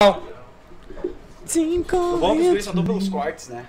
Bom, os guris só dão pelos cortes, né?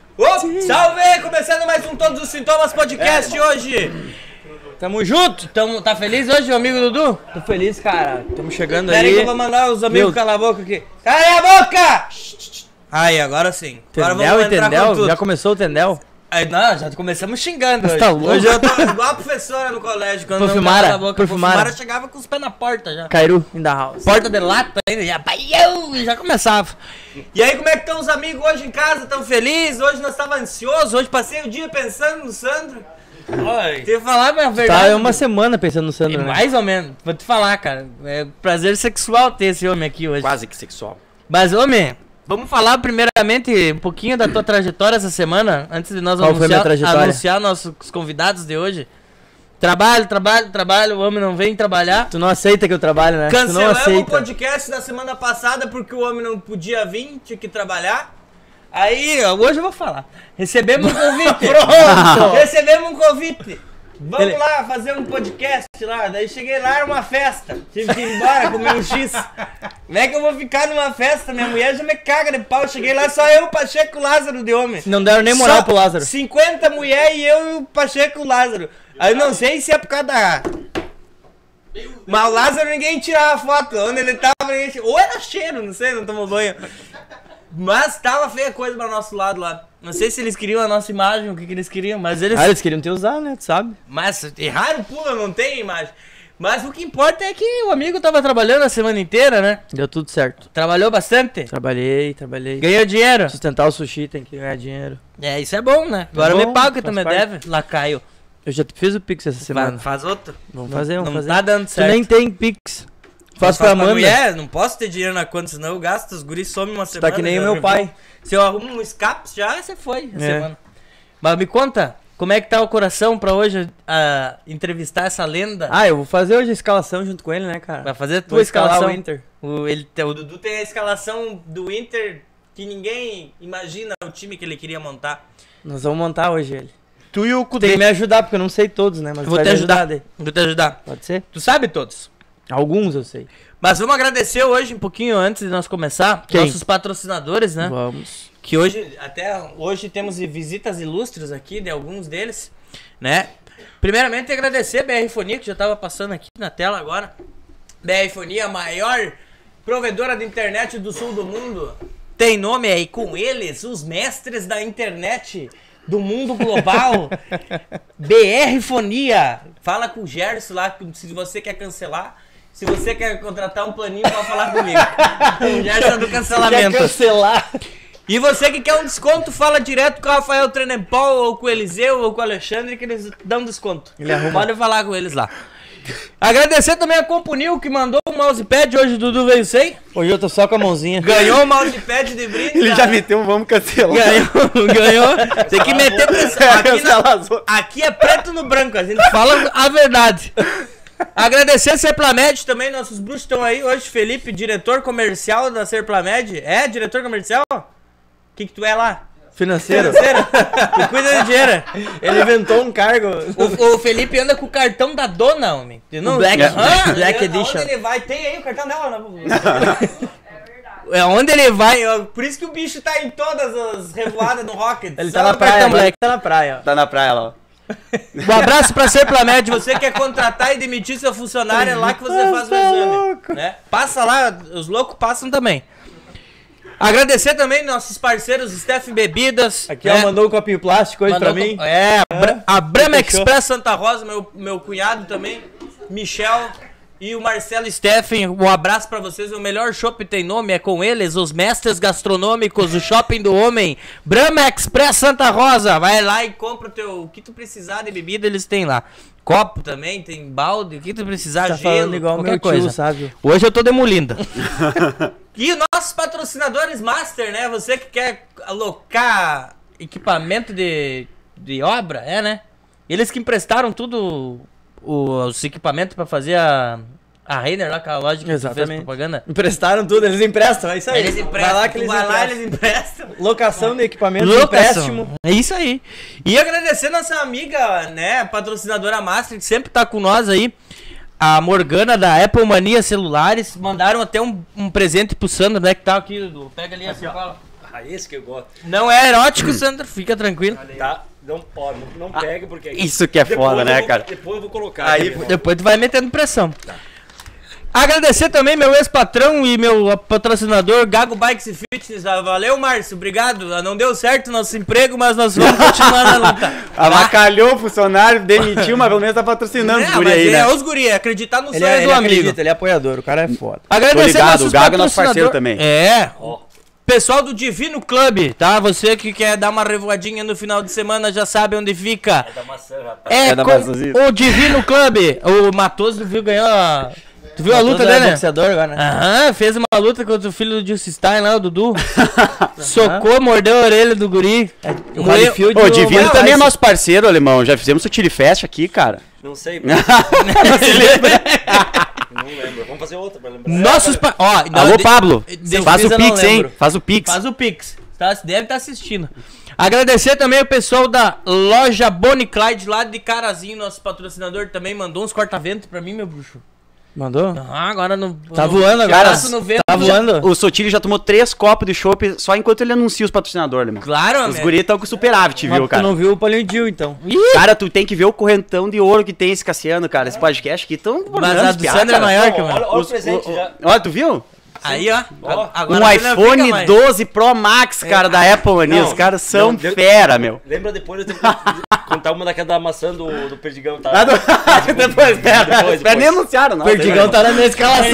Salve! Começando mais um Todos os Sintomas podcast hoje. Tamo junto? Tá feliz hoje, amigo Dudu? Tô feliz, cara. Tamo chegando Pera aí. aí que eu vou mandar os amigos calar a boca aqui. Cala a boca! Aí, agora sim. Agora vamos entrar com tudo. Já começou o Tendel? Aí, não, já começamos xingando hoje. Tá louco? Hoje eu tô igual a professora no colégio. Quando não cala a boca, Profumara chegava com os pés na porta já. Cairu in the house. Porta de lata ainda, já começava. E aí, como é que estão os amigos hoje em casa? Tão felizes? Hoje nós tava ansiosos, hoje passei o dia pensando no Sandro. Oi. Tem que falar a verdade. Tá uma semana pensando no Sandro, né? Mais ou menos, vou te falar, cara. É prazer sexual ter esse homem aqui hoje. Quase que sexual. Mas, homem, vamos falar primeiramente um pouquinho da tua trajetória essa semana, antes de nós anunciar nossos convidados de hoje. Trabalho, o homem não vem trabalhar. Tu não aceita que eu trabalho, né? Cancelamos o podcast da semana passada porque o homem não podia vir, tinha que trabalhar. Aí, hoje eu vou falar. Recebemos um convite. Pronto! Recebemos um convite. Vamos lá fazer um podcast lá. Daí cheguei lá, era uma festa. Tive que ir embora comer um X. Como é que eu vou ficar numa festa? Minha mulher já me caga de pau. Cheguei lá, só eu, o Pacheco e o Lázaro de homem. Não deram nem moral pro Lázaro. 50 mulheres e eu e o Pacheco e o Lázaro. Aí eu não sei se é por causa da... Mas o Lázaro ninguém tirava foto. Onde ele tava, ninguém... Ou era cheiro, não sei, não tomou banho. Mas tava feia coisa para nosso lado lá. Não sei se eles queriam a nossa imagem, o que eles queriam, mas eles... eles queriam te usar, né? Tu sabe? Mas erraram, pula, não tem imagem. Mas o que importa é que o amigo tava trabalhando a semana inteira, né? Deu tudo certo. Trabalhou bastante? Trabalhei. Ganhou dinheiro? Sustentar o sushi tem que ganhar dinheiro. É, isso é bom, né? Agora me paga que tu me deve, lacaio. Eu já fiz o Pix essa semana. Faz outro? Vamos fazer. Não tá dando certo. Tu nem tem Pix. Faço pra Amanda. Mulher, não posso ter dinheiro na conta, senão eu gasto, os guris somem uma semana. Tá que nem o meu pai. Se eu arrumo um escape, já você foi a semana. Mas me conta, como é que tá o coração pra hoje entrevistar essa lenda? Eu vou fazer hoje a escalação junto com ele, né, cara? Vai fazer a tua escalação. O Inter. O Dudu tem a escalação do Inter que ninguém imagina o time que ele queria montar. Nós vamos montar hoje ele. Tu e o Cudê. Tem que me ajudar, porque eu não sei todos, né? Mas vou te ajudar. Vou te ajudar. Pode ser? Tu sabe todos? Alguns eu sei. Mas vamos agradecer hoje, um pouquinho antes de nós começar, nossos patrocinadores, né? Vamos. Que hoje, até hoje temos visitas ilustres aqui de alguns deles, né? Primeiramente agradecer a BR Fonia, que já estava passando aqui na tela agora. BR Fonia, a maior provedora de internet do sul do mundo. Tem nome aí com eles, os mestres da internet do mundo global. BR Fonia. Fala com o Gerson lá, se você quer cancelar. Se você quer contratar um planinho, pode falar comigo. O Gerson do cancelamento. Quer cancelar. E você que quer um desconto, fala direto com o Rafael Trenempol, ou com o Eliseu, ou com o Alexandre, que eles dão desconto. Pode falar com eles lá. Agradecer também a Compunil, que mandou o mousepad. Hoje o Dudu veio sem. Hoje eu tô só com a mãozinha. Ganhou o mousepad de brinde. Ele já meteu um vamos cancelar. Ganhou. Tem que meter pressão. Aqui é preto no branco, a gente fala a verdade. Agradecer a Serplamed também, nossos bruxos estão aí hoje. Felipe, diretor comercial da Serplamed. É, diretor comercial? O que tu é lá? Financeiro. Tu cuida de dinheiro. Ele inventou um cargo. O Felipe anda com o cartão da dona, homem. Black Edition. Onde ele vai? Tem aí o cartão dela? É onde ele vai. Por isso que o bicho tá em todas as revoadas no Rocket. Ele tá na praia, Black. Tá na praia, ó. Tá na praia lá, ó. Um abraço pra Serplamed. Você quer contratar e demitir seu funcionário, é lá que você faz o exame, né? Passa lá, os loucos passam também. Agradecer também nossos parceiros Steph Bebidas. Aqui, ó, mandou um copinho plástico hoje pra mim. A Brahma Express Santa Rosa, meu cunhado também, Michel e o Marcelo Steffen. Um abraço pra vocês. O melhor shopping tem nome, é com eles, os mestres gastronômicos, o shopping do homem. Brahma Express Santa Rosa. Vai lá e compra o que tu precisar de bebida, eles têm lá. Copo também, tem balde, o que tu precisar, gelo, igual qualquer meu coisa. tio, sabe? Hoje eu tô demolindo. E nossos patrocinadores Master, né? Você que quer alocar equipamento de obra, né? Eles que emprestaram tudo os equipamentos pra fazer a Renner lá, com a loja que fez propaganda. Emprestaram tudo, eles emprestam, é isso aí. Eles emprestam, vai lá que eles emprestam. Locação de equipamento, empréstimo. É isso aí. E agradecer nossa amiga, né, patrocinadora Master, que sempre tá com nós aí. a Morgana da Apple Mania Celulares. Mandaram até um presente pro Sandro, né? Que tá aqui, Dudu. Pega ali assim, fala. Ah, esse que eu gosto. Não é erótico, Sandro. Fica tranquilo. Tá, não pode, não pega porque... Isso que é foda, né, cara? Depois eu vou colocar. Aí, Depois tu vai metendo pressão. Agradecer também meu ex-patrão e meu patrocinador, Gago Bikes e Fitness. Valeu, Márcio. Obrigado. Não deu certo nosso emprego, mas nós vamos continuar na luta. Avacalhou o funcionário, demitiu, mas pelo menos tá patrocinando os guri mas aí, né? os guri, acreditar no sonho Ele do amigo. acredita, ele é apoiador, o cara é foda. Agradecer ligado, nossos o Gago é nosso patrocinador- parceiro também. É. Pessoal do Divino Club, tá? Você que quer dar uma revoadinha no final de semana já sabe onde fica. Da maçã, rapaz. É da com maçãzita. o Divino Club. O Matoso ganhou a... Tu viu a luta dele, né? boxeador agora, né? Aham, fez uma luta contra o filho do Justin Stein lá, o Dudu. Socou, mordeu a orelha do guri. O Holyfield Ô, o Divino Não, também é mas- nosso parceiro, alemão. Já fizemos o Chili Fest aqui, cara. Não sei, Não se lembra? não lembro. Vamos fazer outra pra lembrar. Nossos Ó, não, Alô, Pablo. de- Faz o eu não Pix, hein? lembro. Faz o Pix. Faz o Pix. Deve estar assistindo. Agradecer também o pessoal da loja Bonnie Clyde lá de Carazinho, nosso patrocinador também mandou uns corta-vento pra mim, meu bruxo. Mandou? Ah, agora não. Tá voando agora. Cara, Passo no vento, Tá voando. O Sotile já tomou 3 copos de chopp só enquanto ele anuncia os patrocinadores, irmão. Claro, Os amigo. guris estão com superávit, Mas viu, tu cara? não viu o Palindil, então. Cara, tu tem que ver o correntão de ouro que tem esse Cassiano, cara. Esse podcast aqui tão Mas a do Sandro é maior que o meu. Olha o presente já. Olha, tu viu? Aí, ó. Ó, Agora Um você não fica iPhone mais. 12 Pro Max, cara, da Apple Mania. Não, Os caras são não, deu- fera, meu. Lembra depois eu tenho que contar uma daquela da maçã do Perdigão, tá? Depois, espera, nem anunciaram, não. O Perdigão tá na minha escalação.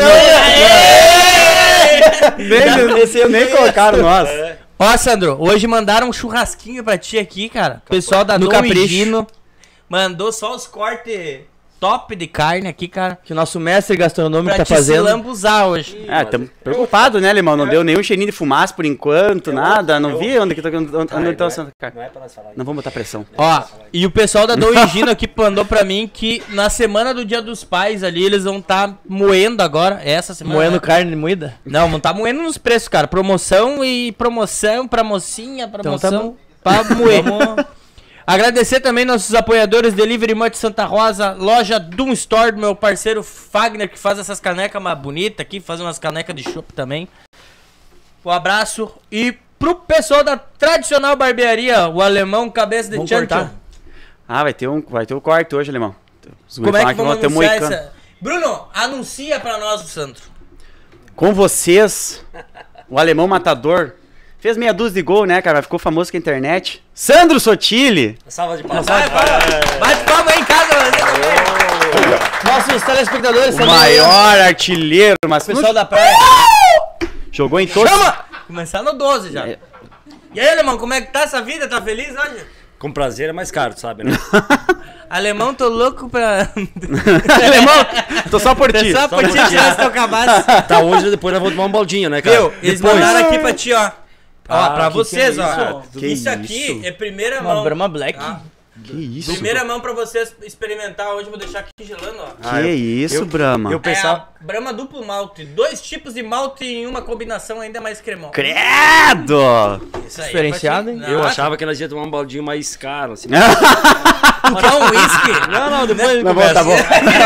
Nem colocaram nós. Ó, Sandro, hoje mandaram um churrasquinho pra ti aqui, cara. O pessoal da No Dom Capricho. Higino mandou só os cortes top de carne aqui, cara. Que o nosso mestre gastronômico Pra tá te se fazendo. lambuzar hoje. Ah, tamo preocupado, né, Limão? Não deu nenhum cheirinho de fumaça por enquanto, nada. Não vi onde que tá onde tá o Santa Cara. Não é pra nós falar. Não vamos botar pressão. Ó, e o pessoal da Dom Higino aqui mandou pra mim que na semana do Dia dos Pais ali, eles vão tá moendo agora. Essa semana. Moendo né? carne moída. Não, vão tá moendo nos preços, cara. Promoção e promoção pra mocinha, promoção tá bom. pra moer. Agradecer também nossos apoiadores Delivery Mart Santa Rosa, loja Doom Store do meu parceiro Fagner, que faz essas canecas mais bonitas aqui, faz umas canecas de chopp também. Um abraço. E pro pessoal da tradicional barbearia, o alemão Cabeça de Vamos Chancho. cortar? Ah, vai ter um quarto hoje, Limão. Os guris Como é falaram que vamos vão ter anunciar moicano. essa? Bruno, anuncia pra nós o Santo. Com vocês, o alemão matador. Fez meia dúzia de gol, né, cara? Ficou famoso com a internet. Sandro Sotile. Salva de palmas. Vai, bate palma aí em casa, você Nossos telespectadores O também. maior artilheiro, mas Pessoal da praia. jogou em todos. Chama! Começar no 12 já. É. E aí, alemão, como é que tá essa vida? Tá feliz hoje? Com prazer é mais caro, sabe, né? Alemão, tô louco pra. Alemão, tô só por ti. Só por ti tirar esse teu cabaço. Tá hoje, depois nós vamos tomar um baldinho, né, cara? Viu? Eles Depois. mandaram aqui pra ti, ó. Ó, pra que vocês, é ó. isso? Que Isso aqui isso? é primeira Uma mão. Brahma Black. Tá? Que isso? Primeira mão pra vocês experimentar hoje, vou deixar aqui gelando, ó. Que isso, Brahma? eu pensava- É a Brahma duplo malte. 2 tipos de malte em uma combinação ainda mais cremosa. Credo! Isso aí é Diferenciado, pra hein? ti. Eu Não, achava que nós ia tomar um baldinho mais caro, assim. Tu quer um whisky? Não, depois Tá bom, tá bom.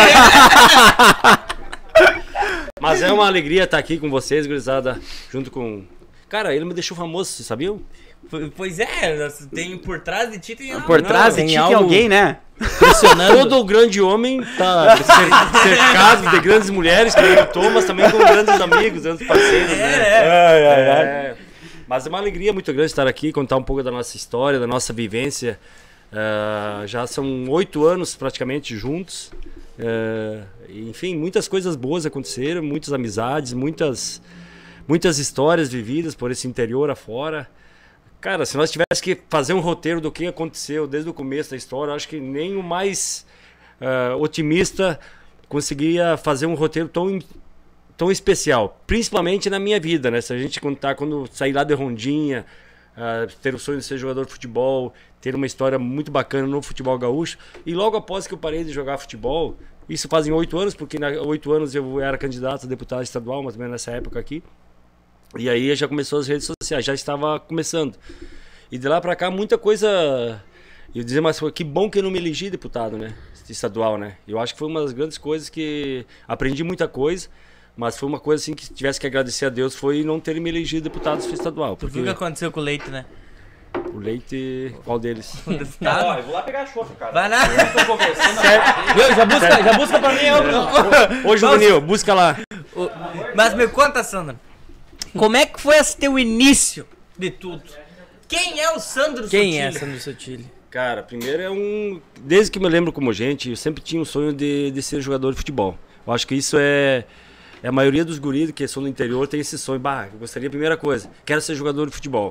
Mas é uma alegria estar aqui com vocês, gurizada, junto com... Cara, ele me deixou famoso, vocês sabiam? Pois é, tem por trás de ti tem algo. Por trás de tem ti tem algo- alguém, né? Todo grande homem tá cercado de grandes mulheres, que eu tô, mas também com grandes amigos, grandes parceiros, né? É. Mas é uma alegria muito grande estar aqui, contar um pouco da nossa história, da nossa vivência. Já são 8 anos praticamente juntos. Enfim, muitas coisas boas aconteceram, muitas amizades, muitas histórias vividas por esse interior afora. Cara, se nós tivéssemos que fazer um roteiro do que aconteceu desde o começo da história, eu acho que nem o mais otimista conseguiria fazer um roteiro tão especial, principalmente na minha vida, né? Se a gente contar quando saí lá de Rondinha, ter o sonho de ser jogador de futebol, ter uma história muito bacana no futebol gaúcho, e logo após que eu parei de jogar futebol, isso fazem 8 anos, porque há 8 anos eu era candidato a deputado estadual, mais ou menos nessa época aqui, e aí já começou as redes sociais, já estava começando. E de lá pra cá muita coisa E eu dizia, mas que bom que eu não me elegi deputado, né? Estadual, né? Eu acho que foi uma das grandes coisas que aprendi muita coisa, mas foi uma coisa assim que tivesse que agradecer a Deus foi não ter me elegido deputado estadual. Tu viu o que aconteceu com o Leite, né? O Leite, qual deles? Ó, eu vou lá pegar a chope, cara. Vai lá. Já busca pra mim, Ô, Juvenil, busca lá. Mas me conta, Sandro. Como é que foi esse teu início de tudo? Quem é o Sandro Sotile? Quem é Sandro Sotile? Cara, primeiro desde que me lembro como gente, eu sempre tinha um sonho de ser jogador de futebol. Eu acho que isso é a maioria dos guris que são do interior tem esse sonho. Bah, eu gostaria, primeira coisa, quero ser jogador de futebol.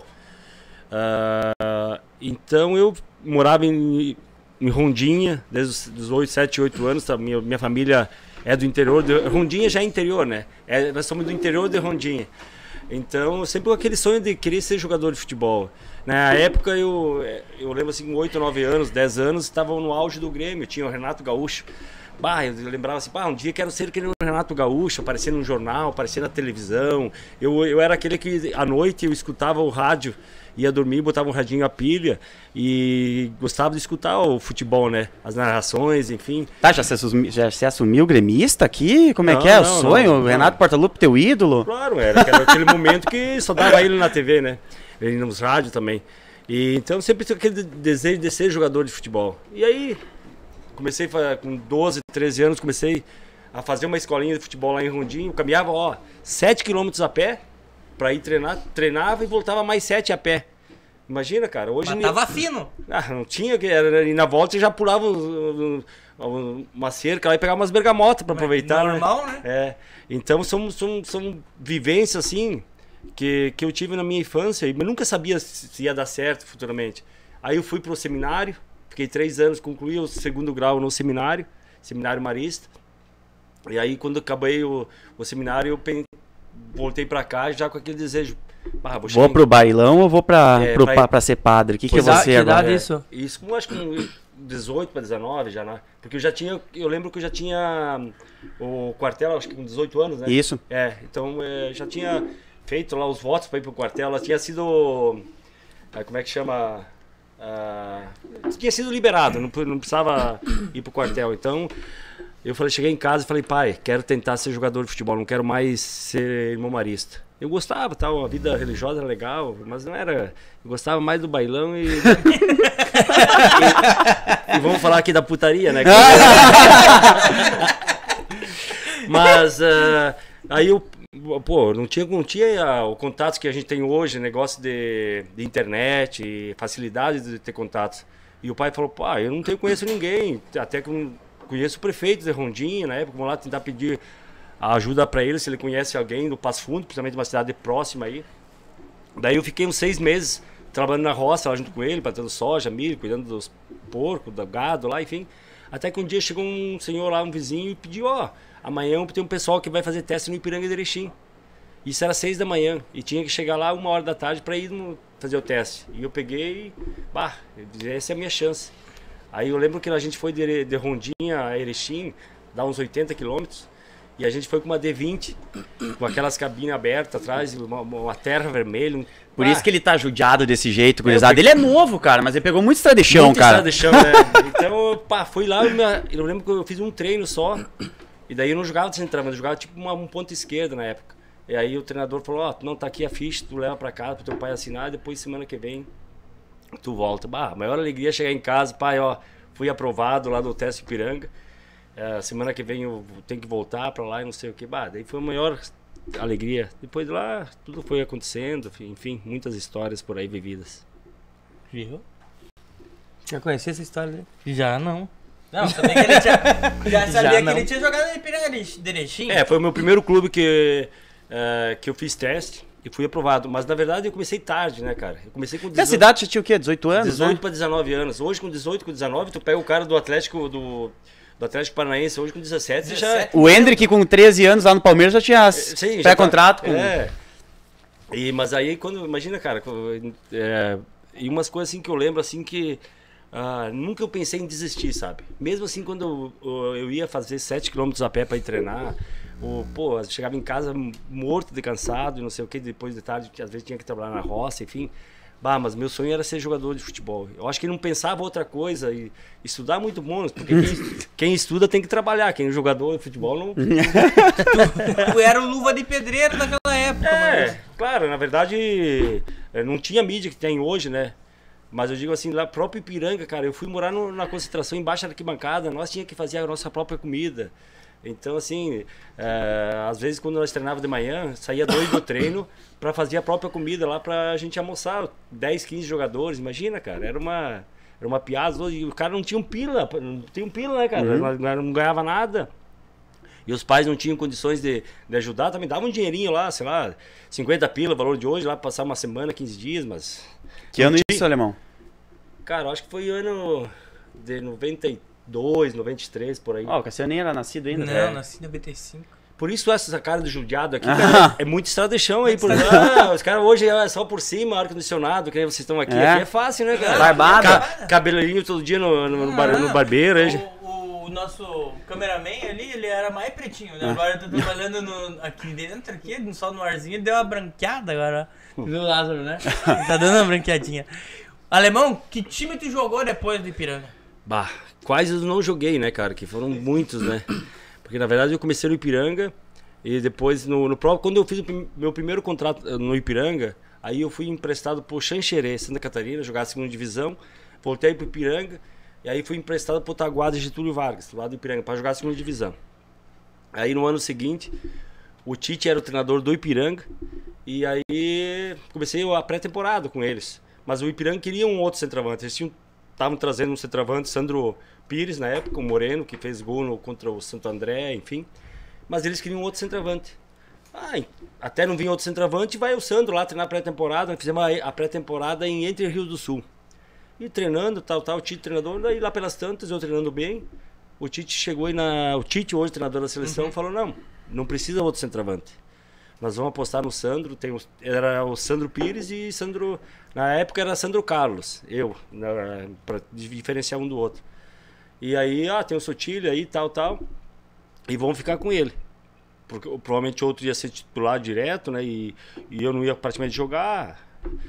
Então eu morava em Rondinha, desde os 8, 7, 8 anos. Tá? Minha família é do interior. Rondinha já é interior, né? Nós somos do interior de Rondinha. Então, sempre com aquele sonho de querer ser jogador de futebol. Na época, eu lembro assim, com 8, 9 anos, 10 anos, estavam no auge do Grêmio. Tinha o Renato Gaúcho. Bah, eu lembrava assim, um dia quero ser que nem o Renato Gaúcho, aparecer num jornal, aparecer na televisão. Eu era aquele que, à noite, eu escutava o rádio, ia dormir, botava um radinho a pilha e gostava de escutar o futebol, né? As narrações, enfim. Tá, já se assumiu gremista aqui? Como é que é? O sonho? Não. Renato Portaluppi, teu ídolo? Claro, era aquele momento que só dava ele na TV, né? Ele nos rádios também. E então sempre tive aquele desejo de ser jogador de futebol. E aí, comecei com 12, 13 anos, comecei a fazer uma escolinha de futebol lá em Rondinho. Eu caminhava, 7 quilômetros a pé pra ir treinar, treinava e voltava mais 7 a pé. Imagina, cara, hoje... Mas tava fino. Não tinha, e na volta você já pulava uma cerca lá e pegava umas bergamotas pra aproveitar. Normal, né? É, então são vivências assim que eu tive na minha infância, mas nunca sabia se ia dar certo futuramente. Aí eu fui pro seminário, fiquei 3 anos, concluí o 2º grau no seminário marista. E aí quando eu acabei o seminário, eu voltei pra cá já com aquele desejo. Vou pro bailão ou vou pra ser padre? O que eu vou ser agora? Isso? Isso, acho que com 18 para 19 já, né? Porque eu lembro que eu já tinha o quartel, acho que com 18 anos, né? Isso. Então já tinha feito lá os votos para ir pro quartel, ela tinha sido, como é que chama? Tinha sido liberado, não precisava ir pro quartel. Então eu cheguei em casa e falei, pai, quero tentar ser jogador de futebol, não quero mais ser irmão marista. Eu gostava, tal, a vida religiosa era legal, mas não era... Eu gostava mais do bailão e vamos falar aqui da putaria, né? Mas aí eu... não tinha o contato que a gente tem hoje, negócio de internet, e facilidade de ter contatos. E o pai falou, eu não conheço ninguém, até que eu conheço o prefeito de Rondinha, na época, vamos lá tentar pedir a ajuda para ele, se ele conhece alguém do Passo Fundo, principalmente uma cidade próxima aí. Daí eu fiquei uns 6 meses trabalhando na roça lá junto com ele, plantando soja, milho, cuidando dos porcos, do gado lá, enfim. Até que um dia chegou um senhor lá, um vizinho, e pediu, amanhã tem um pessoal que vai fazer teste no Ipiranga de Erechim. Isso era 6 da manhã e tinha que chegar lá 1 hora da tarde para ir fazer o teste. E eu peguei e, essa é a minha chance. Aí eu lembro que a gente foi de Rondinha a Erechim, dá uns 80 quilômetros. E a gente foi com uma D20, com aquelas cabines abertas atrás, uma terra vermelha. Por isso que ele tá judiado desse jeito, gurizada. Ele é novo, cara, mas ele pegou muito estrada de chão, muito cara. Muito estrada de chão, né? Então, fui lá, eu lembro que eu fiz um treino só. E daí eu não jogava de centroavante, eu jogava tipo um ponto esquerda na época. E aí o treinador falou, não, tá aqui a ficha, tu leva pra casa pro teu pai assinar, e depois semana que vem tu volta. A maior alegria é chegar em casa, pai, fui aprovado lá do teste Ipiranga. Semana que vem eu tenho que voltar pra lá e não sei o que. Daí foi a maior alegria. Depois de lá, tudo foi acontecendo. Enfim, muitas histórias por aí vividas. Viu? Já conhecia essa história dele? Já não. Não, sabia que ele tinha, sabia que ele tinha jogado em Ipiranga de Erechim. Foi o meu primeiro clube que eu fiz teste e fui aprovado. Mas na verdade eu comecei tarde, né, cara? Eu comecei com 18... Nessa idade você tinha o quê? 18 anos? 18 para 19 anos. Hoje com 18, com 19, tu pega o cara do Atlético do Atlético Paranaense, hoje com 17, já... O Hendrick com 13 anos lá no Palmeiras já tinha pré-contrato com... Mas aí, imagina, cara, e umas coisas assim que eu lembro, assim, que nunca eu pensei em desistir, sabe? Mesmo assim, quando eu ia fazer 7 km a pé para ir treinar, eu chegava em casa morto de cansado e não sei o que, depois de tarde, às vezes tinha que trabalhar na roça, enfim... Bah, mas meu sonho era ser jogador de futebol. Eu acho que ele não pensava outra coisa. E estudar é muito bom, porque quem estuda tem que trabalhar. Quem é jogador de futebol não... Tu era o luva de pedreiro daquela época, mano. Claro, na verdade, não tinha mídia que tem hoje, né? Mas eu digo assim, lá próprio Ipiranga, cara, eu fui morar na concentração embaixo da arquibancada, nós tínhamos que fazer a nossa própria comida. Então, assim, às vezes quando nós treinávamos de manhã, saía 2 do treino para fazer a própria comida lá pra gente almoçar. 10, 15 jogadores, imagina, cara, era uma piada, e o cara não tinha um pila, né, cara? Não ganhava nada. E os pais não tinham condições de ajudar, também davam um dinheirinho lá, sei lá, 50 pila, valor de hoje, lá pra passar uma semana, 15 dias, mas... Que ano isso, Alemão? Cara, eu acho que foi ano de 92, 93, por aí. Ó, o Cassiano nem era nascido ainda. Não, nasci em 95. Por isso essa cara de judiado aqui, cara, é muito estrada de chão aí. Os caras hoje é só por cima, ar-condicionado, que nem vocês estão aqui. Aqui é fácil, né, cara? Barbada. Cabeleirinho todo dia no barbeiro. O nosso cameraman ali, ele era mais pretinho, né? Agora eu tô trabalhando aqui dentro, só no arzinho, deu uma branqueada agora. Viu, Lázaro, né? Tá dando uma branqueadinha. Alemão, que time tu jogou depois do Ipiranga? Bah, quase eu não joguei, né, cara? Que foram muitos, né? Porque na verdade eu comecei no Ipiranga e depois quando eu fiz o meu primeiro contrato no Ipiranga, aí eu fui emprestado pro Xanxerê, Santa Catarina, jogar a segunda divisão, voltei pro Ipiranga e aí fui emprestado pro Taguada Getúlio Vargas, do lado do Ipiranga, para jogar a segunda divisão. Aí no ano seguinte, o Tite era o treinador do Ipiranga e aí comecei a pré-temporada com eles. Mas o Ipiranga queria um outro centroavante, eles estavam trazendo um centroavante, Sandro Pires, na época, o Moreno, que fez gol contra o Santo André, enfim. Mas eles queriam outro centroavante. Até não vinha outro centroavante, vai o Sandro lá treinar a pré-temporada. Nós fizemos a pré-temporada em Entre Rio do Sul. E treinando, o Tite treinador, daí lá pelas tantas, eu treinando bem. O Tite chegou o Tite, hoje treinador da seleção, falou, não precisa outro centroavante. Nós vamos apostar no Sandro, era o Sandro Pires e na época era Sandro Carlos, para diferenciar um do outro. E aí, tem o Sotilho aí, tal, e vamos ficar com ele. Porque provavelmente outro ia ser titular direto, né, e eu não ia praticamente jogar.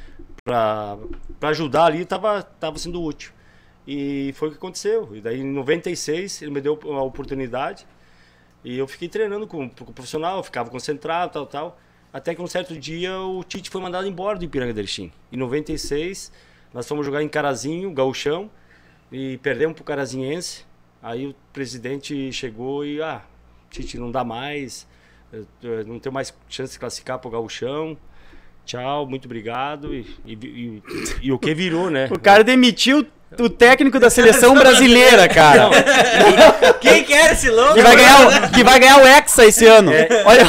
Pra ajudar ali, tava sendo útil. E foi o que aconteceu. E daí, em 96, ele me deu a oportunidade. E eu fiquei treinando com o profissional, ficava concentrado, tal. Até que um certo dia o Tite foi mandado embora do Ipiranga de Erechim. Em 96, nós fomos jogar em Carazinho, Gauchão, e perdemos pro Carazinhense. Aí o presidente chegou e, Tite, não dá mais, não tem mais chance de classificar pro Gauchão. Tchau, muito obrigado. E o que virou, né? O cara demitiu o técnico da seleção brasileira, cara. Quem quer esse louco? Que vai ganhar o Hexa esse ano. Olha.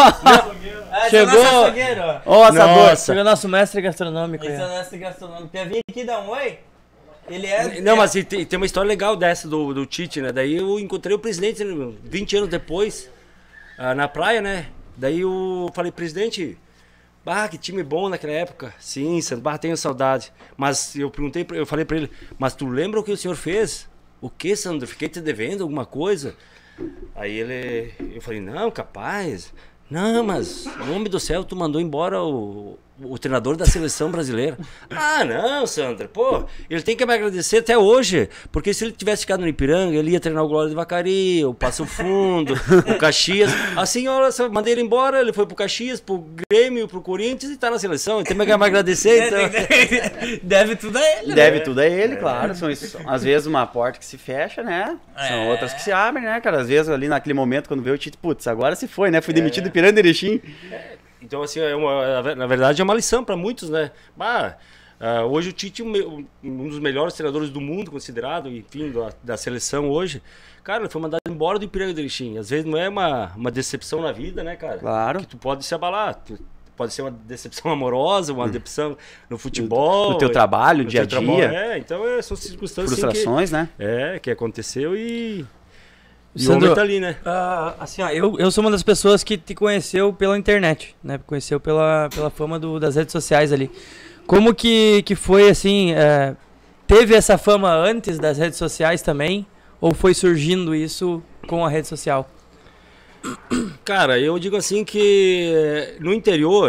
Chegou. Ó, assador. Chegou nosso mestre gastronômico. Esse é o mestre gastronômico. Quer vir aqui dar um oi? Ele é... Não, mas tem uma história legal dessa do Tite, né? Daí eu encontrei o presidente 20 anos depois, na praia, né? Daí eu falei, presidente... que time bom naquela época. Sim, Sandro, tenho saudade. Mas eu falei pra ele, mas tu lembra o que o senhor fez? O que, Sandro? Fiquei te devendo alguma coisa? Aí eu falei, não, capaz. Não, mas, nome do céu, tu mandou embora o treinador da seleção brasileira. Não, Sandra, ele tem que me agradecer até hoje, porque se ele tivesse ficado no Ipiranga, ele ia treinar o Glória de Vacaria, o Passo Fundo, o Caxias. Assim, olha, mandei ele embora, ele foi pro Caxias, pro Grêmio, pro Corinthians e tá na seleção, então tem que me agradecer, então. Deve tudo a ele. Deve tudo a ele, claro. São às vezes uma porta que se fecha, né? São outras que se abrem, né, cara? Às vezes ali naquele momento, quando vê o Tite, putz, agora se foi, né? Fui demitido do Ipiranga de Erechim. Então, assim, na verdade é uma lição para muitos, né? Hoje o Tite, um dos melhores treinadores do mundo, considerado, enfim, da seleção hoje, cara, ele foi mandado embora do Ipiranga de Erechim. Às vezes não é uma decepção na vida, né, cara? Claro. Que tu pode se abalar. Pode ser uma decepção amorosa, uma decepção no futebol. No teu trabalho, dia a dia. Então são circunstâncias frustrações, né? Que aconteceu e o Sandro, homem tá ali, né? Assim, eu sou uma das pessoas que te conheceu pela internet, né? Conheceu pela fama das redes sociais ali. Como que foi, assim, teve essa fama antes das redes sociais também? Ou foi surgindo isso com a rede social? Cara, eu digo assim que no interior,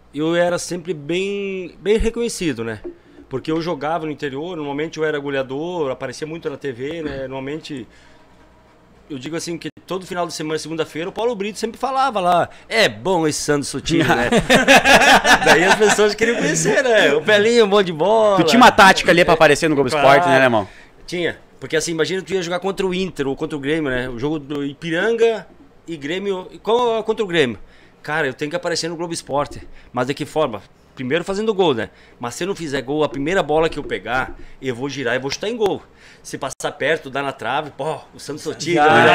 eu era sempre bem reconhecido, né? Porque eu jogava no interior, normalmente eu era goleador, aparecia muito na TV, né? Normalmente, eu digo assim, que todo final de semana, segunda-feira, o Paulo Brito sempre falava lá, é bom esse Sandro Sotile, né? Daí as pessoas queriam conhecer, né? O Pelinho, um monte de bola. Tu tinha uma tática ali pra aparecer no Globo Esporte, né, irmão? Tinha, porque assim, imagina tu ia jogar contra o Inter ou contra o Grêmio, né? O jogo do Ipiranga e Grêmio, qual contra o Grêmio? Cara, eu tenho que aparecer no Globo Esporte, mas de que forma? Primeiro fazendo gol, né? Mas se eu não fizer gol, a primeira bola que eu pegar, eu vou girar e vou chutar em gol. Se passar perto, dar na trave, pô, o Sandro Sotile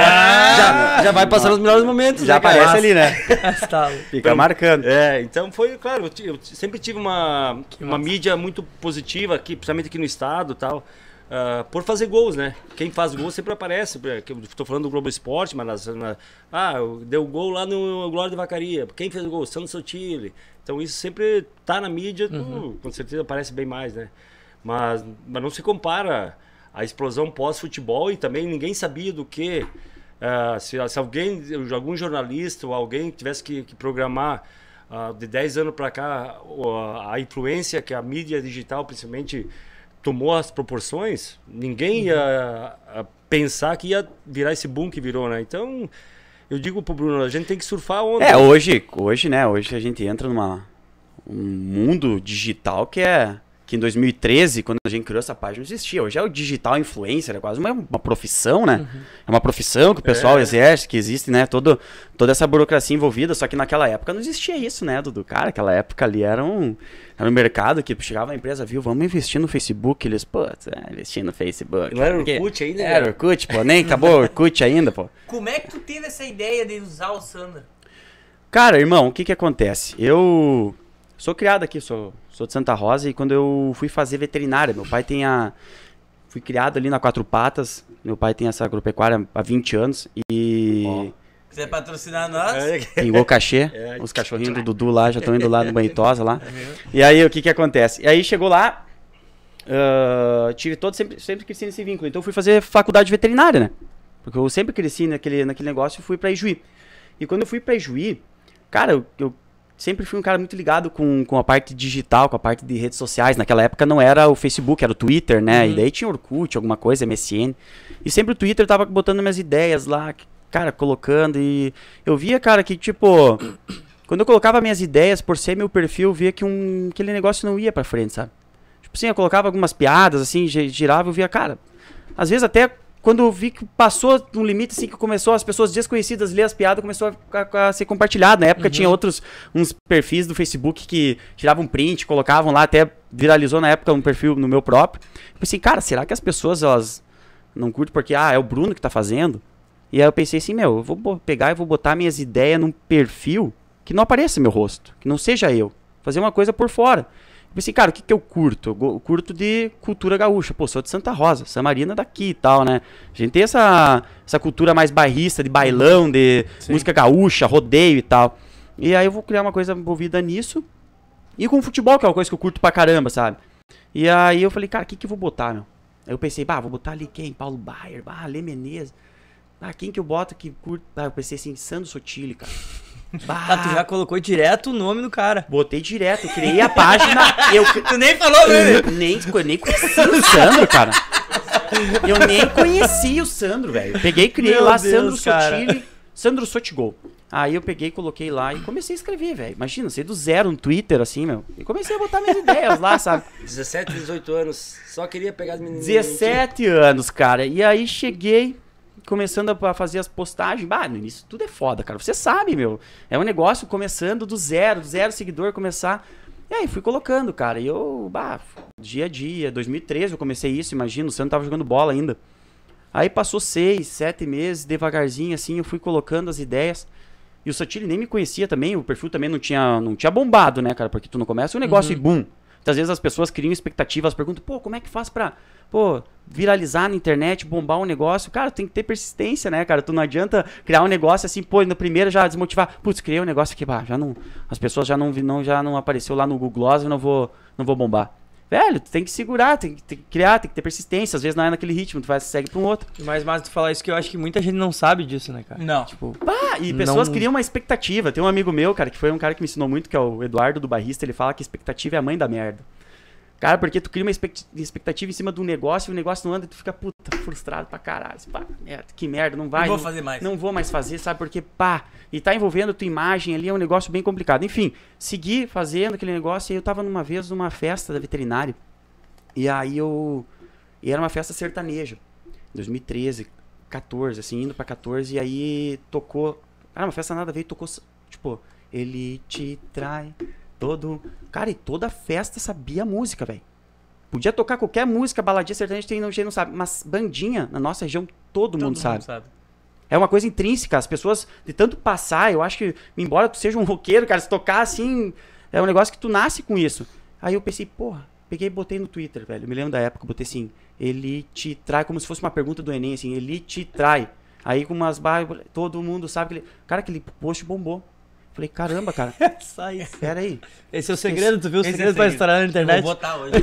já vai passar nos melhores momentos. Já aparece ali, né? Fica então, marcando. Então foi, claro, eu sempre tive uma mídia muito positiva aqui, principalmente aqui no estado e tal. Por fazer gols, né? Quem faz gol sempre aparece. Eu estou falando do Globo Esporte, mas deu gol lá no Glória de Vacaria. Quem fez o gol? Sandro Sotile. Então isso sempre tá na mídia, com certeza aparece bem mais, né? Mas não se compara a explosão pós-futebol e também ninguém sabia do que. Se algum jornalista ou alguém tivesse que programar de 10 anos para cá a influência que a mídia digital principalmente tomou as proporções, ninguém ia pensar que ia virar esse boom que virou, né? Então, eu digo pro Bruno, a gente tem que surfar a onda. Hoje a gente entra um mundo digital que em 2013, quando a gente criou essa página, não existia. Hoje é o digital influencer, é quase uma profissão, né? É uma profissão que o pessoal exerce, que existe, né? Toda essa burocracia envolvida, só que naquela época não existia isso, né, Dudu? Cara, aquela época ali era um mercado que chegava a empresa, viu, vamos investir no Facebook, eles, investir no Facebook. Não era Orkut ainda? Era Orkut, pô, nem acabou o Orkut ainda, pô. Como é que tu teve essa ideia de usar o Sandro? Cara, irmão, o que acontece? Eu sou criado aqui, sou de Santa Rosa, e quando eu fui fazer veterinária, meu pai fui criado ali na Quatro Patas, meu pai tem essa agropecuária há 20 anos, e... Quiser patrocinar nós? Pingou o cachê, os cachorrinhos do Dudu lá já estão indo lá no Banhitosa lá. E aí, o que acontece? E aí, chegou lá, sempre cresci nesse vínculo, então eu fui fazer faculdade veterinária, né? Porque eu sempre cresci naquele negócio e fui pra Ijuí. E quando eu fui pra Ijuí, cara, eu sempre fui um cara muito ligado com a parte digital, com a parte de redes sociais. Naquela época não era o Facebook, era o Twitter, né? E daí tinha Orkut, alguma coisa, MSN. E sempre o Twitter tava botando minhas ideias lá, cara, colocando. E eu via, cara, que tipo... Quando eu colocava minhas ideias, por ser meu perfil, eu via que aquele negócio não ia pra frente, sabe? Tipo assim, eu colocava algumas piadas, assim, girava, eu via, cara... Às vezes até... Quando eu vi que passou um limite, assim, que começou as pessoas desconhecidas ler as piadas, começou a ser compartilhado. Na época tinha uns perfis do Facebook que tiravam print, colocavam lá, até viralizou na época um perfil no meu próprio. Eu pensei, cara, será que as pessoas, elas não curtem porque, é o Bruno que tá fazendo? E aí eu pensei assim, eu vou pegar e vou botar minhas ideias num perfil que não apareça meu rosto, que não seja eu. Fazer uma coisa por fora. Eu pensei, cara, o que eu curto? Eu curto de cultura gaúcha. Pô, sou de Santa Rosa, Samarina daqui e tal, né? A gente tem essa cultura mais bairrista, de bailão, de música gaúcha, rodeio e tal. E aí eu vou criar uma coisa envolvida nisso. E com futebol, que é uma coisa que eu curto pra caramba, sabe? E aí eu falei, cara, o que eu vou botar, meu? Aí eu pensei, vou botar ali quem? Paulo Baier, Lê Menezes. Quem que eu boto que curto? Eu pensei assim, Sandro Sotile, cara. Tu já colocou direto o nome do cara. Botei direto, criei a página. Tu nem falou, velho? Eu nem conheci o Sandro, cara. Eu nem conheci o Sandro, velho. Peguei e criei lá Sandro Sotile, Sandro Sotigol. Aí eu peguei, coloquei lá e comecei a escrever, velho. Imagina, saí do zero no Twitter, assim, meu. E comecei a botar minhas ideias lá, sabe? 17, 18 anos, só queria pegar as meninas. 17 anos, cara. E aí cheguei... Começando a fazer as postagens, no início tudo é foda, cara, você sabe, meu, é um negócio começando do zero seguidor, começar, e aí fui colocando, cara, e eu, dia a dia, 2013 eu comecei isso, imagina, o Sandro tava jogando bola ainda, aí passou 6, 7 meses, devagarzinho, assim, eu fui colocando as ideias, e o Sotile nem me conhecia também, o perfil também não tinha bombado, né, cara, porque tu não começa um negócio e boom, muitas vezes as pessoas criam expectativas, perguntam, como é que faz pra... viralizar na internet, bombar um negócio, cara, tem que ter persistência, né, cara, tu não adianta criar um negócio assim, no primeiro já desmotivar, criei um negócio aqui, já não, as pessoas já não apareceu lá no Google Gloss, eu não vou bombar. velho, tu tem que segurar, tem que criar, tem que ter persistência. Às vezes não é naquele ritmo, tu segue pra um outro. Mas tu falar isso que eu acho que muita gente não sabe disso, né, cara? Não. Tipo, E pessoas criam uma expectativa. Tem um amigo meu, cara, que foi um cara que me ensinou muito, que é o Eduardo do Barrista, ele fala que expectativa é a mãe da merda. Cara, porque tu cria uma expectativa em cima de um negócio, e o negócio não anda e tu fica, puta, frustrado pra caralho. Pá, que merda, não vai. Não vou fazer mais. Não vou mais fazer, sabe? Porque, pá, e tá envolvendo a tua imagem ali, é um negócio bem complicado. Enfim, segui fazendo aquele negócio, e eu tava numa vez numa festa da veterinária, e aí e era uma festa sertaneja, 2013, 14, assim, indo pra 14, e aí tocou, cara, uma festa nada a ver, tocou, tipo, ele te trai... Cara, e toda festa sabia a música, velho. Podia tocar qualquer música, baladinha sertaneja, tem gente não sabe. Mas bandinha, na nossa região, todo mundo sabe. É uma coisa intrínseca. As pessoas, de tanto passar, eu acho que, embora tu seja um roqueiro, cara, se tocar assim, é um negócio que tu nasce com isso. Aí eu pensei, porra, peguei e botei no Twitter, velho. Eu me lembro da época, botei assim, ele te trai, como se fosse uma pergunta do Enem, assim, ele te trai. Aí com umas barras, todo mundo sabe que ele... Cara, aquele post bombou. Falei, caramba, cara. Sai. Pera aí. Esse é o segredo, tu viu o segredo pra estourar na internet? Vou botar hoje.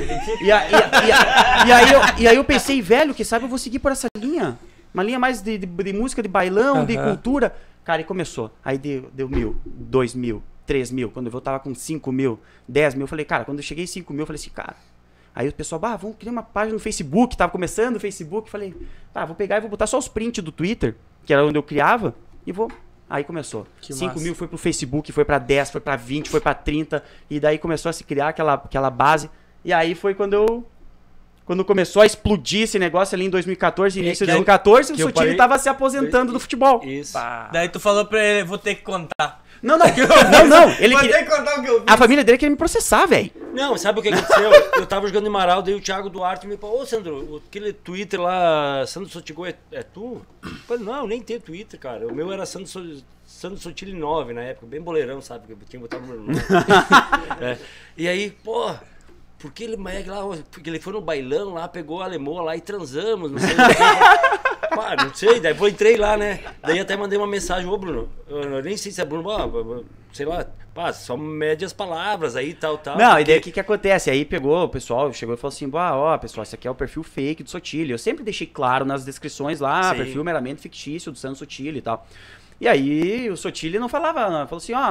E aí eu pensei, velho, que sabe eu vou seguir por essa linha. Uma linha mais de música, de bailão, de cultura. Cara, e começou. Aí deu 1.000, 2.000, 3.000. Quando eu tava com 5.000, 10.000. Eu falei, cara, quando eu cheguei em 5.000, eu falei assim, cara. Aí o pessoal, vamos criar uma página no Facebook. Tava começando o Facebook. Falei, vou pegar e vou botar só os prints do Twitter, que era onde eu criava, e vou... Aí começou. 5.000 foi pro Facebook, foi pra 10, foi pra 20, foi pra 30. E daí começou a se criar aquela base. E aí foi quando começou a explodir esse negócio ali em 2014, início de 2014, o Sotile tava se aposentando do futebol. Isso. Daí tu falou pra ele, vou ter que contar. Não. Ele Vou queria... ter que contar o que eu vi. A família dele queria me processar, velho. Não, sabe o que aconteceu? Eu tava jogando em Marau, daí o Thiago Duarte me falou, ô Sandro, aquele Twitter lá, Sandro Sotigol é tu? Eu falei, não, eu nem tenho Twitter, cara. O meu era Sandro Sotile 9 na época, bem boleirão, sabe? Que eu tinha botado no meu nome. E aí, pô, porque ele foi no bailão lá, pegou a alemã lá e transamos, não sei o que. Pá, não sei, daí eu entrei lá, né? Daí até mandei uma mensagem, ô Bruno, eu nem sei se é Bruno, sei lá, só mede as palavras aí, tal. Não, e daí o que acontece? Aí pegou, o pessoal chegou e falou assim, pessoal, esse aqui é o perfil fake do Sotile. Eu sempre deixei claro nas descrições lá, sim, perfil meramente fictício do Sandro Sotile e tal. E aí o Sotile não falava, falou assim,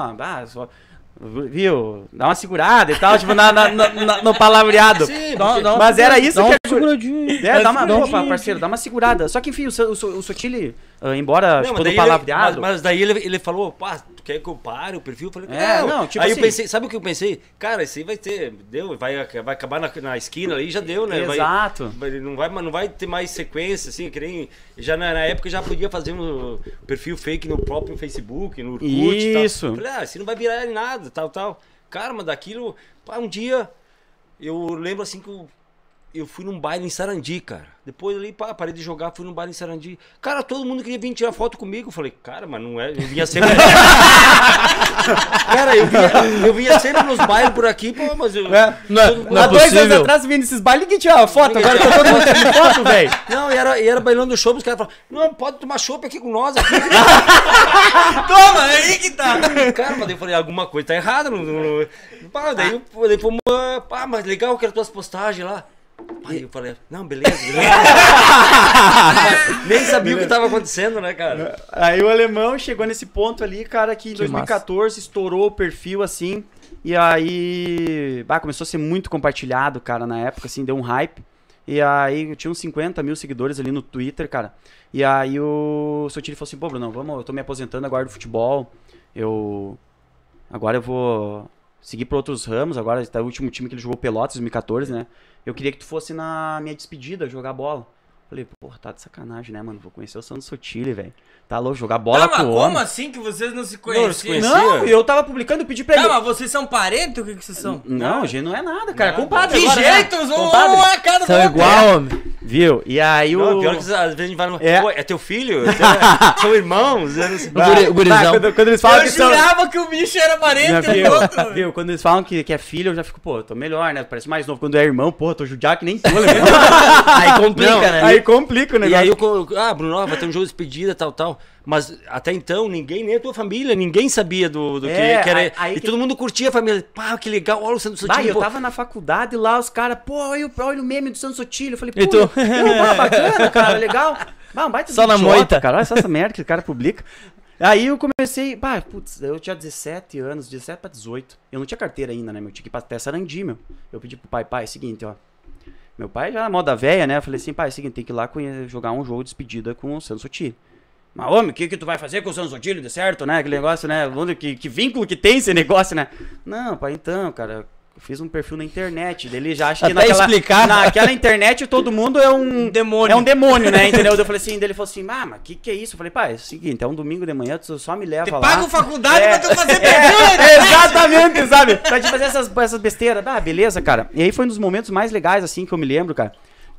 viu, dá uma segurada e tal, tipo, no palavreado. Sim, mas era isso que... Parceiro, dá uma segurada. Só que, enfim, o Sotile, embora, tipo, do palavreado... Mas daí ele falou, tu quer que eu pare o perfil? Eu falei, não, tipo aí assim... eu pensei, sabe o que eu pensei? Cara, esse aí vai acabar na esquina ali, já deu, né? Exato. Não vai ter mais sequência, assim, que nem... Já na época já podia fazer um perfil fake no próprio Facebook, no Orkut e tal. Isso. Eu falei, assim não vai virar em nada, tal. Cara, mas daquilo, um dia, eu lembro assim que eu fui num baile em Sarandi, cara. Depois ali, parei de jogar, fui num baile em Sarandi. Cara, todo mundo queria vir tirar foto comigo. Eu falei, cara, mas não é, eu vinha sempre... Cara, eu vinha sempre nos bailes por aqui, mas eu... Há 2 anos atrás, vindo nesses bailes, ninguém tirava foto, agora tá todo mundo tirando foto, velho. Não, e era bailando chopp, os caras falavam, não, pode tomar chopp aqui com nós. Aqui. Toma, aí que tá. Cara, mas daí eu falei, alguma coisa tá errada. Daí fomos, mas legal que eram tuas postagens lá. Aí eu falei, não, beleza. Nem sabia o que tava acontecendo, né, cara? Aí o alemão chegou nesse ponto ali, cara, que em 2014 estourou o perfil, assim, e aí começou a ser muito compartilhado, cara, na época, assim, deu um hype. E aí eu tinha uns 50 mil seguidores ali no Twitter, cara. E aí o Sotile falou assim, pô, Bruno, eu tô me aposentando agora do futebol, agora eu vou seguir por outros ramos, agora tá o último time que ele jogou, Pelotas, 2014, né? Eu queria que tu fosse na minha despedida jogar bola. Falei, porra, tá de sacanagem, né, mano? Vou conhecer o Sandro Sotile, velho. Tá louco, jogar bola com o homem. Como assim que vocês não se conheciam? Não, eu tava publicando, eu pedi pra ele. Mas vocês são parentes? O que vocês são? Não, gente, não é nada, cara. Compadre que agora, jeito? Né? Um a cada são igual, homem. Viu? E aí o... Pior que às vezes a gente vai no... é teu filho? São irmãos? O gurizão. Quando eles falam eu jurava que o bicho era parente do outro. Viu? Quando eles falam que é filho, eu já fico, pô, tô melhor, né? Parece mais novo. Quando é irmão, pô, tô judiado que nem tu, Aí complica, né? Aí complica o negócio. E aí Bruno, vai ter um jogo de despedida, tal. Mas até então, ninguém, nem a tua família, ninguém sabia do que era. E todo mundo curtia a família. Pá, que legal, olha o Sandro Sotile. Eu tava na faculdade lá, os caras, pô, olha o meme do Sandro Sotile. Eu falei, pô, bacana, cara, legal. Um baita só na moita. Cara, olha só essa merda que o cara publica. Aí eu comecei, eu tinha 17 anos, 17 pra 18. Eu não tinha carteira ainda, né, meu? Tinha que ir pra Sarandi, meu. Eu pedi pro pai, é o seguinte, ó. Meu pai já na moda velha, né? Eu falei assim, pai, é o seguinte, tem que ir lá jogar um jogo de despedida com o Sandro Sotile. Mas, homem, o que tu vai fazer com o Sandro Sotile, de certo, né? Aquele negócio, né? Que vínculo que tem esse negócio, né? Não, pai, então, cara, eu fiz um perfil na internet. Ele já acha que naquela internet todo mundo é um demônio. É um demônio, né? Entendeu? Eu falei assim, ele falou assim, mas que é isso? Eu falei, pai, é o seguinte, é um domingo de manhã, tu só me leva lá. Paga faculdade pra tu fazer perfil, exatamente, sabe? Pra te fazer essas besteiras. Beleza, cara. E aí foi um dos momentos mais legais, assim, que eu me lembro, cara.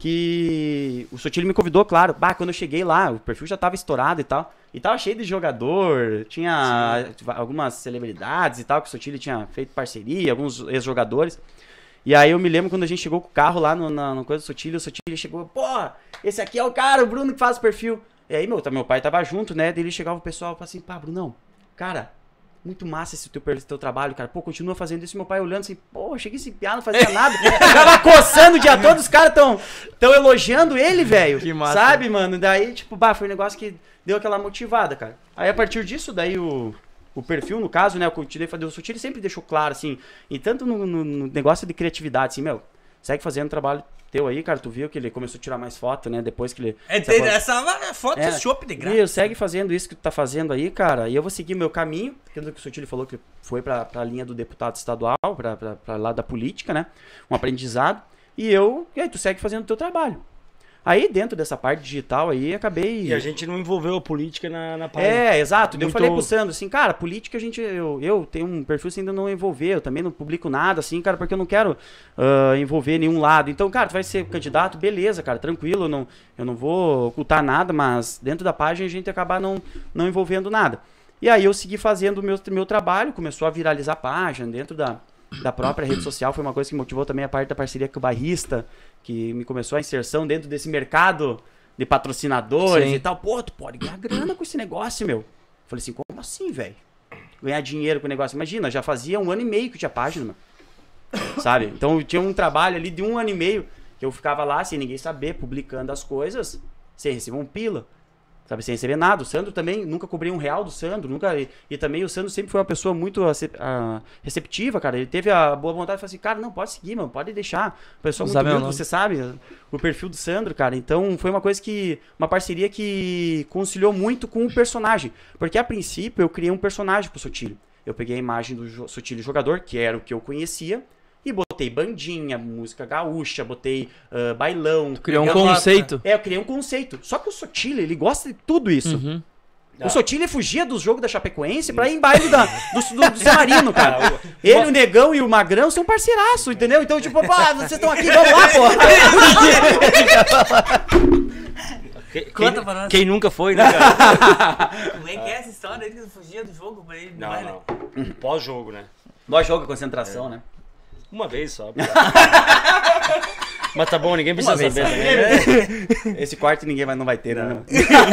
Que o Sotile me convidou, claro. Quando eu cheguei lá, o perfil já tava estourado e tal. E tava cheio de jogador, tinha algumas celebridades e tal, que o Sotile tinha feito parceria, alguns ex-jogadores. E aí eu me lembro quando a gente chegou com o carro lá no coisa do Sotile, o Sotile chegou, pô, esse aqui é o cara, o Bruno que faz o perfil. E aí meu pai tava junto, né, daí ele chegava o pessoal e falava assim, Brunão, cara, muito massa esse teu trabalho, cara. Pô, continua fazendo isso. Meu pai olhando assim, pô, cheguei esse piá, não fazia nada. Tava coçando o dia todo, os caras tão elogiando ele, velho. Que massa. Sabe, mano? Daí, tipo, foi um negócio que deu aquela motivada, cara. Aí, a partir disso, daí o perfil, no caso, né, eu continuei fazendo o Sotile, sempre deixou claro, assim, e tanto no negócio de criatividade, assim, segue fazendo trabalho teu aí, cara, tu viu que ele começou a tirar mais foto, né, depois que ele... Essa foto é chopp de graça. Segue fazendo isso que tu tá fazendo aí, cara, e eu vou seguir meu caminho, porque o Sotile falou que foi pra linha do deputado estadual, pra lá da política, né, um aprendizado, e aí tu segue fazendo o teu trabalho. Aí, dentro dessa parte digital aí, acabei... E a gente não envolveu a política na página. Exato. Eu falei pro Sandro, assim, cara, política eu tenho um perfil assim, ainda não envolver, eu também não publico nada, assim, cara, porque eu não quero envolver nenhum lado. Então, cara, tu vai ser candidato, beleza, cara, tranquilo, eu não vou ocultar nada, mas dentro da página a gente acabar não envolvendo nada. E aí eu segui fazendo o meu trabalho, começou a viralizar a página dentro da própria rede social, foi uma coisa que motivou também a parte da parceria com o Barrista, que me começou a inserção dentro desse mercado de patrocinadores e tal. Pô, tu pode ganhar grana com esse negócio, meu. Falei assim, como assim, velho? Ganhar dinheiro com o negócio. Imagina, já fazia 1 ano e meio que tinha página, mano. Sabe? Então eu tinha um trabalho ali de 1 ano e meio, que eu ficava lá sem ninguém saber, publicando as coisas, sem receber um pila. Sabe, sem receber nada. O Sandro também, nunca cobrei R$1 do Sandro, nunca... E também o Sandro sempre foi uma pessoa muito receptiva, cara. Ele teve a boa vontade de falar assim, cara, não, pode seguir, mano, pode deixar. O pessoal muito humilde, você sabe, o perfil do Sandro, cara. Então, foi uma parceria que conciliou muito com o personagem. Porque, a princípio, eu criei um personagem pro Sotile. Eu peguei a imagem do Sotile jogador, que era o que eu conhecia, e botei bandinha, música gaúcha, botei bailão. Tu criou um conceito? Eu criei um conceito. Só que o Sotile, ele gosta de tudo isso. Uhum. O Sotile fugia dos jogos da Chapecoense pra ir em baile do Samarino, cara. Ele, o Negão e o Magrão são parceiraço, entendeu? Então, tipo, vocês estão aqui, vamos lá, pô. Conta pra nós. Quem nunca foi, né, cara? Como é que é essa história aí que fugia do jogo pra ir? Não. Pós-jogo, né? Pós-jogo, concentração, né? Uma vez só. Mas tá bom, ninguém precisa saber também. Esse quarto ninguém não vai ter, né?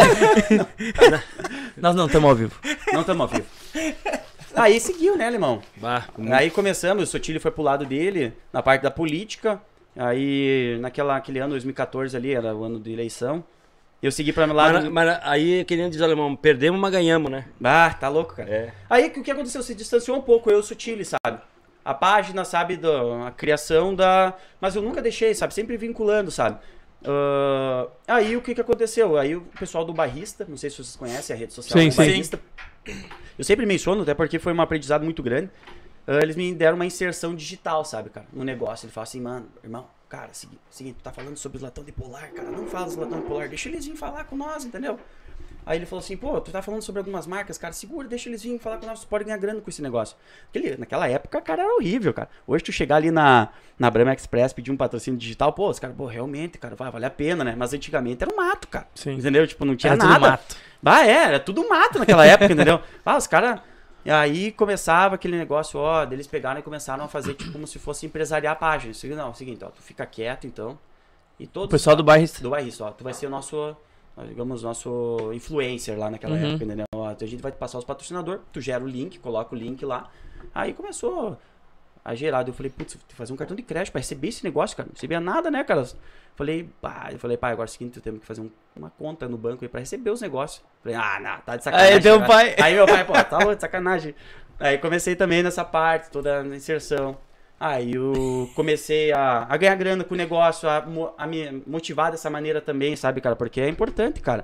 Nós não estamos ao vivo. Não estamos ao vivo. Aí seguiu, né, Alemão? Aí começamos, o Sotile foi pro lado dele, na parte da política. Aí, naquele ano, 2014 ali, era o ano de eleição. Eu segui pra lá. Mas aí, querendo dizer, Alemão, perdemos, mas ganhamos, né? Tá louco, cara. Aí, o que aconteceu? Se distanciou um pouco, eu e o Sotile, sabe? A página, sabe, a criação Mas eu nunca deixei, sabe? Sempre vinculando, sabe? Aí o que aconteceu? Aí o pessoal do Barrista, não sei se vocês conhecem a rede social do Barrista. Eu sempre menciono, até porque foi um aprendizado muito grande. Eles me deram uma inserção digital, sabe, cara? No negócio. Ele fala assim, mano, irmão, cara, seguinte, tu tá falando sobre os latão de polar, cara. Não fala dos latão de polar, deixa eles virem falar com nós, entendeu? Aí ele falou assim, pô, tu tá falando sobre algumas marcas, cara, segura, deixa eles virem falar com nós, tu pode ganhar grana com esse negócio. Naquela época, cara, era horrível, cara. Hoje tu chegar ali na Brahma Express, pedir um patrocínio digital, pô, os caras, pô, realmente, cara, vai valer a pena, né? Mas antigamente era um mato, cara. Sim. Entendeu? Tipo, não tinha era nada. Tudo mato. Era tudo mato naquela época, entendeu? Os caras... E aí começava aquele negócio, deles pegaram e começaram a fazer, tipo, como se fosse empresariar a página. Não, é o seguinte, tu fica quieto, então. E todos... O pessoal do Barrista. Do Barrista, tu vai ser o nosso digamos, nosso influencer lá naquela época, entendeu? Ó, a gente vai te passar os patrocinadores, tu gera o link, coloca o link lá. Aí começou a gerar. Eu falei, putz, tem que fazer um cartão de crédito pra receber esse negócio, cara. Não recebia nada, né, cara? Eu falei, pai, agora é o seguinte, temos que fazer uma conta no banco aí pra receber os negócios. Falei, não, tá de sacanagem. Aí teu pai... Aí meu pai, pô, tá de sacanagem. Aí comecei também nessa parte, toda na inserção. Aí eu comecei a ganhar grana com o negócio, a me motivar dessa maneira também, sabe, cara? Porque é importante, cara.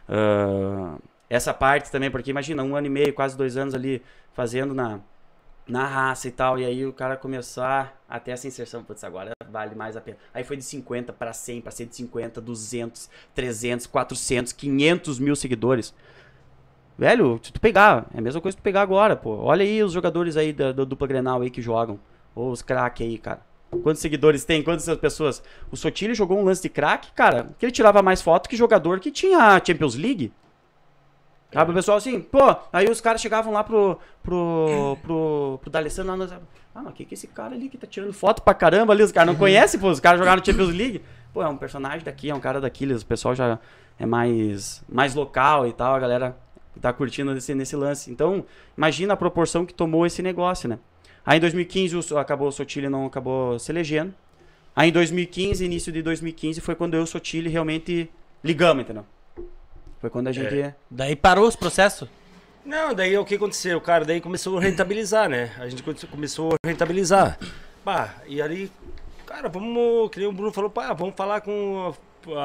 Essa parte também, porque imagina, 1 ano e meio, quase 2 anos ali, fazendo na raça e tal, e aí o cara começar até essa inserção, putz, agora vale mais a pena. Aí foi de 50 para 100, para 150, 200, 300, 400, 500 mil seguidores. Velho, se tu pegar, é a mesma coisa que tu pegar agora, pô. Olha aí os jogadores aí da dupla Grenal aí que jogam. Ou os craques aí, cara. Quantos seguidores tem? Quantas pessoas? O Sotile jogou um lance de craque, cara, que ele tirava mais foto que jogador que tinha a Champions League. Sabe, o pessoal assim, pô, aí os caras chegavam lá pro D'Alessandro lá, mas que é esse cara ali que tá tirando foto pra caramba ali? Os caras não conhecem, pô, os caras jogaram no Champions League. Pô, é um personagem daqui, é um cara daqueles, o pessoal já é mais local e tal, a galera tá curtindo nesse lance. Então, imagina a proporção que tomou esse negócio, né? Aí em 2015 o Sotile não acabou se elegendo. Aí em 2015, início de 2015, foi quando eu e o Sotile realmente ligamos, entendeu? Foi quando a gente... Daí parou os processos? Não, daí o que aconteceu, cara? Daí começou a rentabilizar, né? A gente começou a rentabilizar. E ali, cara, que nem o Bruno falou, vamos falar com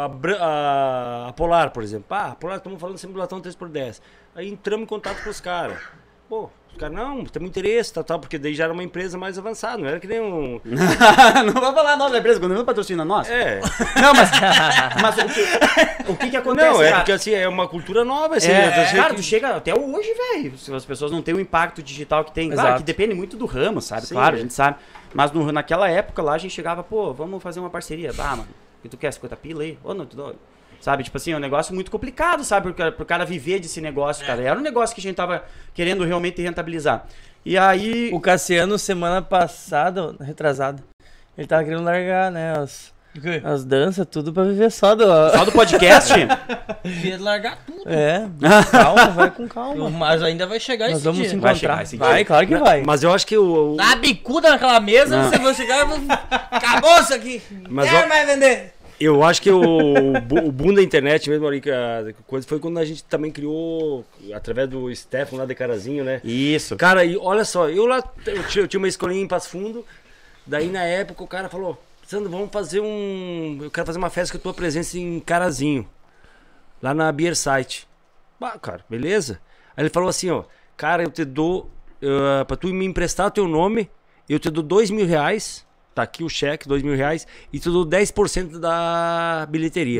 a Polar, por exemplo. A Polar, estamos falando sempre do latão 3x10. Aí entramos em contato com os caras. Pô, os caras, não, temos interesse, tal, porque daí já era uma empresa mais avançada, não era que nem um... Não vou falar nome da empresa, quando não patrocina nós. Não, mas o que acontece, não, cara? Porque assim, é uma cultura nova, assim. Cara, tu chega até hoje, velho, se as pessoas não têm o impacto digital que tem. Claro, que depende muito do ramo, sabe? Sim, claro, a gente sabe. Mas naquela época lá, a gente chegava, pô, vamos fazer uma parceria. Mano, o que tu quer? 50 pila aí? Ou não, tu dá... Sabe, tipo assim, é um negócio muito complicado, sabe, pro cara viver desse negócio, cara. Era um negócio que a gente tava querendo realmente rentabilizar. E aí... O Cassiano, semana passada, retrasada, ele tava querendo largar, né, as danças, tudo pra viver só do podcast? Queria largar tudo. Calma, vai com calma. Mas ainda vai chegar esse dia. Nós vamos se encontrar. Vai, claro que vai. Mas eu acho que Dá a bicuda naquela mesa, você vai chegar e acabou isso aqui. Mas Quer mais vender? Eu acho que o boom da internet mesmo ali, que a coisa foi quando a gente também criou, através do Stefan lá de Carazinho, né? Isso. Cara, e olha só, eu tinha uma escolinha em Passo Fundo, daí na época o cara falou, Sandro, vamos fazer eu quero fazer uma festa com a tua presença em Carazinho, lá na Beer Site. Cara, beleza? Aí ele falou assim, ó, cara, eu te dou, pra tu me emprestar o teu nome, eu te dou R$2.000, tá aqui o cheque, R$2.000, e tu dou 10% da bilheteria.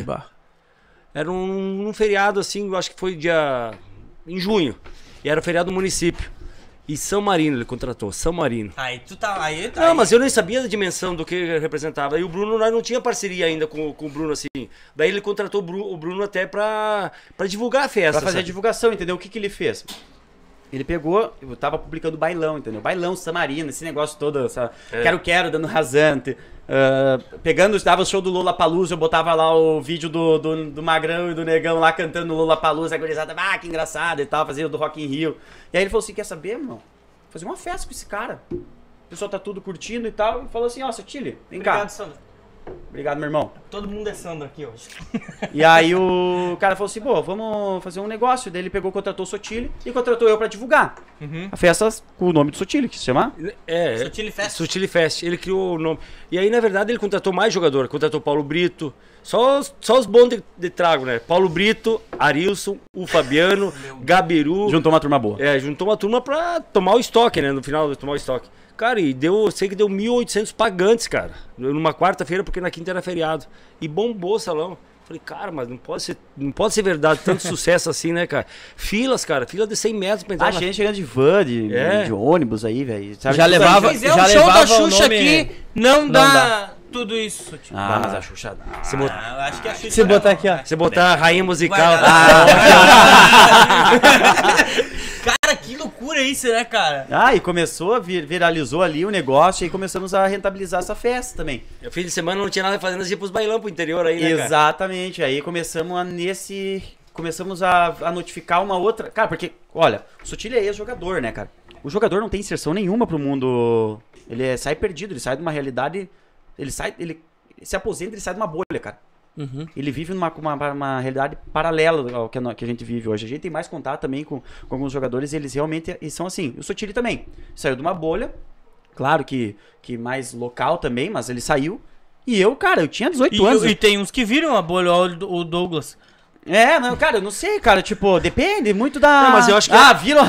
Era um feriado assim, eu acho que foi em junho, e era o feriado do município. E São Marino ele contratou, São Marino. Aí tu tá... Não, mas eu nem sabia da dimensão do que representava. E o Bruno, nós não tinha parceria ainda com o Bruno, assim. Daí ele contratou o Bruno até pra divulgar a festa. Pra fazer a divulgação, entendeu? O que ele fez? Ele pegou, eu tava publicando bailão, entendeu? Bailão, Samarina, esse negócio todo, quero, dando rasante. Dava o show do Lollapalooza, eu botava lá o vídeo do Magrão e do Negão lá cantando no Lollapalooza, a gurizada, que engraçado e tal, fazia o do Rock in Rio. E aí ele falou assim, quer saber, irmão? Fazer uma festa com esse cara. O pessoal tá tudo curtindo e tal. E falou assim, Sotile, vem cá. Obrigado, Sandro. Obrigado, meu irmão. Todo mundo é Sandro aqui hoje. E aí o cara falou assim, vamos fazer um negócio. Daí ele contratou o Sotile e contratou eu pra divulgar a festa com o nome do Sotile, que se chama? Sotile Fest. Sotile Fest, ele criou o nome. E aí, na verdade, ele contratou mais jogador. Contratou Paulo Brito, só os bons de trago, né? Paulo Brito, Arilson, o Fabiano, Gabiru. Juntou uma turma boa. Juntou uma turma pra tomar o estoque, né? No final, tomar o estoque. Cara, e sei que deu 1.800 pagantes, cara. Numa quarta-feira, porque na quinta era feriado. E bombou o salão. Falei, cara, mas não pode ser verdade, tanto sucesso assim, né, cara? Filas, cara, fila de 100 metros pra entrar. Gente chegando de van, de ônibus aí, velho. Já levava o show da Xuxa aqui, não dá tudo isso. Mas a Xuxa dá. Eu acho que a Xuxa... Se botar aqui, ó. Você botar a rainha musical. Cara, que loucura. loucura isso, né, cara? E começou, viralizou ali o negócio e começamos a rentabilizar essa festa também. O fim de semana não tinha nada fazendo, nós ia pros bailão pro interior aí, né, cara? Exatamente, aí começamos a notificar uma outra... Cara, porque, olha, o Sotile é ex-jogador, né, cara? O jogador não tem inserção nenhuma pro mundo... Ele sai perdido, ele sai de uma realidade... Ele se aposenta, ele sai de uma bolha, cara. Uhum. Ele vive uma realidade paralela ao que a gente vive hoje. A gente tem mais contato também com alguns jogadores e eles realmente são assim. O Sotile também saiu de uma bolha, claro que mais local também, mas ele saiu. E eu, cara, eu tinha 18 anos. E tem uns que viram a bolha, o Douglas. Não, cara, eu não sei, cara, tipo, depende muito da... Não, mas eu acho que... viram...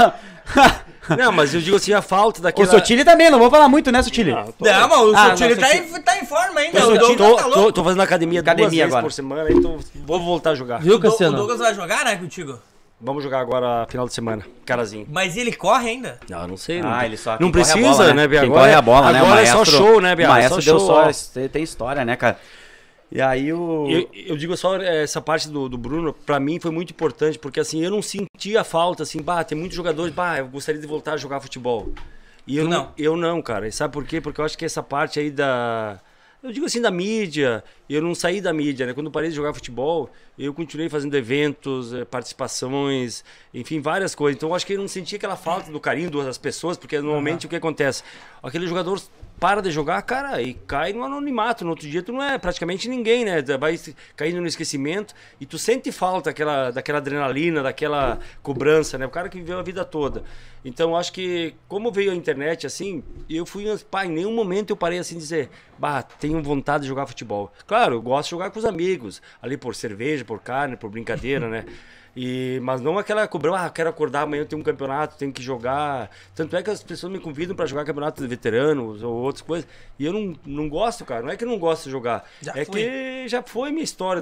Não, mas eu digo assim, a falta daquela... O Sotile também, não vou falar muito, né, Sotile? Não, mas o Sotile tá em forma ainda. O Douglas tô fazendo academia duas vezes agora por semana, então vou voltar a jogar. Viu, o Cassiano? Douglas vai jogar, né, contigo? Vamos jogar agora final de semana, carazinho. Mas ele corre ainda? Não, não sei. Ele só... Não quem corre a precisa, bola, né, Bia? Quem corre a bola, né? Agora é só show, né, Bia? O maestro só deu show. tem história, né, cara? E aí Eu digo só, essa parte do Bruno, pra mim foi muito importante, porque assim, eu não sentia falta, assim, tem muitos jogadores, eu gostaria de voltar a jogar futebol. E eu não, cara. E sabe por quê? Porque eu acho que essa parte aí eu digo assim, da mídia, eu não saí da mídia, né? Quando eu parei de jogar futebol, eu continuei fazendo eventos, participações, enfim, várias coisas. Então eu acho que eu não senti aquela falta do carinho das pessoas, porque normalmente o que acontece? Aquele jogador para de jogar, cara, e cai no anonimato. No outro dia tu não é praticamente ninguém, né? Vai caindo no esquecimento e tu sente falta daquela adrenalina, daquela cobrança, né? O cara que viveu a vida toda. Então, acho que, como veio a internet, assim, eu fui... em nenhum momento eu parei assim de dizer, tenho vontade de jogar futebol. Claro, eu gosto de jogar com os amigos, ali por cerveja, por carne, por brincadeira, né? Mas não aquela cobrança, quero acordar amanhã, eu tenho um campeonato, tenho que jogar. Tanto é que as pessoas me convidam para jogar campeonato de veteranos ou outras coisas. E eu não gosto, cara. Não é que eu não gosto de jogar. Que já foi minha história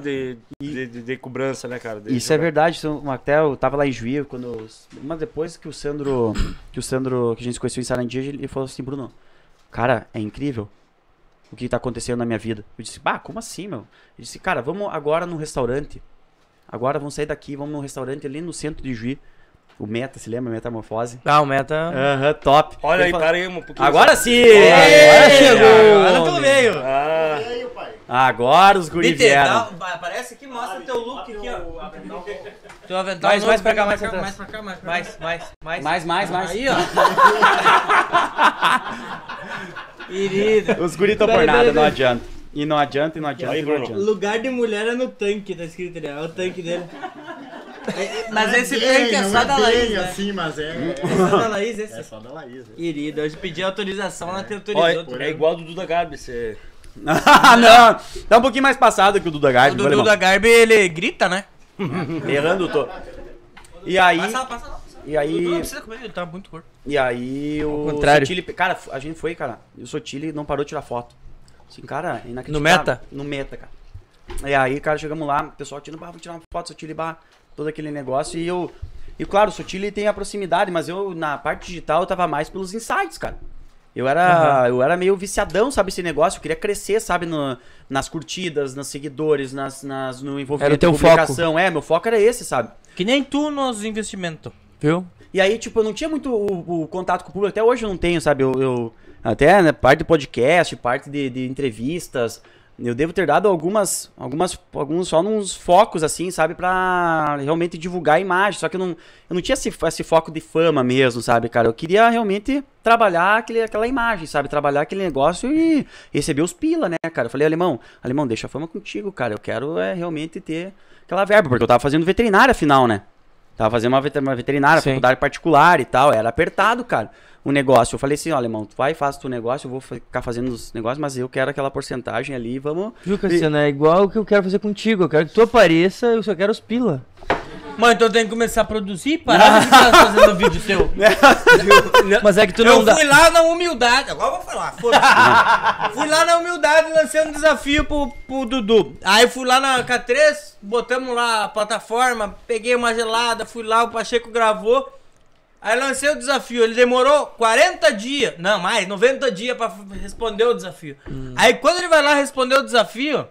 de cobrança, né, cara? Isso é verdade. Até eu tava lá em Juí, mas depois que o Sandro, que a gente se conheceu em Sarandi, ele falou assim, Bruno, cara, é incrível o que tá acontecendo na minha vida. Eu disse, como assim, meu? Ele disse, cara, vamos agora num restaurante. Agora vamos sair daqui, vamos num restaurante ali no centro de Juí. O Meta, se lembra? Metamorfose. O Meta... Top. Olha aí, parei um pouquinho. Agora sim! Agora chegou! Agora tu veio! Agora os guris vieram. Aparece aqui, mostra o teu look aqui, ó. Teu avental. Mais pra cá, mais pra cá. Mais. Aí, ó. Querido. Os guris estão por nada, não adianta. E não adianta. Lugar de mulher é no tanque, tá escrito ali. É o tanque dele. Mas esse tanque é só da Laís, né? Assim, mas É só da Laís esse? É só da Laís. Querido, hoje pedi autorização, ela te autorizou. É igual do Duda Garbi, você... Não, tá um pouquinho mais passado que o Duda Garbi. O Duda Garbi, ele grita, né? Errando todo. E aí... Passa lá. E aí... Não precisa comer, ele tá muito gordo. E aí o Sotile... Cara, a gente foi, cara. E o Sotile não parou de tirar foto. Assim, cara, inacreditável. No Meta? No Meta, cara. E aí, cara, chegamos lá, o pessoal tirando, vamos tirar uma foto, Sotile, todo aquele negócio. E claro, o Sotile tem a proximidade, mas eu, na parte digital, eu tava mais pelos insights, cara. Eu era meio viciadão, sabe, esse negócio. Eu queria crescer, sabe, nas curtidas, nos seguidores, no envolvimento. Era o teu publicação. Meu foco era esse, sabe? Que nem tu nos investimentos. Viu? E aí, tipo, eu não tinha muito o contato com o público. Até hoje eu não tenho, sabe? Até, né, parte de podcast, parte de entrevistas. Eu devo ter dado alguns só uns focos, assim, sabe? Pra realmente divulgar a imagem. Só que eu não tinha esse foco de fama mesmo, sabe, cara? Eu queria realmente trabalhar aquela imagem, sabe? Trabalhar aquele negócio e receber os pila, né, cara? Eu falei, alemão, deixa a fama contigo, cara. Eu quero realmente ter aquela verba. Porque eu tava fazendo veterinária, afinal, né? Tava fazendo uma veterinária, faculdade particular e tal. Era apertado, cara, o negócio. Eu falei assim, alemão, tu vai, faz teu negócio, eu vou ficar fazendo os negócios, mas eu quero aquela porcentagem ali, vamos... Viu, Cassiano? É igual o que eu quero fazer contigo. Eu quero que tu apareça, eu só quero os pila. Mas então tem que começar a produzir e parar de ficar fazendo vídeo teu. Mas é que tu não dá... Eu fui lá na humildade, agora eu vou falar, fui lá na humildade, lancei um desafio pro Dudu. Aí fui lá na K3, botamos lá a plataforma, peguei uma gelada, fui lá, o Pacheco gravou. Aí lancei o desafio, ele demorou 40 dias, não mais, 90 dias pra responder o desafio. Aí quando ele vai lá responder o desafio...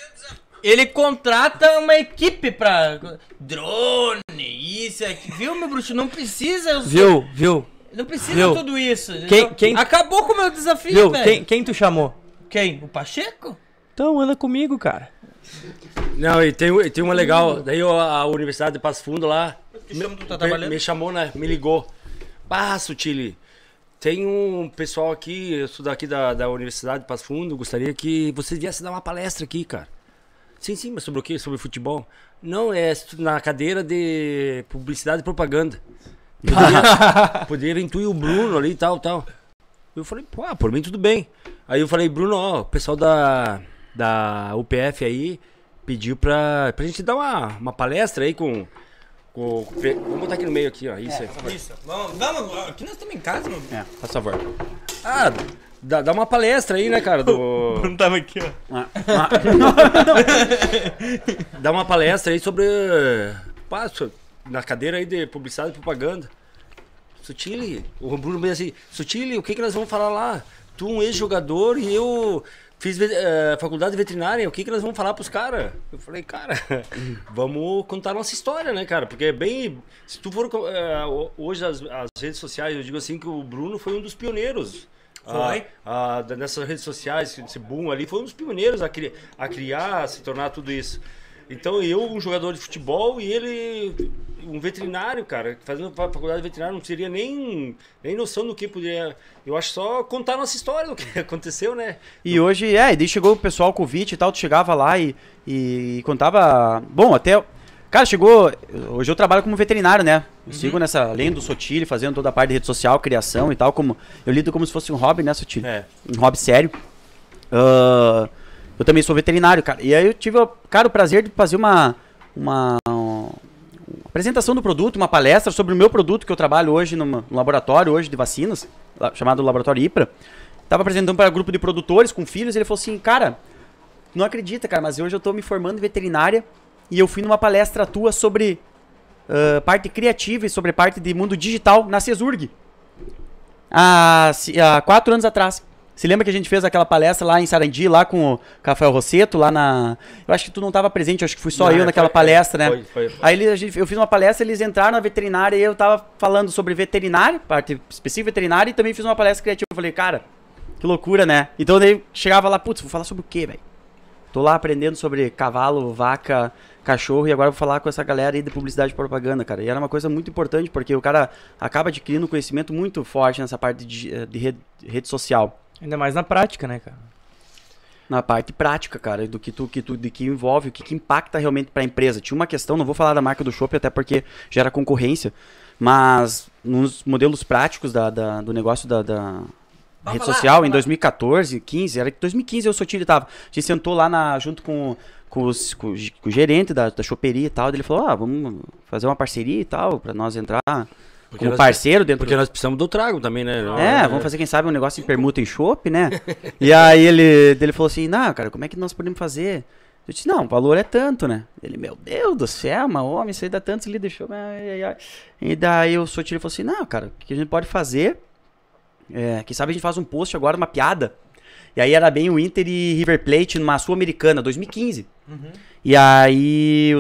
Ele contrata uma equipe pra... Drone, isso aqui. Viu, meu bruxo? Não precisa... Viu? Não precisa Viu? tudo isso. Quem- Acabou com o meu desafio, Viu? velho. Quem tu chamou? Quem? O Pacheco? Então, anda comigo, cara. Não, e tem uma legal. Daí a Universidade de Passo Fundo lá Tá trabalhando? me chamou, né? Me ligou. Ah, Sutili, tem um pessoal aqui, eu sou daqui da Universidade de Passo Fundo, gostaria que você viesse dar uma palestra aqui, cara. Sim, mas sobre o quê? Sobre futebol? Não, é na cadeira de publicidade e propaganda. Poderia intuir o Bruno ali e tal. Eu falei, pô, por mim tudo bem. Aí eu falei, Bruno, ó, o pessoal da UPF aí pediu pra gente dar uma palestra aí com... Vamos botar aqui no meio aqui, ó. Isso aí. Isso. Vamos. Aqui nós estamos em casa, meu. Faz favor. Ah, dá uma palestra aí, né, cara? Não tava aqui, ó. Dá uma palestra aí sobre... na cadeira aí de publicidade e propaganda. Sutili, o Bruno bem assim, Sutili, o que nós vamos falar lá? Tu um ex-jogador e eu fiz faculdade de veterinária, o que nós vamos falar pros caras? Eu falei, cara, vamos contar nossa história, né, cara? Porque é bem... Se tu for... hoje as redes sociais, eu digo assim que o Bruno foi um dos pioneiros. Foi? Nessas redes sociais, esse boom ali, foi um dos pioneiros a criar, a se tornar tudo isso. Então eu, um jogador de futebol, e ele, um veterinário, cara, fazendo faculdade de veterinário, não teria nem noção do que poderia... Eu acho só contar a nossa história do que aconteceu, né? E hoje, e daí chegou o pessoal com o convite e tal, tu chegava lá e contava... Bom, até... Cara, chegou... Hoje eu trabalho como veterinário, né? Eu sigo nessa... Além do Sotile, fazendo toda a parte de rede social, criação e tal, como... Eu lido como se fosse um hobby, né, Sotile? Um hobby sério. Eu também sou veterinário, cara. E aí eu tive, cara, o prazer de fazer uma apresentação do produto, uma palestra sobre o meu produto que eu trabalho hoje no laboratório hoje de vacinas, chamado Laboratório IPRA. Tava apresentando para um grupo de produtores com filhos, e ele falou assim, cara, não acredita, cara, mas hoje eu tô me formando em veterinária e eu fui numa palestra tua sobre parte criativa e sobre parte de mundo digital na CESURG. Há 4 anos atrás. Se lembra que a gente fez aquela palestra lá em Sarandi, lá com o Rafael Rosseto, lá na... Eu acho que tu não estava presente, eu acho que fui só eu naquela palestra, né? Foi. Aí eu fiz uma palestra, eles entraram na veterinária e eu tava falando sobre veterinário, parte específica veterinária, e também fiz uma palestra criativa. Eu falei, cara, que loucura, né? Então daí chegava lá, putz, vou falar sobre o quê, velho? Tô lá aprendendo sobre cavalo, vaca, cachorro, e agora vou falar com essa galera aí de publicidade e propaganda, cara. E era uma coisa muito importante, porque o cara acaba adquirindo um conhecimento muito forte nessa parte de rede social. Ainda mais na prática, né, cara? Na parte prática, cara, do que envolve, o que impacta realmente para a empresa. Tinha uma questão, não vou falar da marca do Chopp, até porque gera concorrência, mas nos modelos práticos do negócio da rede social, em 2014, 15, era que 2015 eu e o Sotile tava. A gente sentou lá junto com o gerente da choperia e tal, ele falou, vamos fazer uma parceria e tal, para nós entrar... Como parceiro dentro... Porque nós precisamos do trago também, né? Vamos fazer, quem sabe, um negócio em permuta em chopp, né? E aí ele falou assim, não, cara, como é que nós podemos fazer? Eu disse, não, o valor é tanto, né? Ele, meu Deus do céu, mas homem, isso aí dá tantos ali, deixou... E daí o Sotile falou assim, não, cara, o que a gente pode fazer... quem sabe a gente faz um post agora, uma piada. E aí era bem o Inter e River Plate numa Sul-Americana, 2015. E aí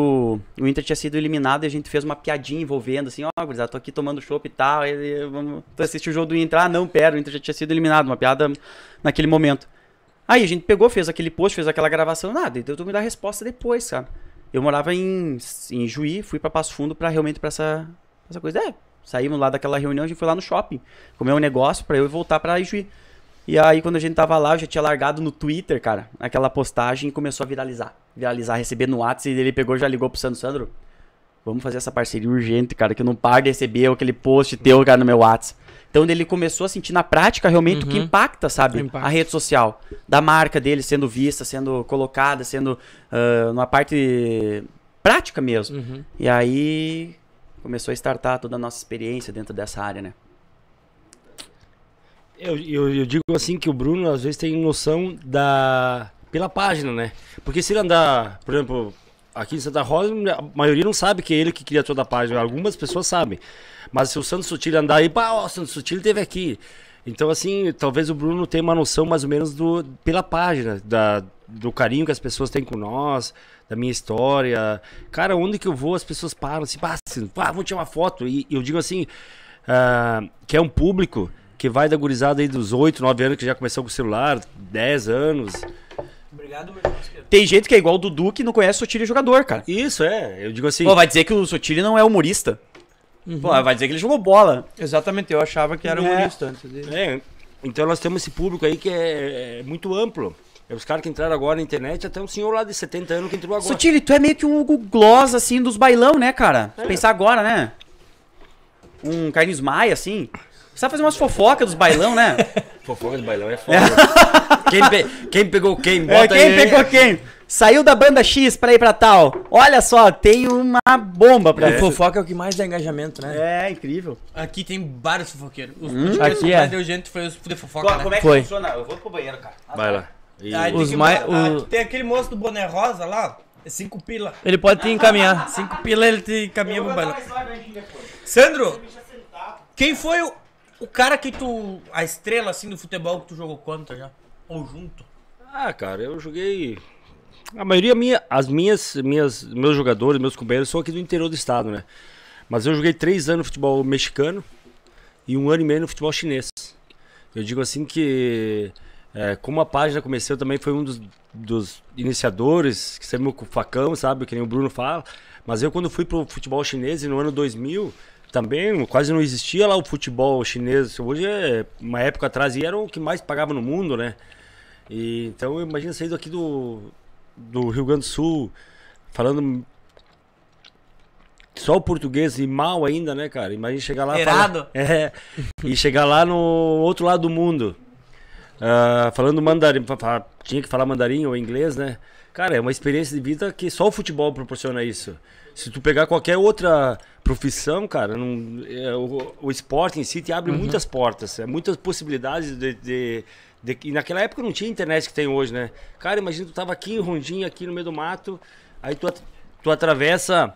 o Inter tinha sido eliminado e a gente fez uma piadinha envolvendo, assim, gurizada, tô aqui tomando chopp e tal, vamos assistir o jogo do Inter. Não, pera, o Inter já tinha sido eliminado, uma piada naquele momento. Aí a gente pegou, fez aquele post, fez aquela gravação, então tu me dá a resposta depois, cara. Eu morava em Juí, fui pra Passo Fundo realmente pra essa coisa. Saímos lá daquela reunião, a gente foi lá no shopping, comer um negócio pra eu voltar pra Juí. E aí, quando a gente tava lá, eu já tinha largado no Twitter, cara, aquela postagem e começou a viralizar, receber no WhatsApp, e ele pegou e já ligou pro Sandro, vamos fazer essa parceria urgente, cara, que eu não paro de receber aquele post teu, cara, no meu WhatsApp. Então, ele começou a sentir na prática, realmente, o que impacta, sabe, a rede social, da marca dele sendo vista, sendo colocada, sendo numa parte prática mesmo. E aí, começou a startar toda a nossa experiência dentro dessa área, né. Eu digo assim que o Bruno às vezes tem noção pela página, né? Porque se ele andar, por exemplo, aqui em Santa Rosa, a maioria não sabe que é ele que cria toda a página. Algumas pessoas sabem. Mas se o Santos Sotile andar aí, o Santos Sotile esteve aqui. Então, assim, talvez o Bruno tenha uma noção mais ou menos pela página, do carinho que as pessoas têm com nós, da minha história. Cara, onde que eu vou, as pessoas param assim, vamos tirar uma foto. E eu digo assim... que é um público que vai da gurizada aí dos 8, 9 anos, que já começou com o celular, 10 anos. Obrigado, meu irmão. Tem gente que é igual o Dudu que não conhece o Sotile jogador, cara. Isso, eu digo assim... Pô, vai dizer que o Sotile não é humorista. Pô, vai dizer que ele jogou bola. Exatamente, eu achava que era humorista antes dele. Então nós temos esse público aí que é muito amplo. Os caras que entraram agora na internet, até um senhor lá de 70 anos que entrou agora. Sotile, tu é meio que um Hugo Gloss, assim, dos bailão, né, cara? Se pensar agora, né? Um Carlinhos Maia, assim. Precisa fazer umas fofocas dos bailão, né? Fofoca do bailão é foda. Quem pegou quem? Bota Quem aí. pegou quem? Saiu da banda X pra ir pra tal. Olha só, tem uma bomba pra Fofoca é o que mais dá engajamento, né? É, incrível. Aqui tem vários fofoqueiros. Os Aqui que é. mais deu gente foi os de fofoca, né? Como é que Foi. funciona? Eu vou pro banheiro, cara. Vai lá. E- Aí Os tem, tem aquele moço do boné rosa lá, é 5 pila. Ele pode te encaminhar. 5 pila ele te encaminha pro bailão. Sandro, quem foi o cara que tu... A estrela, assim, do futebol que tu jogou contra já? Ou junto? cara, eu joguei... A maioria meus jogadores, meus companheiros são aqui do interior do estado, né? Mas eu joguei 3 anos no futebol mexicano e 1 ano e meio no futebol chinês. Eu digo assim que, como a página comecei, eu também fui um dos iniciadores, que sempre com o facão, sabe? Que nem o Bruno fala. Mas eu quando fui pro futebol chinês, e no ano 2000, também quase não existia lá o futebol chinês. Hoje, uma época atrás, e era o que mais pagava no mundo, né? E, então, eu imagino sair daqui do Rio Grande do Sul, falando só o português e mal ainda, né, cara? Imagina chegar lá... Errado. E chegar lá no outro lado do mundo, falando mandarim, tinha que falar mandarim ou inglês, né? Cara, é uma experiência de vida que só o futebol proporciona isso. Se tu pegar qualquer outra profissão, cara, o esporte em si te abre muitas portas, muitas possibilidades e naquela época não tinha internet que tem hoje, né? Cara, imagina tu tava aqui em Rondinha, aqui no meio do mato, aí tu atravessa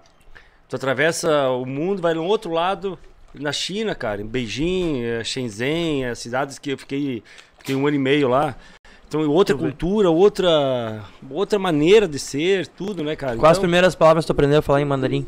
o mundo, vai no outro lado, na China, cara, em Beijing, Shenzhen, as cidades que eu fiquei 1 ano e meio lá. Então, outra cultura, outra maneira de ser, tudo, né, cara? Quais as então, primeiras palavras tu aprendeu a falar em mandarim?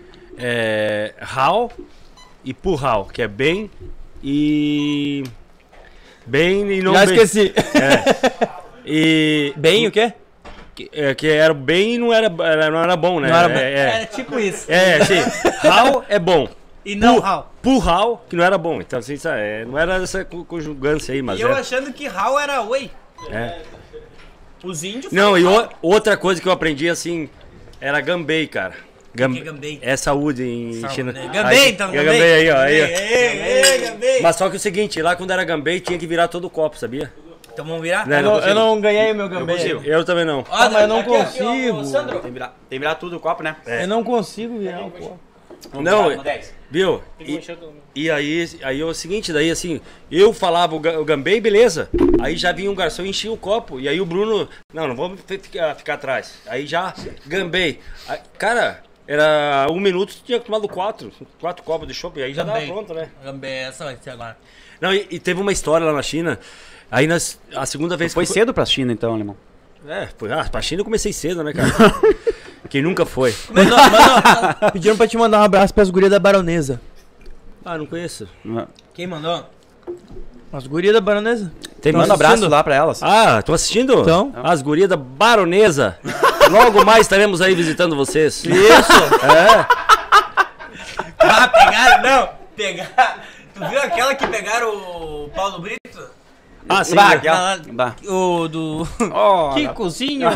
Hao e Pu Hao, que é bem e... Bem e não Já bem. esqueci. E... Bem o quê? Que era bem e não era bom, né? Não era bom. É tipo isso. Assim, Hao é bom. E não Hal. Pu Hao, que não era bom. Então, assim, não era essa conjugância aí, mas E eu achando que Hal era oi. Os índios... Não, e falam Hal. outra coisa que eu aprendi, assim, era gambei, cara. que é gambei? É saúde em Saúde, China. né? Gambei, então, Gambei gambei. aí, ó. Aí, ó. Gambei. Mas só que é o seguinte, lá quando era gambei, tinha que virar todo o copo, sabia? Então vamos virar? Não, Eu não ganhei o meu gambê. Eu também não. Ó, mas eu não aqui, ó, consigo. ó, Sandro, Tem que virar tudo o copo, né? Eu não consigo virar o copo. Não, viu? E aí é o seguinte, daí assim, eu falava o gambei, beleza. Aí já vinha um garçom e enchia o copo. E aí o Bruno, não vamos ficar atrás. Aí já, gambei. Aí, cara, era 1 minuto, tinha tomado 4 copos de chopp, aí já tava pronto, né? Gambei, essa vai ser agora. Não, e teve uma história lá na China. Aí a segunda vez Foi que cedo pra China, então, alemão. pra China eu comecei cedo, né, cara? Quem nunca foi. Pediram pra te mandar um abraço pras gurias da Baronesa. Não conheço. Quem mandou? As gurias da Baronesa? Manda um abraço lá pra elas. Tô assistindo? Então. As gurias da Baronesa. Logo mais estaremos aí visitando vocês. Isso! Pegaram? Não, pegaram. Tu viu aquela que pegaram o Paulo Brito? Sim. O do... Oh, Kikozinho.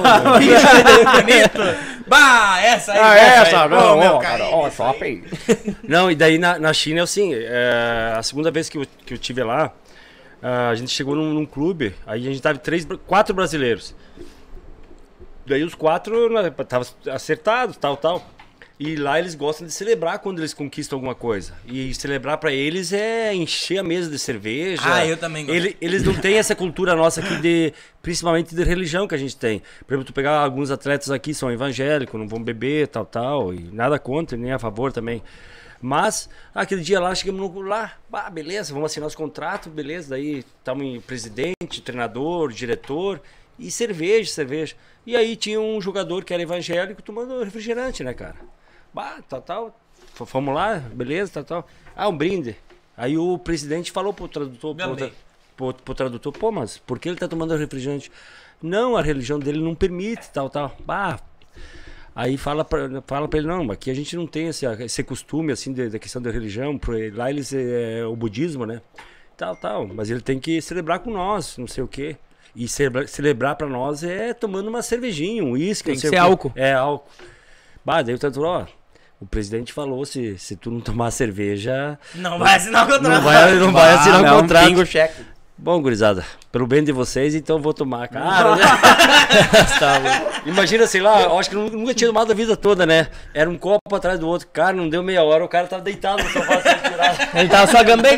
Essa aí. essa, não, meu ó, cara. cara, ó, shopping. Não, e daí na China é assim, a segunda vez que eu tive lá, a gente chegou num clube, aí a gente tava 4 brasileiros. Daí os 4 estavam acertados, tal. E lá eles gostam de celebrar quando eles conquistam alguma coisa. E celebrar pra eles é encher a mesa de cerveja. Eu também gosto. Eles não têm essa cultura nossa aqui, principalmente de religião que a gente tem. Por exemplo, tu pegar alguns atletas aqui, são evangélicos, não vão beber, tal. E nada contra, nem a favor também. Mas, aquele dia lá, chegamos lá, beleza, vamos assinar os contratos, beleza. Daí estamos em presidente, treinador, diretor e cerveja. E aí tinha um jogador que era evangélico tomando refrigerante, né, cara? Tal. Fomos lá, beleza, tal. Um brinde. Aí o presidente falou pro tradutor, pro tradutor, pô, mas por que ele tá tomando refrigerante? Não, a religião dele não permite, tal. Aí fala pra ele, não, aqui a gente não tem esse costume, assim, da questão da religião. Lá eles é o budismo, né? Tal. Mas ele tem que celebrar com nós, não sei o quê. E celebrar pra nós é tomando uma cervejinha, um uísque. Tem que ser álcool. É, álcool. Daí o tradutor, ó, o presidente falou, se tu não tomar cerveja... Não vai assinar o contrato. Não vai assinar o contrato. Pingo cheque. Bom, gurizada, pelo bem de vocês, então eu vou tomar, cara. Né? Imagina, sei lá, eu acho que nunca tinha tomado a vida toda, né? Era um copo atrás do outro. Cara, não deu meia hora, o cara tava deitado no sofá sem tirar. Ele tava só gambei.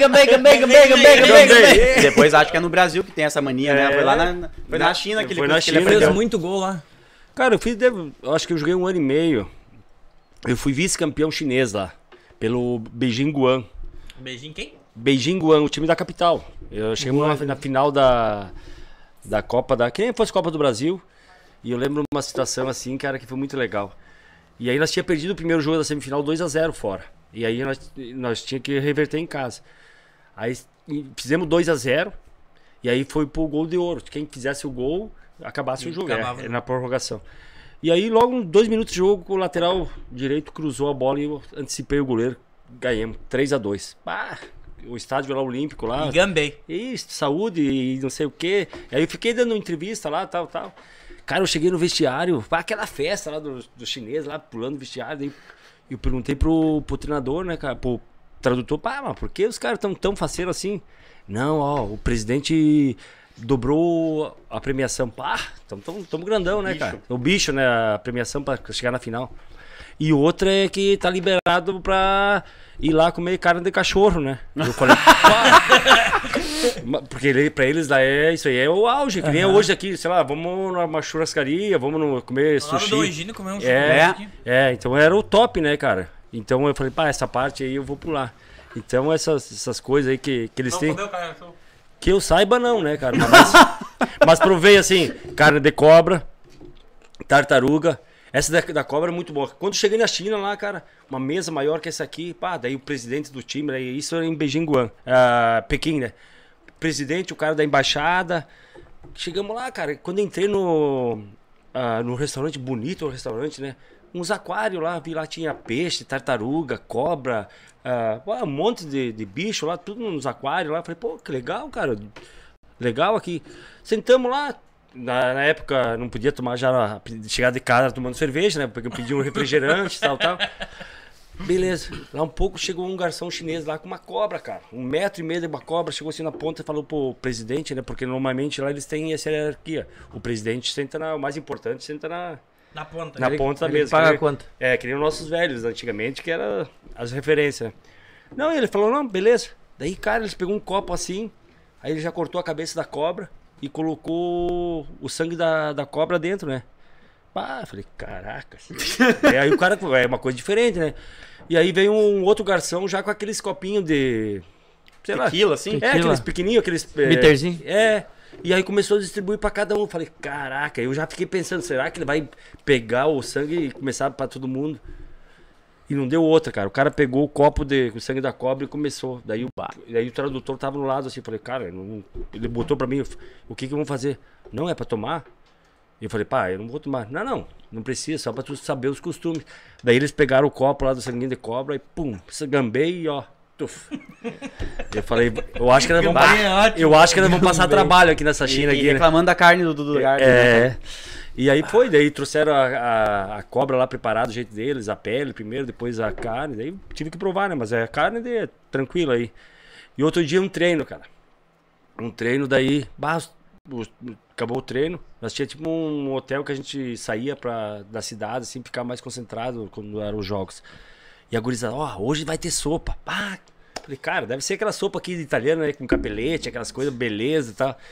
Depois acho que é no Brasil que tem essa mania, né? Foi lá na China que ele fez muito gol lá. Cara, eu acho que eu joguei 1 ano e meio. Eu fui vice-campeão chinês lá, pelo Beijing Guan. Beijinho quem? Beijing Guan, o time da capital. Eu cheguei na final da Copa que nem fosse Copa do Brasil. E eu lembro uma situação assim, cara, que foi muito legal. E aí nós tínhamos perdido o primeiro jogo da semifinal 2-0 fora. E aí nós tínhamos que reverter em casa. Aí fizemos 2-0. E aí foi pro gol de ouro. Quem fizesse o gol, acabasse o jogo. Na prorrogação. E aí logo 2 minutos de jogo, o lateral direito cruzou a bola e eu antecipei o goleiro. Ganhamos 3-2. O estádio lá olímpico lá. E gambei. Isso, saúde e não sei o quê. E aí eu fiquei dando entrevista lá, tal. Cara, eu cheguei no vestiário, aquela festa lá do chinês, lá pulando o vestiário. Daí eu perguntei pro treinador, né, cara, pro tradutor, mas por que os caras tão faceiros assim? Não, o presidente dobrou a premiação. Tamo grandão, né, cara? O bicho, né, a premiação pra chegar na final. E outra é que tá liberado pra ir lá comer carne de cachorro, né? Eu falei, porque pra eles lá isso aí é o auge, que nem hoje aqui, sei lá, vamos numa churrascaria, vamos comer sushi. Do Engine, comer um churrasco. Então era o top, né, cara? Então eu falei, essa parte aí eu vou pular. Então essas coisas aí que eles têm... Que eu saiba não, né, cara? Mas provei assim, carne de cobra, tartaruga. Essa da cobra é muito boa. Quando cheguei na China lá, cara, uma mesa maior que essa aqui, daí o presidente do time, daí, isso era em Beijing Guan, Pequim, né? Presidente, o cara da embaixada. Chegamos lá, cara, quando entrei no restaurante, bonito o restaurante, né? Uns aquários lá, vi lá, tinha peixe, tartaruga, cobra, um monte de bicho lá, tudo nos aquários lá. Falei, pô, que legal, cara, legal aqui. Sentamos lá. Na época não podia tomar chegar de casa tomando cerveja, né? Porque eu pedi um refrigerante, tal. Beleza. Lá um pouco chegou um garçom chinês lá com uma cobra, cara. 1,5 metro de uma cobra. Chegou assim na ponta e falou pro presidente, né? Porque normalmente lá eles têm essa hierarquia. O presidente senta o mais importante senta na ponta. Na ponta da mesa. Paga quanto? Que nem os nossos velhos antigamente, que era as referências. Não, ele falou, não, beleza. Daí, cara, eles pegou um copo assim, aí ele já cortou a cabeça da cobra e colocou o sangue da cobra dentro, né? Falei, caraca. Aí o cara, é uma coisa diferente, né? E aí veio um outro garçom já com aqueles copinhos de... sei lá. Tequila, assim? Aqueles pequenininhos, aqueles... Bitterzinho? E aí começou a distribuir pra cada um. Falei, caraca. Eu já fiquei pensando, será que ele vai pegar o sangue e começar pra todo mundo? E não deu outra, cara. O cara pegou o copo com o sangue da cobra e começou. Daí o tradutor tava no lado assim. Falei, cara, ele botou pra mim, o que vamos fazer? Não, é pra tomar? E eu falei, eu não vou tomar. Não precisa, só pra tu saber os costumes. Daí eles pegaram o copo lá do sanguinho de cobra e pum, gambei e ó. Tuf. Eu falei, eu acho que nós vamos passar trabalho aqui nessa China. E reclamando da carne do lugar. Né? E aí daí trouxeram a cobra lá preparada do jeito deles, a pele primeiro, depois a carne, daí tive que provar, né? Mas a carne é tranquila aí. E outro dia um treino, cara. Um treino daí, acabou o treino, nós tinha tipo um hotel que a gente saía da cidade, assim, ficar mais concentrado quando eram os jogos. E a gurizada, hoje vai ter sopa. Falei, cara, deve ser aquela sopa aqui de italiana, né, com capelete, aquelas coisas, beleza e tal.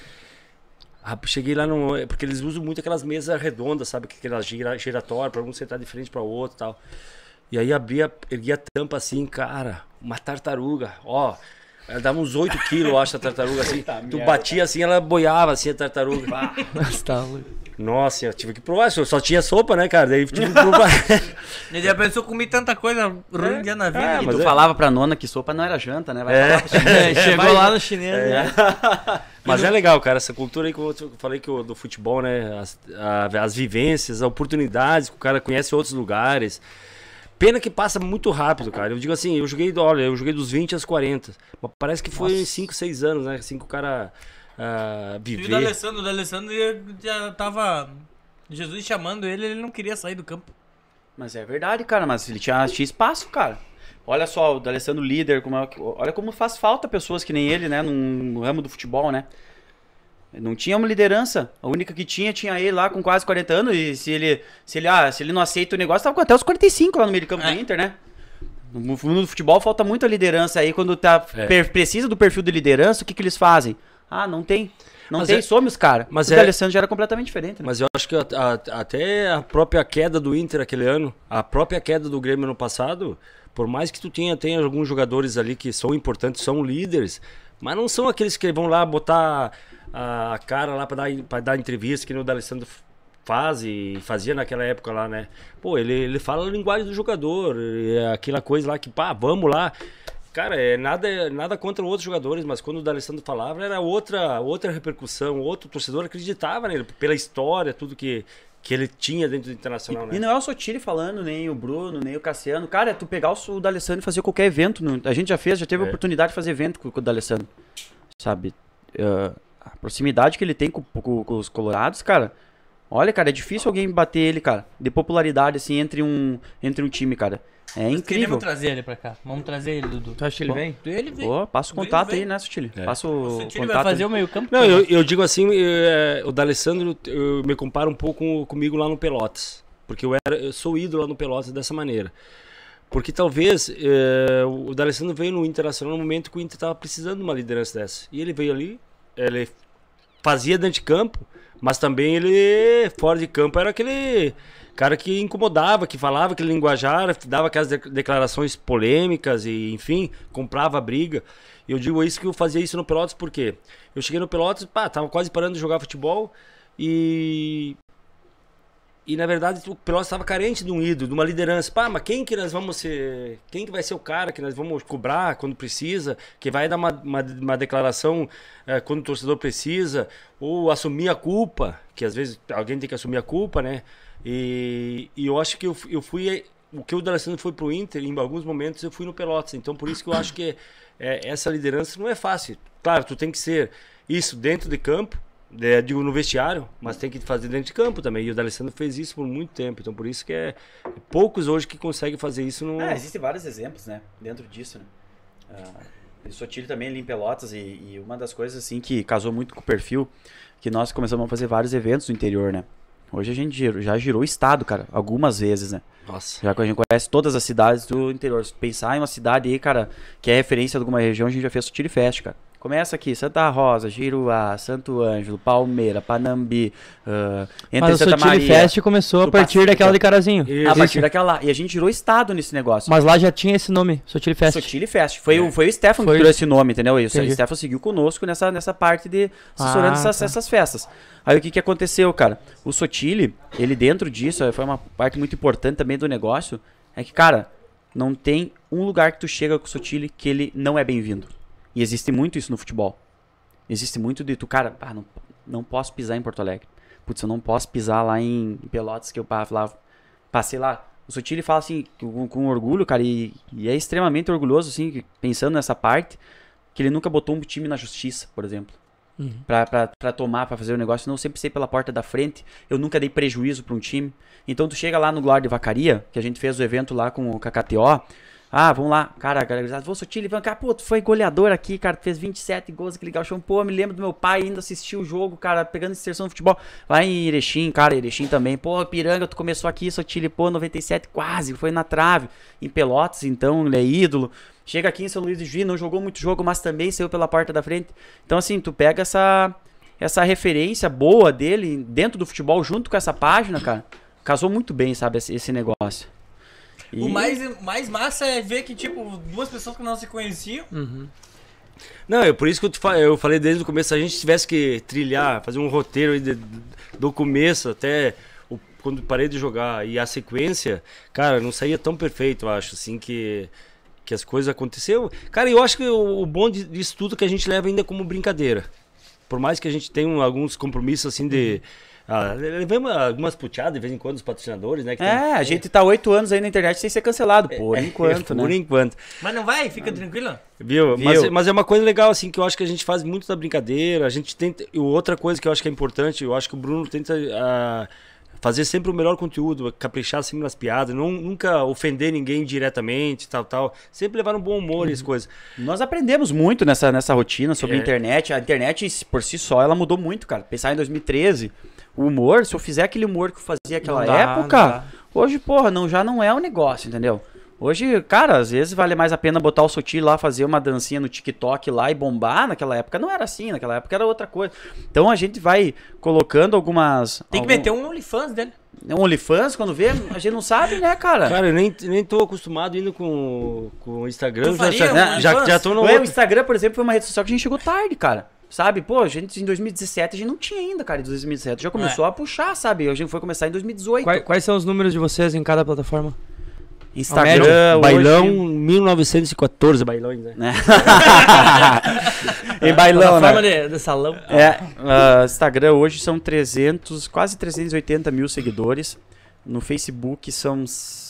Cheguei lá porque eles usam muito aquelas mesas redondas, sabe? Aquelas giratórias, pra um sentar de frente para o outro e tal. E aí erguia a tampa assim, cara, uma tartaruga, Ela dava uns 8 quilos, eu acho, a tartaruga, assim. Tu batia assim, ela boiava assim, a tartaruga. Nossa, eu tive que provar. Só tinha sopa, né, cara? Daí tive que provar. Ele já pensou comer tanta coisa ruim dia na vida. E tu falava pra nona que sopa não era janta, né? Vai falar pro chegou lá no chinês. Mas é legal, cara, essa cultura aí que eu falei do futebol, né? As vivências, as oportunidades, que o cara conhece outros lugares. Pena que passa muito rápido, cara. Eu digo assim, eu joguei dos 20 aos 40. Mas parece que foi 5, 6 anos, né? Assim que o cara viver. E o D'Alessandro já tava... Jesus chamando ele não queria sair do campo. Mas é verdade, cara, mas ele tinha espaço, cara. Olha só, o D'Alessandro líder, olha como faz falta pessoas que nem ele, né, no ramo do futebol, né? Não tinha uma liderança, a única que tinha ele lá com quase 40 anos, e se ele não aceita o negócio, tava com até os 45 lá no meio de campo do Inter, né? No futebol falta muita liderança aí, quando precisa do perfil de liderança, o que eles fazem? Ah, não tem, some os caras. Mas o D'Alessandro já era completamente diferente, né? Mas eu acho que até a própria queda do Inter aquele ano, a própria queda do Grêmio no passado, por mais que tu tenha alguns jogadores ali que são importantes, são líderes, mas não são aqueles que vão lá botar a cara lá pra dar entrevista, que o D'Alessandro faz e fazia naquela época lá, né? Pô, ele fala a linguagem do jogador, aquela coisa lá que, vamos lá. Cara, nada contra outros jogadores, mas quando o D'Alessandro falava, era outra repercussão, outro torcedor acreditava nele, pela história, tudo que ele tinha dentro do Internacional, né? E não é o Sotile falando, nem o Bruno, nem o Cassiano. Cara, é tu pegar o D'Alessandro e fazer qualquer evento. A gente já teve a oportunidade de fazer evento com o D'Alessandro, sabe? A proximidade que ele tem com os colorados, cara. Olha, cara, é difícil alguém bater ele, cara. De popularidade, assim, entre um time, cara. É incrível. Vamos trazer ele pra cá. Vamos trazer ele, Dudu. Tu acha que ele vem? Ele vem. Pô, passa o contato aí, né, Sotile? Passa o Sotile contato. vai fazer o meio campo. Não, eu digo assim, o D'Alessandro, eu me comparo um pouco comigo lá no Pelotas. Porque eu sou ídolo lá no Pelotas dessa maneira. Porque talvez o D'Alessandro veio no Internacional no momento que o Inter estava precisando de uma liderança dessa. E ele veio ali, ele fazia dentro de campo, mas também ele, fora de campo, era aquele cara que incomodava, que falava aquele linguajar, dava aquelas declarações polêmicas e, enfim, comprava a briga. Eu digo isso que eu fazia isso no Pelotas porque eu cheguei no Pelotas, tava quase parando de jogar futebol e na verdade o Pelotas estava carente de um ídolo, de uma liderança. Mas quem que nós vamos ser? Quem que vai ser o cara que nós vamos cobrar quando precisa? Que vai dar uma declaração quando o torcedor precisa? Ou assumir a culpa? Que às vezes alguém tem que assumir a culpa, né? E eu acho que eu fui... O que o D'Alessandro foi pro Inter, em alguns momentos eu fui no Pelotas. Então por isso que eu acho que essa liderança não é fácil. Claro, tu tem que ser isso dentro de campo, digo no vestiário, mas tem que fazer dentro de campo também. E o D'Alessandro fez isso por muito tempo. Então por isso que poucos hoje que conseguem fazer isso. Existem vários exemplos, né? Dentro disso, né? O Sotile também ali em Pelotas. E uma das coisas assim que casou muito com o perfil, que nós começamos a fazer vários eventos no interior, né? Hoje a gente já girou o estado, cara, algumas vezes, né? Nossa. Já que a gente conhece todas as cidades do interior. Se pensar em uma cidade aí, cara, que é referência de alguma região, a gente já fez Sotile Fest, cara. Começa aqui, Santa Rosa, Giruá, Santo Ângelo, Palmeira, Panambi, entre Mas Santa o Sotile Maria. Fest começou a partir daquela de Carazinho. A partir daquela lá. E a gente girou estado nesse negócio. Mas lá já tinha esse nome, Sotile Fest. Sotile Fest. Foi o Stefan que criou esse nome, entendeu? Isso. O Stefan seguiu conosco nessa parte de assessorando essas festas. Aí o que aconteceu, cara? O Sotile, ele dentro disso, foi uma parte muito importante também do negócio, é que, cara, não tem um lugar que tu chega com o Sotile que ele não é bem-vindo. E existe muito isso no futebol. Existe muito de tu, cara, não posso pisar em Porto Alegre. Putz, eu não posso pisar lá em Pelotas, que eu passei lá. O Sotile fala assim, com orgulho, cara, e é extremamente orgulhoso, assim, pensando nessa parte, que ele nunca botou um time na justiça, por exemplo. Pra fazer o negócio. Não, sempre sei pela porta da frente. Eu nunca dei prejuízo pra um time. Então tu chega lá no Glória de Vacaria, que a gente fez o evento lá com o KKTO. Vamos lá, cara, vou Sotile, cara, pô, tu foi goleador aqui, cara, fez 27 gols, aquele galchão, pô, me lembro do meu pai indo assistir o jogo, cara, pegando inserção no futebol, lá em Erechim, cara, Erechim também, pô, Piranga, tu começou aqui, Sotile, pô, 97 quase, foi na trave, em Pelotas, então, ele é ídolo, chega aqui em São Luís do Juí, não jogou muito jogo, mas também saiu pela porta da frente, então assim, tu pega essa referência boa dele dentro do futebol, junto com essa página, cara, casou muito bem, sabe, esse negócio. O mais massa é ver que, tipo, duas pessoas que não se conheciam Não, é por isso que eu falei desde o começo, se a gente tivesse que trilhar, fazer um roteiro aí do começo até quando parei de jogar e a sequência, cara, não saía tão perfeito, eu acho, assim, que as coisas aconteceram. Cara, eu acho que o bom disso tudo que a gente leva ainda como brincadeira. Por mais que a gente tenha alguns compromissos, assim, levamos algumas puteadas de vez em quando dos patrocinadores, né? A gente tá 8 anos aí na internet sem ser cancelado, por enquanto, né? Por enquanto. Mas não vai? Fica tranquilo. Viu? Mas é uma coisa legal, assim, que eu acho que a gente faz muito da brincadeira, a gente tenta... E outra coisa que eu acho que é importante, eu acho que o Bruno tenta fazer sempre o melhor conteúdo, caprichar sempre nas piadas, nunca ofender ninguém diretamente, tal. Sempre levar um bom humor e as coisas. Nós aprendemos muito nessa rotina sobre a internet. A internet, por si só, ela mudou muito, cara. Pensar em 2013... O humor, se eu fizer aquele humor que eu fazia naquela época, hoje, porra, já não é um negócio, entendeu? Hoje, cara, às vezes vale mais a pena botar o Sotilho lá, fazer uma dancinha no TikTok lá e bombar. Naquela época não era assim, naquela época era outra coisa. Então a gente vai colocando algumas... Tem que meter um OnlyFans dele. Um OnlyFans, quando vê, a gente não sabe, né, cara? Cara, eu nem tô acostumado indo com o Instagram. Já tô no outro. O Instagram, por exemplo, foi uma rede social que a gente chegou tarde, cara. Sabe, pô, a gente em 2017 a gente não tinha ainda, cara, em 2017 já começou a puxar, sabe, a gente foi começar em 2018. Quais são os números de vocês em cada plataforma? Instagram, bailão, 1914 bailões, né? Em bailão, né? Plataforma de salão. Instagram hoje são quase 380 mil seguidores, no Facebook são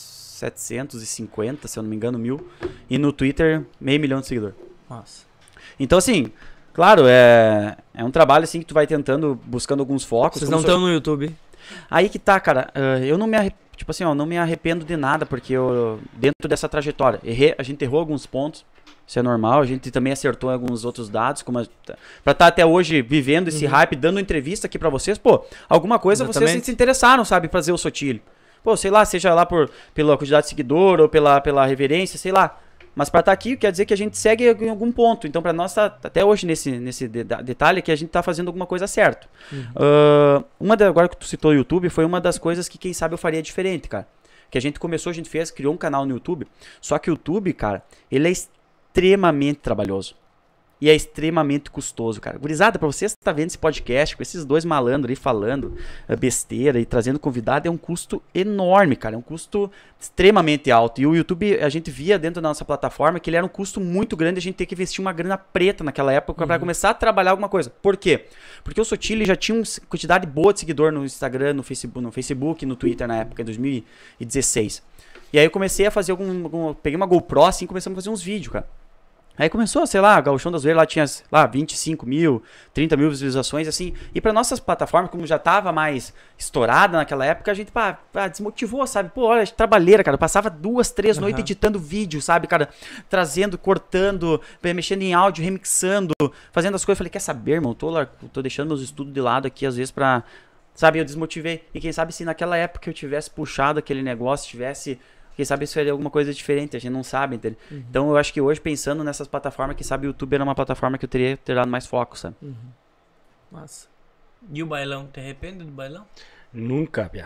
750, se eu não me engano, 1000, e no Twitter, 500 mil de seguidores. Nossa. Então, assim... Claro, é um trabalho assim que tu vai tentando, buscando alguns focos. Vocês não estão no YouTube? Aí que tá, cara. Eu não me não me arrependo de nada, porque dentro dessa trajetória, a gente errou alguns pontos, isso é normal, a gente também acertou em alguns outros dados, pra estar até hoje vivendo esse hype, dando entrevista aqui pra vocês, pô, alguma coisa vocês se interessaram, sabe, fazer o Sotilho. Pô, sei lá, seja lá pela quantidade de seguidor ou pela reverência, sei lá. Mas para estar aqui quer dizer que a gente segue em algum ponto. Então, para nós, tá até hoje nesse detalhe que a gente tá fazendo alguma coisa certa. Agora que tu citou o YouTube, foi uma das coisas que, quem sabe, eu faria diferente, cara. Que a gente criou um canal no YouTube. Só que o YouTube, cara, ele é extremamente trabalhoso. E é extremamente custoso, cara. Gurizada, pra você estar vendo esse podcast com esses dois malandros aí falando besteira e trazendo convidado, é um custo enorme, cara. É um custo extremamente alto. E o YouTube, a gente via dentro da nossa plataforma que ele era um custo muito grande, a gente ter que investir uma grana preta naquela época pra começar a trabalhar alguma coisa. Por quê? Porque o Sotilho já tinha uma quantidade boa de seguidor no Instagram, no Facebook, no Twitter na época, em 2016. E aí eu comecei a fazer peguei uma GoPro assim e começamos a fazer uns vídeos, cara. Aí começou, sei lá, o Gauchão das Ovelhas lá tinha, lá, 25 mil, 30 mil visualizações, assim. E pra nossas plataformas, como já tava mais estourada naquela época, a gente, desmotivou, sabe? Pô, olha, trabalheira, cara. Eu passava 2, 3 noites editando vídeo, sabe, cara? Trazendo, cortando, mexendo em áudio, remixando, fazendo as coisas. Eu falei, quer saber, irmão? Tô deixando meus estudos de lado aqui, às vezes, pra... Sabe, eu desmotivei. E quem sabe se naquela época eu tivesse puxado aquele negócio, quem sabe isso seria alguma coisa diferente, a gente não sabe, entendeu? Então eu acho que hoje, pensando nessas plataformas, quem sabe o YouTube era uma plataforma que eu teria ter dado mais foco, sabe? Massa. E o bailão? Te arrepende do bailão? Nunca, Pia.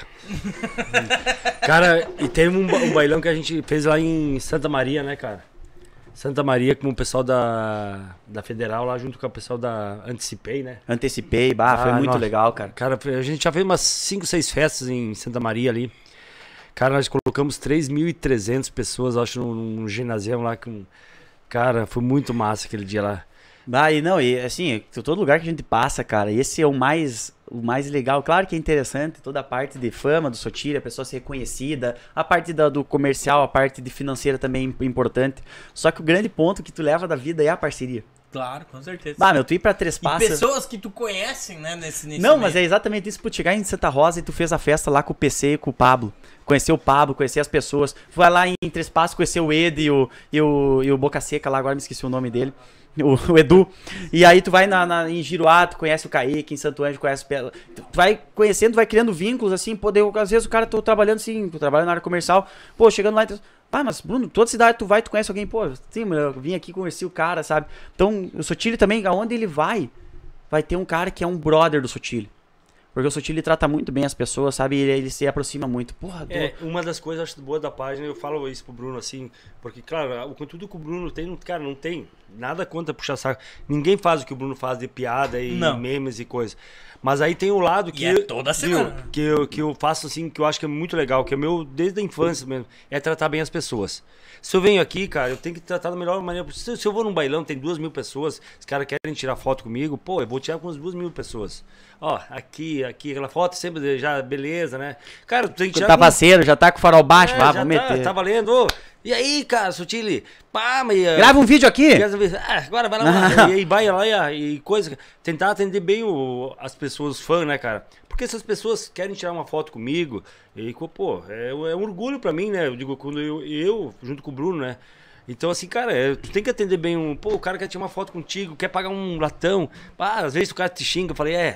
Cara, e teve um bailão que a gente fez lá em Santa Maria, né, cara? Santa Maria com o pessoal da Federal lá, junto com o pessoal da Antecipei, né? Antecipei, foi muito legal, cara. Cara, a gente já fez umas 5, 6 festas em Santa Maria ali. Cara, nós colocamos 3.300 pessoas, acho, num ginásio lá. Cara, foi muito massa aquele dia lá. E assim, todo lugar que a gente passa, cara, esse é o mais legal. Claro que é interessante, toda a parte de fama do Sotilho, a pessoa ser reconhecida, a parte do comercial, a parte de financeira também é importante. Só que o grande ponto que tu leva da vida é a parceria. Claro, com certeza. Tu ir pra Três Passas... E pessoas que tu conhece, né, nesse Não, meio. Mas é exatamente isso. Pô, chegar em Santa Rosa e tu fez a festa lá com o PC e com o Pablo. Conhecer o Pablo, conhecer as pessoas. Vai lá em Três Passos conhecer o Ed e o Boca Seca lá, agora me esqueci o nome dele. O Edu. E aí tu vai em Giruá, tu conhece o Kaique, em Santo Ângelo conhece o... Tu vai conhecendo, vai criando vínculos, assim, às vezes o cara tá trabalhando assim, trabalhando na área comercial, pô, chegando lá e... mas Bruno, toda cidade tu conhece alguém, pô, sim, eu vim aqui, conheci o cara, sabe? Então, o Sotilho também, aonde ele vai ter um cara que é um brother do Sotilho. Porque o Sotile trata muito bem as pessoas, sabe? E ele se aproxima muito. Porra, uma das coisas acho boa da página, eu falo isso pro Bruno assim, porque, claro, o conteúdo que o Bruno tem, cara, não tem nada contra puxar saco. Ninguém faz o que o Bruno faz de piada e memes e coisa. Mas aí tem o lado que, toda semana. Que eu faço assim, que eu acho que é muito legal, que é meu, desde a infância mesmo, é tratar bem as pessoas. Se eu venho aqui, cara, eu tenho que tratar da melhor maneira possível. Se eu vou num bailão, tem 2.000 pessoas, os caras querem tirar foto comigo, pô, eu vou tirar com as 2.000 pessoas. Ó, aqui, aquela foto sempre já, beleza, né? Cara, tu tem que tirar. Tá parceiro, já tá com o farol baixo, vamos meter. Tá valendo, ô. E aí, cara, Sotile, pá, mas... Grava um vídeo aqui! Agora vai lá, e aí vai lá e coisa. Tentar atender bem as pessoas, os fãs, né, cara? Porque essas pessoas querem tirar uma foto comigo, e, pô, é um orgulho pra mim, né? Eu digo, quando eu junto com o Bruno, né? Então, assim, cara, tu tem que atender bem pô, o cara quer tirar uma foto contigo, quer pagar um latão. Pá, às vezes o cara te xinga, eu falei,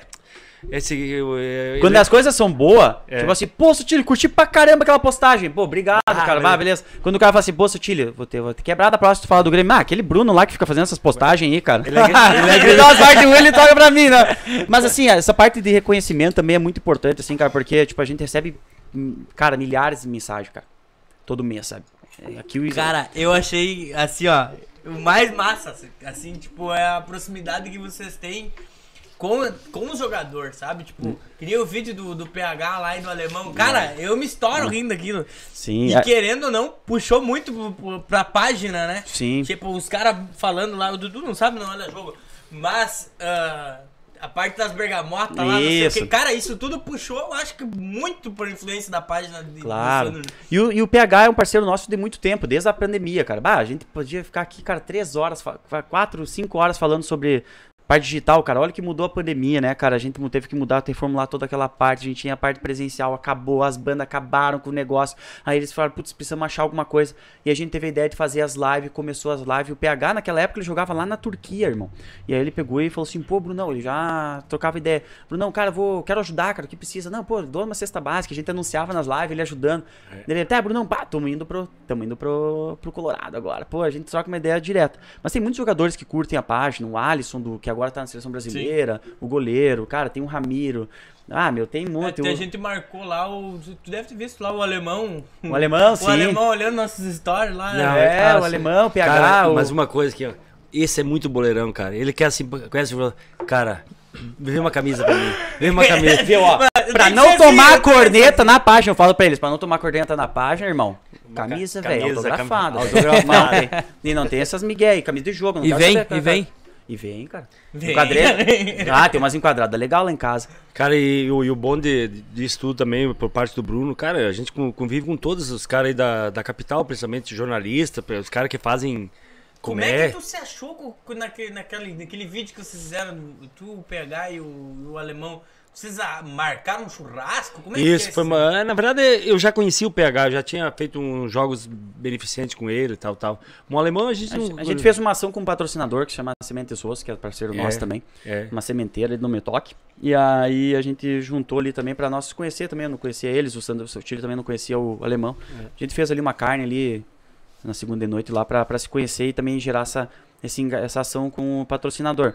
quando as coisas são boas, tipo assim, pô, Sotile, curti pra caramba aquela postagem. Pô, obrigado, cara. Beleza. Quando o cara fala assim, pô, Sotile, vou ter quebrar da próxima, tu fala do Grêmio. Aquele Bruno lá que fica fazendo essas postagens aí, cara. Ele dá umas partes ruins, ele toca pra mim, né? Mas assim, essa parte de reconhecimento também é muito importante, assim, cara, porque, tipo, a gente recebe, cara, milhares de mensagens, cara. Todo mês, sabe? Cara, eu achei, assim, ó, o mais massa, assim, tipo, é a proximidade que vocês têm com o jogador, sabe? Tipo, queria o vídeo do PH lá e do Alemão. Cara, eu me estouro rindo daquilo. Sim. E querendo ou não, puxou muito pra página, né? Sim. Tipo, os caras falando lá, o Dudu não sabe, não olha jogo. Mas a parte das bergamotas lá, não sei o que. Cara, isso tudo puxou, eu acho que muito por influência da página de Claro. E o PH é um parceiro nosso de muito tempo, desde a pandemia, cara. A gente podia ficar aqui, cara, 3 horas, 4, 5 horas falando sobre parte digital, cara. Olha que mudou a pandemia, né, cara? A gente teve que mudar, reformular toda aquela parte. A gente tinha a parte presencial, acabou, as bandas acabaram com o negócio. Aí eles falaram, putz, precisamos achar alguma coisa. E a gente teve a ideia de fazer as lives, começou as lives. O PH, naquela época, ele jogava lá na Turquia, irmão. E aí ele pegou e falou assim, pô, Brunão, ele já trocava ideia. Brunão, cara, quero ajudar, cara, o que precisa? Não, pô, dou uma cesta básica. A gente anunciava nas lives, ele ajudando. Ele, Brunão, pá, tamo indo pro Colorado agora. Pô, a gente troca uma ideia direta. Mas tem muitos jogadores que curtem a página, o Alisson, que agora tá na seleção brasileira. O goleiro, cara, tem o Ramiro. Tem muito. A gente marcou lá tu deve ter visto lá o Alemão. O Alemão, sim. O Alemão olhando nossas stories lá. Não, o Alemão, o PH. Cara, mas uma coisa aqui, ó. Esse é muito boleirão, cara. Ele quer assim, conhece, cara, vê uma camisa pra mim. Vê uma camisa. Viu, ó, pra não tomar corneta na página, eu falo pra eles, pra não tomar corneta na página, irmão. Camisa, velho, autografada. E não tem essas migué aí, camisa de jogo. Não E vem, cara. Enquadreta. Tem umas enquadradas legal lá em casa. Cara, e o bom disso tudo também, por parte do Bruno, cara, a gente convive com todos os caras aí da capital, principalmente jornalistas, os caras que fazem Como é que tu se achou naquele vídeo que vocês fizeram, tu, o PH e o Alemão? Vocês marcaram um churrasco? Como é Isso, que foi na verdade, eu já conheci o PH, eu já tinha feito uns jogos beneficentes com ele e tal. Um Alemão, a gente fez uma ação com um patrocinador que se chama Sementes Rosso, que é parceiro nosso também. Uma sementeira ali no Metoque. E aí a gente juntou ali também pra nós conhecer também. Eu não conhecia eles, o Sandro Sotile também não conhecia o Alemão. A gente fez ali uma carne ali na segunda noite lá pra se conhecer e também gerar essa ação com o patrocinador.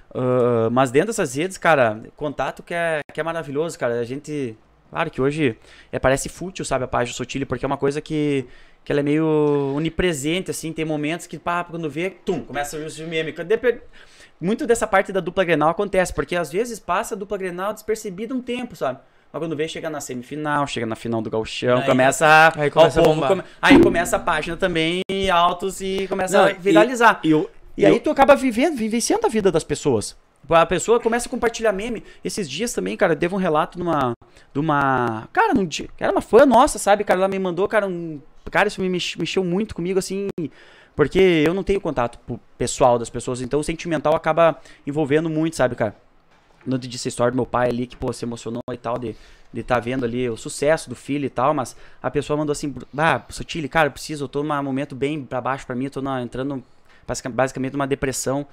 Mas dentro dessas redes, cara, contato que é maravilhoso, cara. A gente, claro que hoje parece fútil, sabe, a página do Sotile, porque é uma coisa que ela é meio onipresente, assim, tem momentos que, quando vê, começa a vir os memes. Muito dessa parte da dupla Grenal acontece, porque às vezes passa a dupla Grenal despercebida um tempo, sabe? Mas quando vê, chega na semifinal, chega na final do Gauchão, começa a bombar. Aí começa a página também, altos, e começa a viralizar. E aí tu acaba vivenciando a vida das pessoas. A pessoa começa a compartilhar meme. Esses dias também, cara, teve um relato de uma... Cara, era uma fã nossa, sabe? Cara, ela me mandou, cara, isso me mexeu muito comigo, assim... Porque eu não tenho contato pessoal das pessoas, então o sentimental acaba envolvendo muito, sabe, cara? Não te disse a história do meu pai ali, que, pô, se emocionou e tal, de tá vendo ali o sucesso do filho e tal, mas a pessoa mandou assim, Sotile, cara, eu tô num momento bem pra baixo pra mim, eu tô entrando... basicamente uma depressão.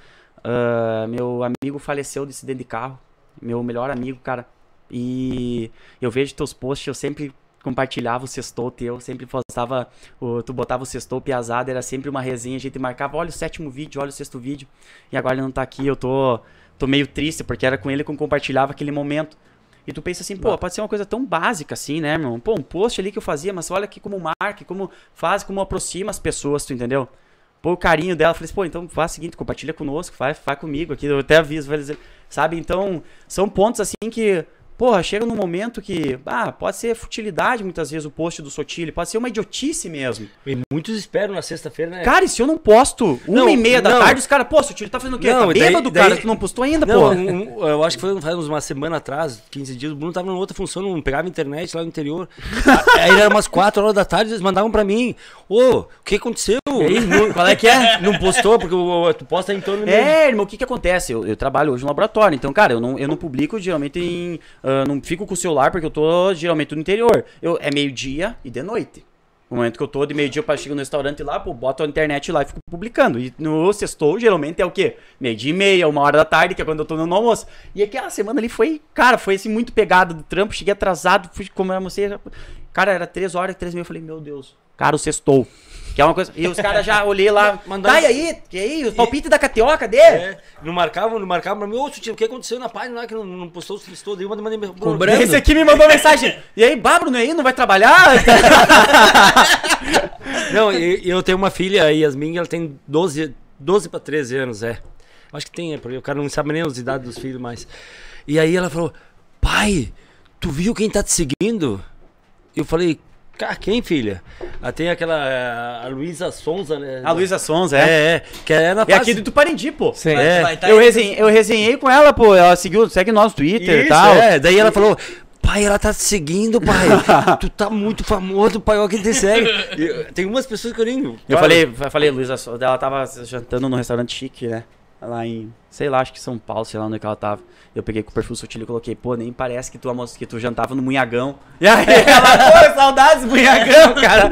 Meu amigo faleceu de acidente de carro, meu melhor amigo, cara, e eu vejo teus posts, eu sempre compartilhava o sextou teu, sempre postava, tu botava o sextou piazada, era sempre uma resenha, a gente marcava, olha o 7º vídeo, olha o 6º vídeo, e agora ele não tá aqui, eu tô meio triste, porque era com ele que eu compartilhava aquele momento. E tu pensa assim, pô, pode ser uma coisa tão básica assim, né, irmão? Pô, um post ali que eu fazia, mas olha aqui como marca, como faz, como aproxima as pessoas, tu entendeu? Pô, o carinho dela, falei assim, pô, então faz o seguinte, compartilha conosco, faz comigo aqui, eu até aviso, sabe? Então, são pontos assim que, porra, chega num momento que, pode ser futilidade muitas vezes o post do Sotile, pode ser uma idiotice mesmo. E muitos esperam na sexta-feira, né? Cara, e se eu não posto 1h30 da tarde, os caras, pô, Sotile tá fazendo o quê? Não, tá bêbado, cara, tu não postou ainda, pô. Eu acho que foi faz uma semana atrás, 15 dias, o Bruno tava numa outra função, não pegava internet lá no interior. Aí era umas 4 horas da tarde, eles mandavam pra mim, o que aconteceu? Qual é que é? Não postou, porque tu posta em torno... Irmão, o que acontece? Eu trabalho hoje no laboratório, então, cara, eu não publico geralmente não fico com o celular porque eu tô geralmente no interior. É meio-dia e de noite. No momento que eu tô de meio-dia pra chegar no restaurante lá, pô, boto a internet lá e fico publicando. E no sextou, geralmente é o quê? 12h30, 1h da tarde, que é quando eu tô no almoço. E aquela semana ali foi assim, muito pegada do trampo. Cheguei atrasado, fui comer almocei. Cara, era 3h, 3h30, eu falei, meu Deus, cara, o sextou. Que é uma coisa. E os caras já olhei lá. Tá, e aí? Os palpites da KTO, cadê? Não marcavam pra mim. Ô, Tio, o que aconteceu na página lá que não postou o sextou? Daí eu mandei cobrando. Esse aqui me mandou mensagem. E aí, Bruno, aí, não vai trabalhar? Não, eu tenho uma filha, a Yasmin, ela tem 12 para 13 anos, Acho que tem, porque o cara não sabe nem as idades dos filhos mais. E aí ela falou, pai, tu viu quem tá te seguindo? Eu falei, cara, quem, filha? Tem aquela a Luísa Sonza, né? A Luísa Sonza, que é na fase... aqui do Tuparendi, pô. Sim. Eu resenhei com ela, pô. Ela segue nós no Twitter e tal. Daí ela falou, pai, ela tá te seguindo, pai. Tu tá muito famoso, pai, olha quem te segue. Tem umas pessoas que eu nem... Eu falei, Luísa Sonza, ela tava jantando num restaurante chique, né? Lá em, sei lá, acho que São Paulo, sei lá onde é que ela tava. Eu peguei com o perfil Sotile e coloquei, pô, nem parece que tu jantava no Munhagão. E aí ela, pô, saudades do Munhagão, cara.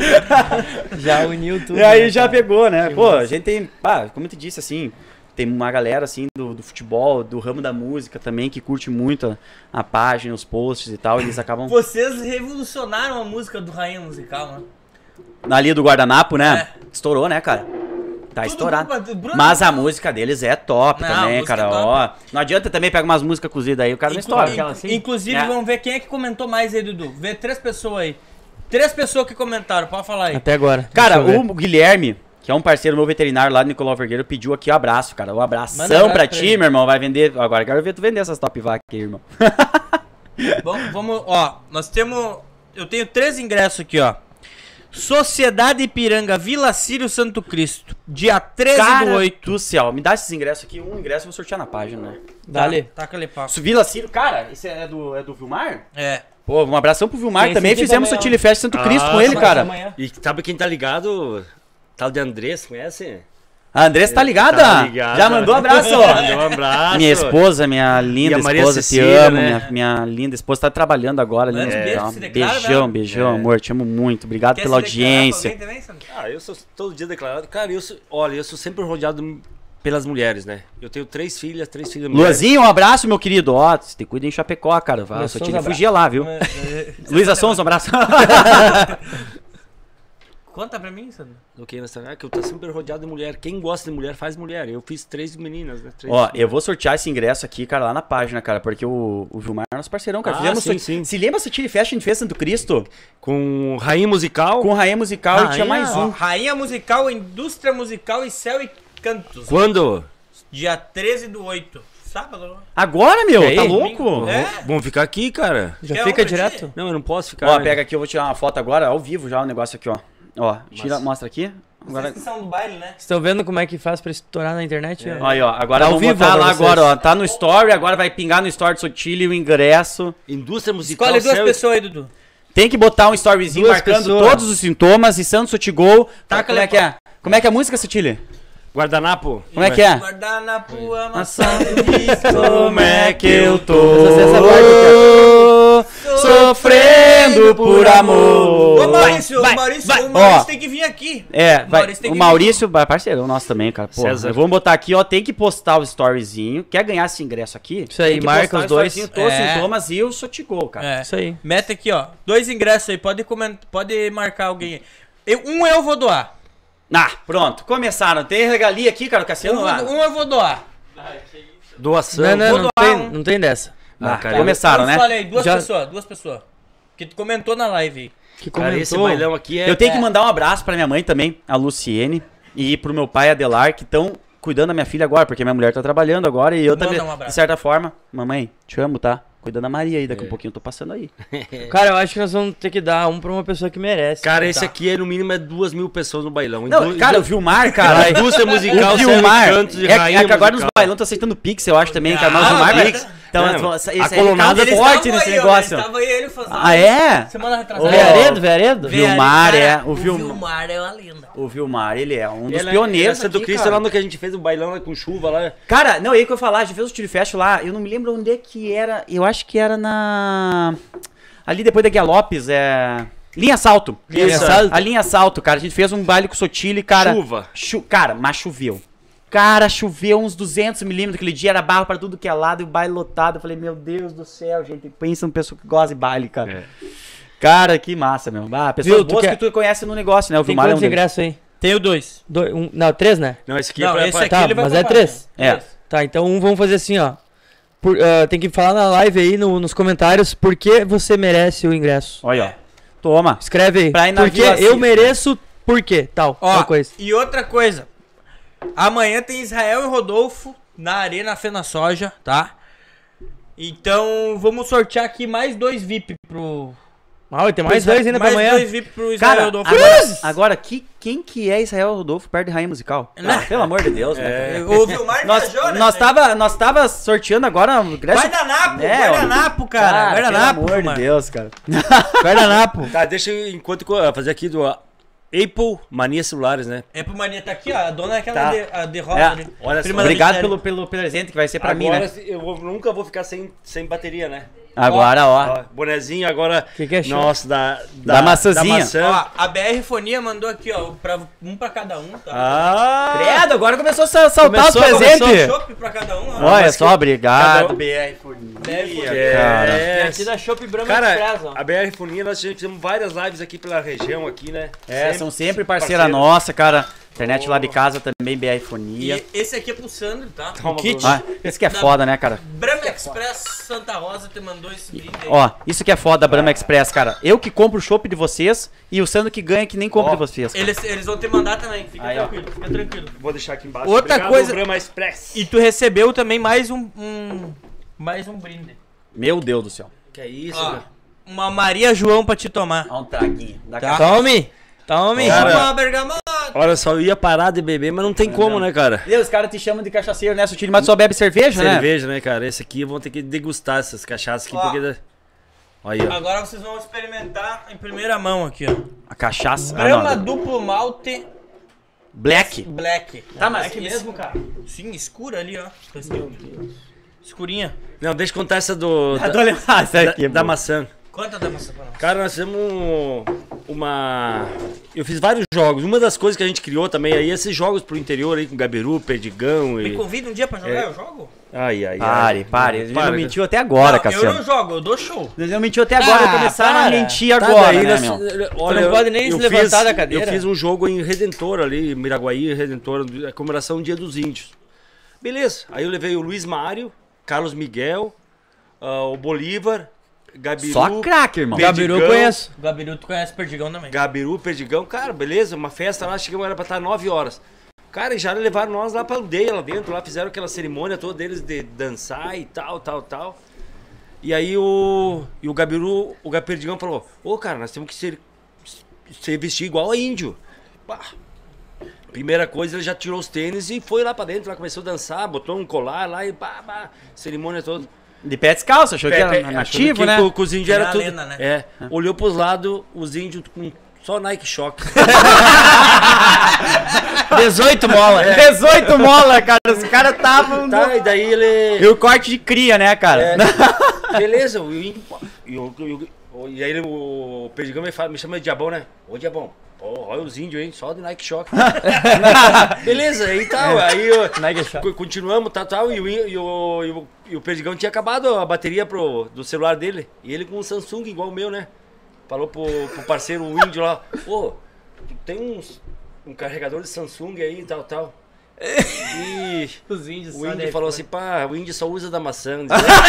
Já uniu tudo. E aí já pegou, né? Pô, a gente tem, como eu te disse, assim, tem uma galera, assim, do futebol, do ramo da música também, que curte muito a página, os posts e tal, eles acabam... Vocês revolucionaram a música do Rainha Musical, né? Na linha do guardanapo, né? Estourou, né, cara? Tá estourado. Mas a música deles é top também, cara. Ó, não adianta também pegar umas músicas cozidas aí, o cara não estoura. Inclusive, vamos ver quem é que comentou mais aí, Dudu. Vê 3 pessoas aí. 3 pessoas que comentaram, pode falar aí. Até agora. Cara, o Guilherme, que é um parceiro meu veterinário lá do Nicolau Vergueiro, pediu aqui um abraço, cara. Um abração pra ti, meu irmão. Vai vender. Agora quero ver tu vender essas top vac aqui, irmão. Bom, vamos, ó. Nós temos. Eu tenho 3 ingressos aqui, ó. Sociedade Ipiranga, Vila Sírio Santo Cristo, dia 13/8 do céu. Me dá esses ingressos aqui, um ingresso eu vou sortear na página, né? Dale. Taca ali, pau. Vila Sírio, cara, isso é do Vilmar? É. Pô, um abração pro Vilmar também. Fizemos o Sotile Fest Santo Cristo com ele, cara. E sabe quem tá ligado? Tal de Andrés, conhece? A Andressa tá ligada? Tá ligada. Já mandou um abraço? Mandou um abraço. Minha esposa, minha linda esposa, Cecília, te amo. né? Minha linda esposa tá trabalhando agora. Beijão, amor. Te amo muito. Obrigado pela audiência. Eu sou todo dia declarado. Cara, eu sou sempre rodeado pelas mulheres, né? Eu tenho 3 filhas mulheres. Luazinho, um abraço, meu querido. Ó, você tem cuida em Chapecó, cara. Só te fugia lá, viu? Luísa Sons, um abraço. Conta pra mim, Sandro. Do que que eu tô sempre rodeado de mulher. Quem gosta de mulher faz mulher. Eu fiz 3 meninas, né? 3 Ó, eu vou sortear esse ingresso aqui, cara, lá na página, cara, porque o Vilmar é nosso parceirão, cara. Sim. Se lembra essa Sotile Fest que a gente fez Santo Cristo? Com Rainha Musical. Com Rainha Musical e tinha mais um. Rainha Musical, Indústria Musical e Céu e Cantos. Quando? Dia 13/8. Sábado. Agora, meu? Aí, tá louco? Vamos ficar aqui, cara. Já fica direto? Não, eu não posso ficar. Ó, pega aqui, eu vou tirar uma foto agora, ao vivo já o negócio aqui, ó. Ó, mostra aqui. Agora... Vocês que são do baile, né? Estão vendo como é que faz pra estourar na internet? Aí, ó, agora tá ao vivo lá agora, ó. Tá no story, agora vai pingar no story do Sotile o ingresso. Indústria Musical. Escolhe 2 pessoas aí, Dudu. Tem que botar um storyzinho marcando todos os sintomas e Santo Sotigol. Tá, como é que é? Como é que é a música, Sotile? Guardanapo. Como é que é? Guardanapo, amassado. Como é que eu tô sofrendo por amor. Ô, Maurício, o Maurício tem que vir aqui. O Maurício, parceirão nosso também, cara. Pô, vamos botar aqui, ó, tem que postar o storyzinho. Quer ganhar esse ingresso aqui? Isso aí, marca os dois. Todos os sintomas e o Sotigol, cara. Isso aí. Meta aqui, ó, 2 ingressos aí, pode marcar alguém aí. Eu vou doar. Pronto, começaram. Tem regalia aqui, cara, o Cassiano lá. Eu vou doar. Doação. Não tem dessa. cara, começaram, né? Falei, duas Já- pessoas. Que tu comentou na live. Que Cara, esse comentou. bailão aqui é... Eu tenho que mandar um abraço pra minha mãe também, a Luciene, e pro meu pai, Adelar, que estão cuidando da minha filha agora, porque minha mulher tá trabalhando agora e eu Manda também, um abraço. de certa forma, mamãe, te amo, tá? Cuidando da Maria aí, daqui a pouquinho eu tô passando aí. Cara, eu acho que nós vamos ter que dar um pra uma pessoa que merece. Cara, esse aqui é no mínimo 2.000 pessoas no bailão. Não, cara, o Vilmar, cara, a indústria musical, o Vilmar, serve cantos de é rainha que agora nos musical. bailão tá aceitando Pix, eu acho também, cara, mas o Vilmar vai... Pix. Então, É, esse a aí colonada tá Eles forte estavam nesse aí, ó, negócio. eles estavam aí, ele fazendo. Ah, é? Semana retrasada. Vearedo, Vearedo? Vilmar é... O Vilmar é uma lenda. O Vilmar, ele é um dos Ele pioneiros é do aqui, Cristo cara. lá no que a gente fez o bailão lá com chuva lá. Cara, não, aí que eu ia falar, a gente fez o Tiro Fest lá, eu não me lembro onde é que era, eu acho que era na... Ali depois da Guia Lopes, Linha Salto. Linha Salto? A Linha Salto, cara, a gente fez um baile com o Sotile, cara... Chuva. Cara, mas choveu. Cara, choveu uns 200 milímetros aquele dia, era barro pra tudo que é lado e o baile lotado. Eu falei, meu Deus do céu, gente, pensa numa pessoa que gosta de baile, cara. É. Cara, que massa, meu. Ah, pessoas Viu, tu boas quer- que tu conhece no negócio, né? O Tem Vilmar é um quantos deles. ingressos aí? Tenho dois. Não, 3, né? Não, esse aqui Não, é esse aqui Tá, ele vai mas pra é quatro. 3. É. Tá, então vamos fazer assim, ó. Tem que falar na live aí, nos comentários, por que você merece o ingresso. Olha, ó. Toma. Escreve aí. Pra ir na Porque Vila eu Cis, mereço, por quê? Tal, Ó, tal coisa. e outra coisa. Amanhã tem Israel e Rodolfo na Arena Fena Soja, tá? Então, vamos sortear aqui mais 2 VIP pro... Ah, tem mais 2 ainda pra mais amanhã. 2 VIP pro Israel e Cara, Rodolfo. agora quem que é Israel Rodolfo perto de Rainha Musical? Né? Ah, pelo amor de Deus, né? cara? O Vilmar Nós, viajou, né? nós tava sorteando agora... Guardanapo, É, guardanapo, cara. Guardanapo, pelo amor mano. de Deus, cara. Guardanapo. Tá, deixa eu, enquanto fazer aqui do Apple Mania Celulares, né? É pro Mania, tá aqui, ó. A dona é aquela Tá. a de rosa É, ali. olha só. Prima da Obrigado Michele. pelo presente que vai ser pra mim, Agora né? eu nunca vou ficar sem bateria, né? Agora, ó. Ó, bonezinho agora. Que é show? Nossa, Da maçãzinha. maçã. Ó, a BR Fonia mandou aqui, ó, um pra cada um, tá? Ah! Credo, agora começou a saltar Começou, os presentes. Chopp pra cada um, ó. Olha mas só, obrigado, cada um- BR BR Fonia, Fonia. cara. É, Aqui da Shop Brahma cara, Express, ó. a BR Fonia, nós já fizemos várias lives aqui pela região, aqui, né? São sempre parceira nossa, cara. Internet lá de casa também, BR Fonia. E esse aqui é pro Sandro, tá? Toma, kit. Ah, esse que é foda, né, cara? Brahma Express Santa Rosa te mandou esse brinde aí. Ó, isso que é foda da Brahma Express, cara. Eu que compro o chopp de vocês e o Sandro que ganha que nem compra Ó, de vocês. cara. Eles vão te mandar também, fica Aí, ó. tranquilo, fica tranquilo. Vou deixar aqui embaixo. Outra Obrigado, coisa- Brahma Express. E tu recebeu também mais um brinde. Meu Deus do céu. Que é isso, Ó, cara? uma Maria João pra te tomar. Ó, um traguinho. Da Tá. Tome! Tome! Cara, Uma bergamota. Olha só, eu ia parar de beber, mas não tem como, né, cara? Deus, os caras te chamam de cachaceiro, né, Sotile? Mas tu só bebe cerveja, né? Cerveja, né, cara? Esse aqui vão ter que degustar essas cachaças aqui, Ó. porque... Olha aí, ó. Agora vocês vão experimentar em primeira mão aqui, ó. A cachaça. Brahma não. duplo malte Black. black. Tá, mas Black mesmo, cara? Sim, escura ali, ó. Escurinha. Não, deixa eu contar essa do... Ah, tô lembrando. Ah, essa da, aqui é da boa. maçã. Conta da maçã pra nós. Cara, nós fizemos uma... Eu fiz vários jogos. Uma das coisas que a gente criou também aí, esses jogos pro interior aí, com Gabiru, Perdigão Me e... convida um dia pra jogar, eu jogo? Ai, ai, Pare, pare. Ele Para, não mentiu até agora, Não, eu Cassiano. não jogo, eu dou show. Ele não mentiu até agora, Ah, começaram a para. mentir Tá, agora, daí né, nós- meu? Olha, não pode nem eu se levantar da cadeira. Eu fiz um jogo em Redentor ali, Miraguaí, Redentor, a comemoração do Dia dos Índios. Beleza, aí eu levei o Luiz Mário, Carlos Miguel, o Bolívar, Gabiru... Só craque, irmão. Perdigão. Gabiru eu conheço. Gabiru, tu conhece Perdigão também. Gabiru, Perdigão, cara, beleza, uma festa lá, chegamos, era pra estar 9 horas. Cara, e já levaram nós lá pra aldeia, lá dentro, lá fizeram aquela cerimônia toda deles de dançar e tal. E aí o Gabiru, o Perdigão falou, ô cara, nós temos que ser vestir igual a índio. Pá. Primeira coisa, ele já tirou os tênis e foi lá pra dentro, lá começou a dançar, botou um colar lá e pá, cerimônia toda. De pé descalço, achou que era Achando nativo, que né? Com os índios era Era tudo. lenda, né? É, olhou pros lados, os índios com só Nike Shock. 18 mola. 18 mola, cara. Os caras estavam... Tá, e daí ele... E o corte de cria, né, cara? É, beleza, o índio... E aí o Perdigão me chama de Diabão, né? Ô Diabão, pô, olha os índios, hein? Só de Nike Shock. Beleza, aí tal. Aí Nike Shock. continuamos, tal, e o Perdigão tinha acabado a bateria do celular dele. E ele com um Samsung igual o meu, né? Falou pro parceiro, o índio lá, ô, tem um carregador de Samsung aí e tal. E Os índios o só índio daí falou foi. assim, pá, o índio só usa da maçã.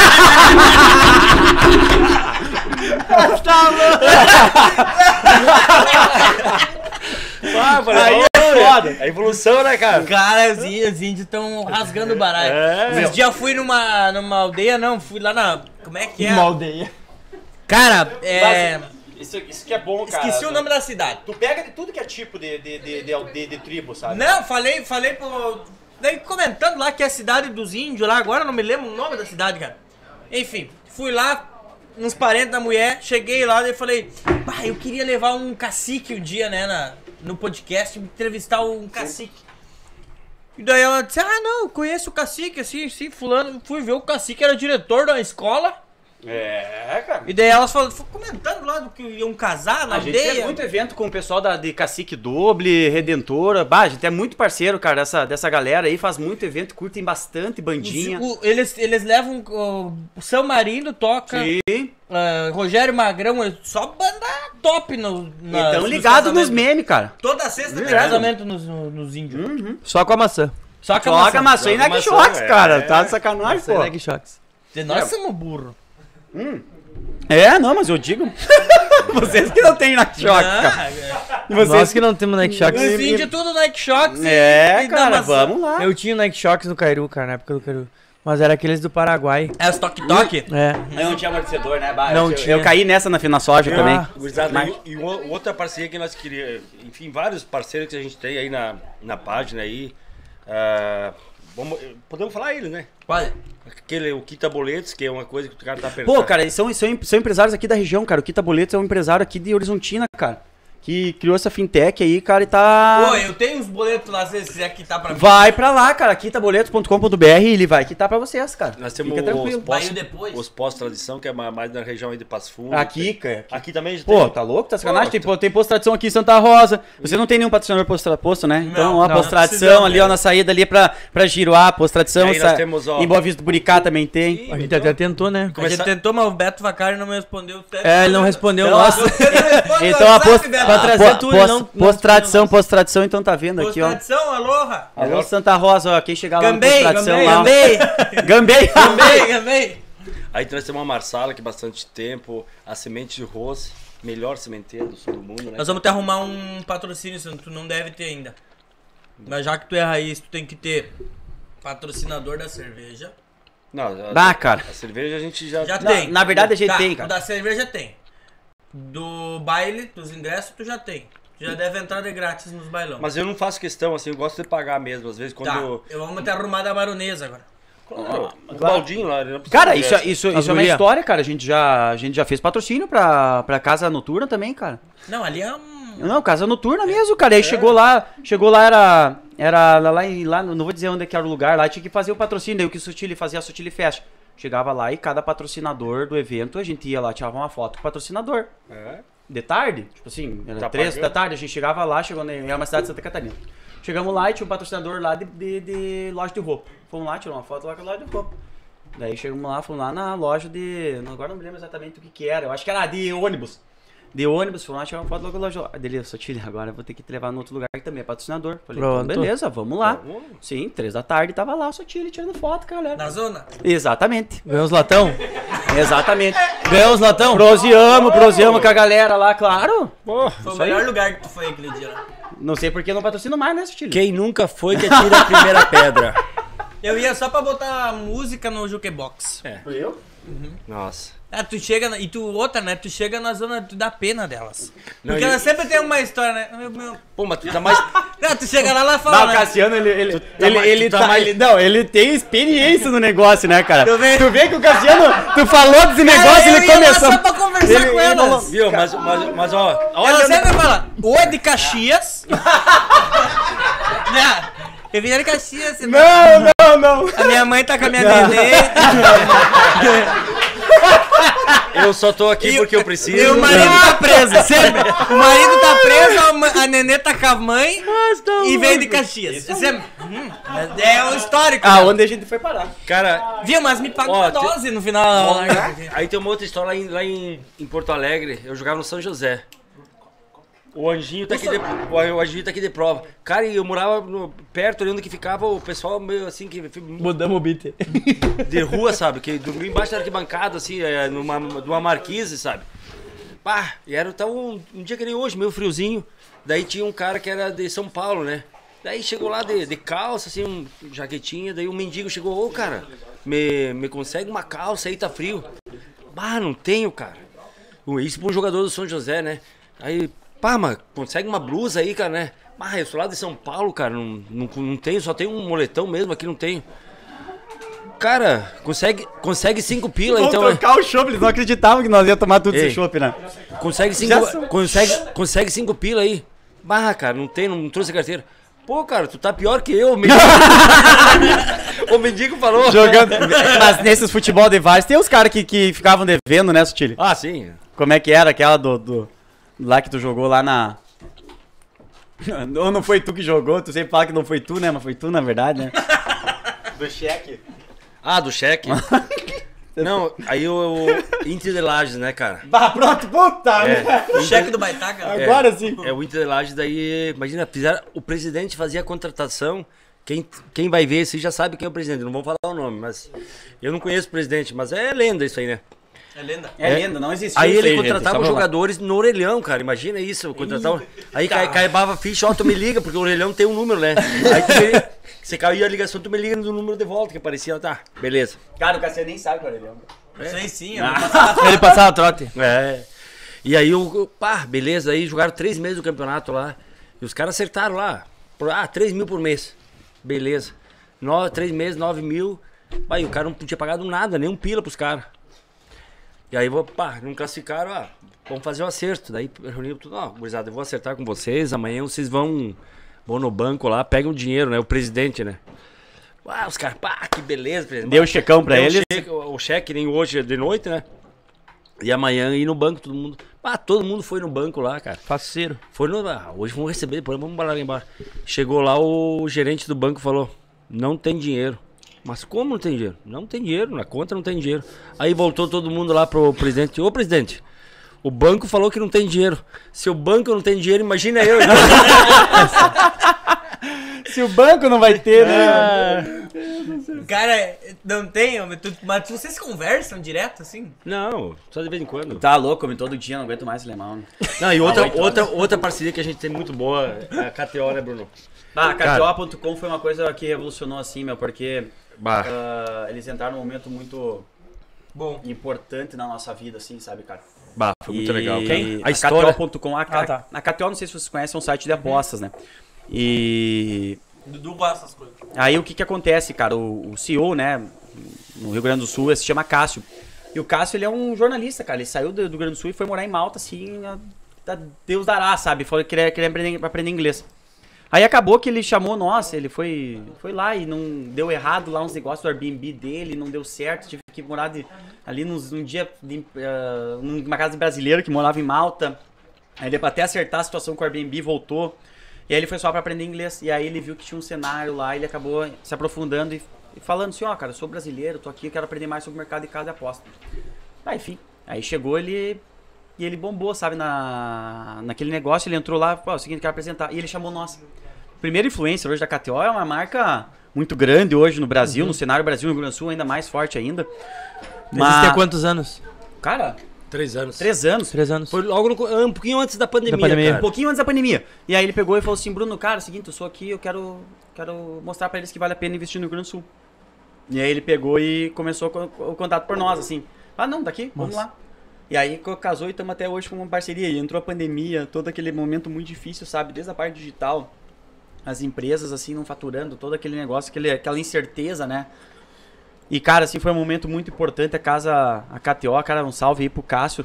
Pá, falei, Aí "Ô, é foda." A evolução, né, cara? Cara, os índios estão rasgando o baralho. Esses dias eu fui numa aldeia, não, fui lá na... Como é que é? Uma aldeia. Cara, Isso que é bom, cara. esqueci o nome da cidade. Tu pega de tudo que é tipo de tribo, sabe? Não, falei pro... Daí comentando lá que é a cidade dos índios lá, agora eu não me lembro o nome da cidade, cara. Enfim, fui lá, uns parentes da mulher, cheguei lá e falei, pá, eu queria levar um cacique um dia, né, no podcast, entrevistar um cacique. E daí ela disse, não, eu conheço o cacique, assim, fulano. Fui ver o cacique, era diretor da escola. É, cara. E daí elas foi comentando lá do que iam casar na A gente fez aldeia. muito evento com o pessoal de Cacique Doble, Redentora. Bah, a gente é muito parceiro, cara, dessa galera aí. Faz muito evento, curtem bastante bandinha. Eles levam o São Marino, toca Sim. Rogério Magrão, só banda top Então ligado nos memes, cara. Toda sexta tem Verdade. casamento nos índios. Só com a maçã. Só com Joga a maçã. maçã e Joga Nike maçã, Shocks, cara. é. Tá de sacanagem, pô. Leg Shocks. Nós somos burros. É, não, mas eu digo. Vocês que não tem Nike Shocks, cara. Nós Vocês que não temos Nike Shocks. Os índios tudo Nike Shocks É, e da cara, maçã. vamos lá. Eu tinha o Nike Shocks no Cairu, cara, na época do Cairu. Mas era aqueles do Paraguai. É os toque-toque? É. Eu não tinha amortecedor, né? Bah, Não eu tinha. caí nessa na Fina Soja também. Gurizada, Mas- e outra parceria que nós queríamos, enfim, vários parceiros que a gente tem aí na página aí. Podemos falar ele, né? Olha, O Quita Boletos, que é uma coisa que o cara tá apertando. Pô, cara, eles são empresários aqui da região, cara. O Quita Boletos é um empresário aqui de Horizontina, cara. Que criou essa fintech aí, cara, e tá... pô, eu tenho uns boletos lá, se você quiser quitar pra mim. Vai pra lá, cara, quitaboletos.com.br e ele vai quitar pra vocês, cara. Nós temos Fica tranquilo. Aí depois. os pós-tradição, que é mais na região aí de Passo Fundo. Aqui, cara. Aqui também já Pô, tem. tá louco? Tá sacanagem? Pô, Tem posto-tradição aqui em Santa Rosa. Você não tem nenhum patrocinador posto, né? Então, ó, não posto-tradição precisamos, ali, ó, na saída ali pra Giroá, posto-tradição. E aí nós temos, ó, Em Boa Vista do Buricá também tem. A gente até tentou, né? A gente tentou, mas o Beto Vacari não me respondeu. É, ele não respondeu. Então, Nossa. Então, a Pra trazer tudo, não- post-tradição, então tá vendo aqui, ó. Post-tradição, aloha. Alô, Santa Rosa, ó, quem chegar lá no Gambei, post-tradição lá. ó. Gambei, Gambei! Gambei. Aí nós temos uma Marsala que bastante tempo, a Semente de Rose, melhor sementeira do sul do mundo, né? Nós vamos te arrumar um patrocínio, tu não deve ter ainda. Mas já que tu é raiz, tu tem que ter patrocinador da cerveja. Não, Dá, cara. A cerveja a gente já... Já Na- tem. na verdade, a gente tem, cara. O da cerveja tem. Do baile, dos ingressos, tu já tem. Tu já deve entrar de grátis nos bailão. Mas eu não faço questão, assim, eu gosto de pagar mesmo. Às vezes quando Tá, eu... eu vou te arrumar da baronesa agora. Claro, o baldinho lá, ele não precisa Cara, de isso ingresso. é uma guria. história, cara. A gente já fez patrocínio pra casa noturna também, cara. Não, ali é um... Não, casa noturna mesmo, cara. Aí chegou lá, era lá, não vou dizer onde é que era o lugar, lá tinha que fazer o patrocínio. Daí o que o Sotile fazia, a Sotile Fest. Chegava lá e cada patrocinador do evento, a gente ia lá, tirava uma foto com o patrocinador. É. De tarde, tipo assim, era Tá 3 pagando? da tarde, a gente chegava lá, era uma cidade de Santa Catarina. Chegamos lá e tinha um patrocinador lá de loja de roupa. Fomos lá, tiramos uma foto lá com a loja de roupa. Daí chegamos lá, fomos lá na loja agora não me lembro exatamente o que era, eu acho que era de ônibus. De ônibus, fomos lá, tiramos uma foto lá com a loja. Dele, Sotile, agora eu vou ter que te levar no outro lugar que também é patrocinador. Falei, então, Pronto. beleza, vamos lá. Vamos. Sim, 3 da tarde, tava lá o Sotile tirando foto, galera. Na zona? Exatamente, Ganhou os latão? exatamente. Ganhou os latão? Proseamos com a galera lá, claro. Foi o melhor lugar que tu foi aquele dia lá. Não sei porque não patrocino mais, né, Sotile? Quem nunca foi que atira a primeira pedra. Eu ia só pra botar música no jukebox. Fui eu? Nossa. Ah, tu chega, e tu outra, né? Tu chega na zona, tu dá pena delas. Não, Porque e- elas sempre tem uma história, né? Pô, mas tu tá mais... Não, tu chega lá, ela Não, fala, o né? Cassiano, mais- ele tem experiência no negócio, né, cara? Tu vê? Que o Cassiano, tu falou desse negócio, eu ele ia lá começou. só pra conversar com elas. falou, Viu? Mas ó... Ela sempre fala, ou é de Caxias. Eu vim de Caxias. você Não. A minha mãe tá com a minha nenê. Eu só tô aqui porque eu preciso. E o marido tá preso, sempre. O marido tá preso, a nenê tá com a mãe e veio de Caxias. Sempre. É o histórico. né? Aonde a gente foi parar? Cara, Viu, mas me paga Ó, uma dose no final. aí tem uma outra história lá em Porto Alegre. Eu jogava no São José. O Anjinho tá aqui o Anjinho tá aqui de prova. Cara, e eu morava perto ali onde que ficava o pessoal meio assim que... Mudamos o beat. De rua, sabe? Que dormia embaixo da arquibancada, assim, numa marquise, sabe? Pá, e era um dia que nem hoje, meio friozinho. Daí tinha um cara que era de São Paulo, né? Daí chegou lá de calça, assim, jaquetinha. Daí o mendigo chegou, ô cara, me consegue uma calça aí, tá frio. Bah, não tenho, cara. Isso pra um jogador do São José, né? Aí, pá, mas consegue uma blusa aí, cara, né? Ah, eu sou lá de São Paulo, cara, não tenho, só tenho um moletão mesmo, aqui não tenho. Cara, consegue 5 pila, Vamos então... trocar o chopp, eles não acreditavam que nós ia tomar tudo esse chopp, né? Consegue 5 pila aí. Bah, cara, não trouxe a carteira. Pô, cara, tu tá pior que eu, mendigo. O mendigo falou. Jogando. Mas nesses futebol de vários, tem os caras que ficavam devendo, né, Sutili? Ah, sim. Como é que era aquela lá que tu jogou lá na... Ou não foi tu que jogou, tu sempre fala que não foi tu, né? Mas foi tu, na verdade, né? Do cheque. Ah, do cheque? Não, aí o Inter de Lages, né, cara? Bah, pronto, puta! O cheque do Baitaca. Agora sim. É o Inter de Lages, daí, imagina, o presidente fazia a contratação, quem vai ver isso já sabe quem é o presidente, não vou falar o nome, mas eu não conheço o presidente, mas é lenda isso aí, né? É lenda. É lenda, não existe. Aí ele contratava os jogadores no orelhão, cara, imagina isso, contratava. Aí caibava a ficha, ó, tu me liga, porque o orelhão tem um número, né? Aí você caiu a ligação, tu me liga no número de volta, que aparecia, tá, beleza. Cara, o Cassiano nem sabe qual é o orelhão. Sei sim, Ele passava trote. É. E aí, pá, beleza, aí jogaram 3 meses do campeonato lá. E os caras acertaram lá. 3 mil por mês. Beleza. 3 meses, 9 mil. Aí o cara não tinha pagado nada, nem um pila pros caras. E aí, pá, não classificaram, vamos fazer o acerto. Daí reuniu tudo, gurizada, eu vou acertar com vocês, amanhã vocês vão no banco lá, pegam o dinheiro, né? O presidente, né? Os caras, pá, que beleza, presidente. Deu o checão pra eles. O cheque, nem hoje de noite, né? E amanhã ir no banco, todo mundo. Todo mundo foi no banco lá, cara. Faceiro. Foi hoje vamos receber, depois vamos lá embora. Chegou lá, o gerente do banco falou: não tem dinheiro. Mas como não tem dinheiro? Não tem dinheiro, na conta não tem dinheiro. Aí voltou todo mundo lá pro presidente. Ô, presidente, o banco falou que não tem dinheiro. Se o banco não tem dinheiro, imagina eu. Se o banco não vai ter, né? Cara, não tem, mas vocês conversam direto assim? Não, só de vez em quando. Tá louco, come todo dia, não aguento mais esse alemão. Não, e outra parceria que a gente tem muito boa é a KTO, né, Bruno? KTO.com foi uma coisa que revolucionou assim, porque eles entraram num momento muito importante na nossa vida, assim, sabe, cara? Foi muito legal. Quem? A história... KTO.com, a KTO, não sei se vocês conhecem, é um site de apostas, né? E... Dudu gosta dessas coisas. Aí o que acontece, cara? O CEO, né, no Rio Grande do Sul, se chama Cássio. E o Cássio, ele é um jornalista, cara. Ele saiu do Rio Grande do Sul e foi morar em Malta, assim, Deus dará, sabe? Foi querer aprender inglês. Aí acabou que ele chamou nós, ele foi lá e não deu errado lá uns negócios do Airbnb dele, não deu certo, tive que morar ali num dia, numa casa de brasileiro que morava em Malta. Aí ele até acertar a situação com o Airbnb, voltou. E aí ele foi só pra aprender inglês. E aí ele viu que tinha um cenário lá, ele acabou se aprofundando e falando assim, cara, eu sou brasileiro, tô aqui, eu quero aprender mais sobre o mercado de casa de aposta. Enfim, aí chegou ele... E ele bombou, sabe, naquele negócio, ele entrou lá, é o seguinte, quero apresentar. E ele chamou nós. Primeiro influencer hoje da KTO é uma marca muito grande hoje no Brasil, no cenário Brasil, no Rio Grande do Sul, ainda mais forte ainda. Existe há quantos anos? Cara... 3 anos. 3 anos. 3 anos. Foi logo um pouquinho antes da pandemia, cara. Um pouquinho antes da pandemia. E aí ele pegou e falou assim, Bruno, cara, é o seguinte, eu sou aqui, eu quero mostrar pra eles que vale a pena investir no Rio Grande do Sul. E aí ele pegou e começou o contato por nós, assim. Não, daqui, vamos lá. E aí casou e estamos até hoje com uma parceria. E entrou a pandemia, todo aquele momento muito difícil, sabe? Desde a parte digital, as empresas assim não faturando, todo aquele negócio, aquela incerteza, né? E cara, assim, foi um momento muito importante. A KTO, cara, um salve aí pro Cássio.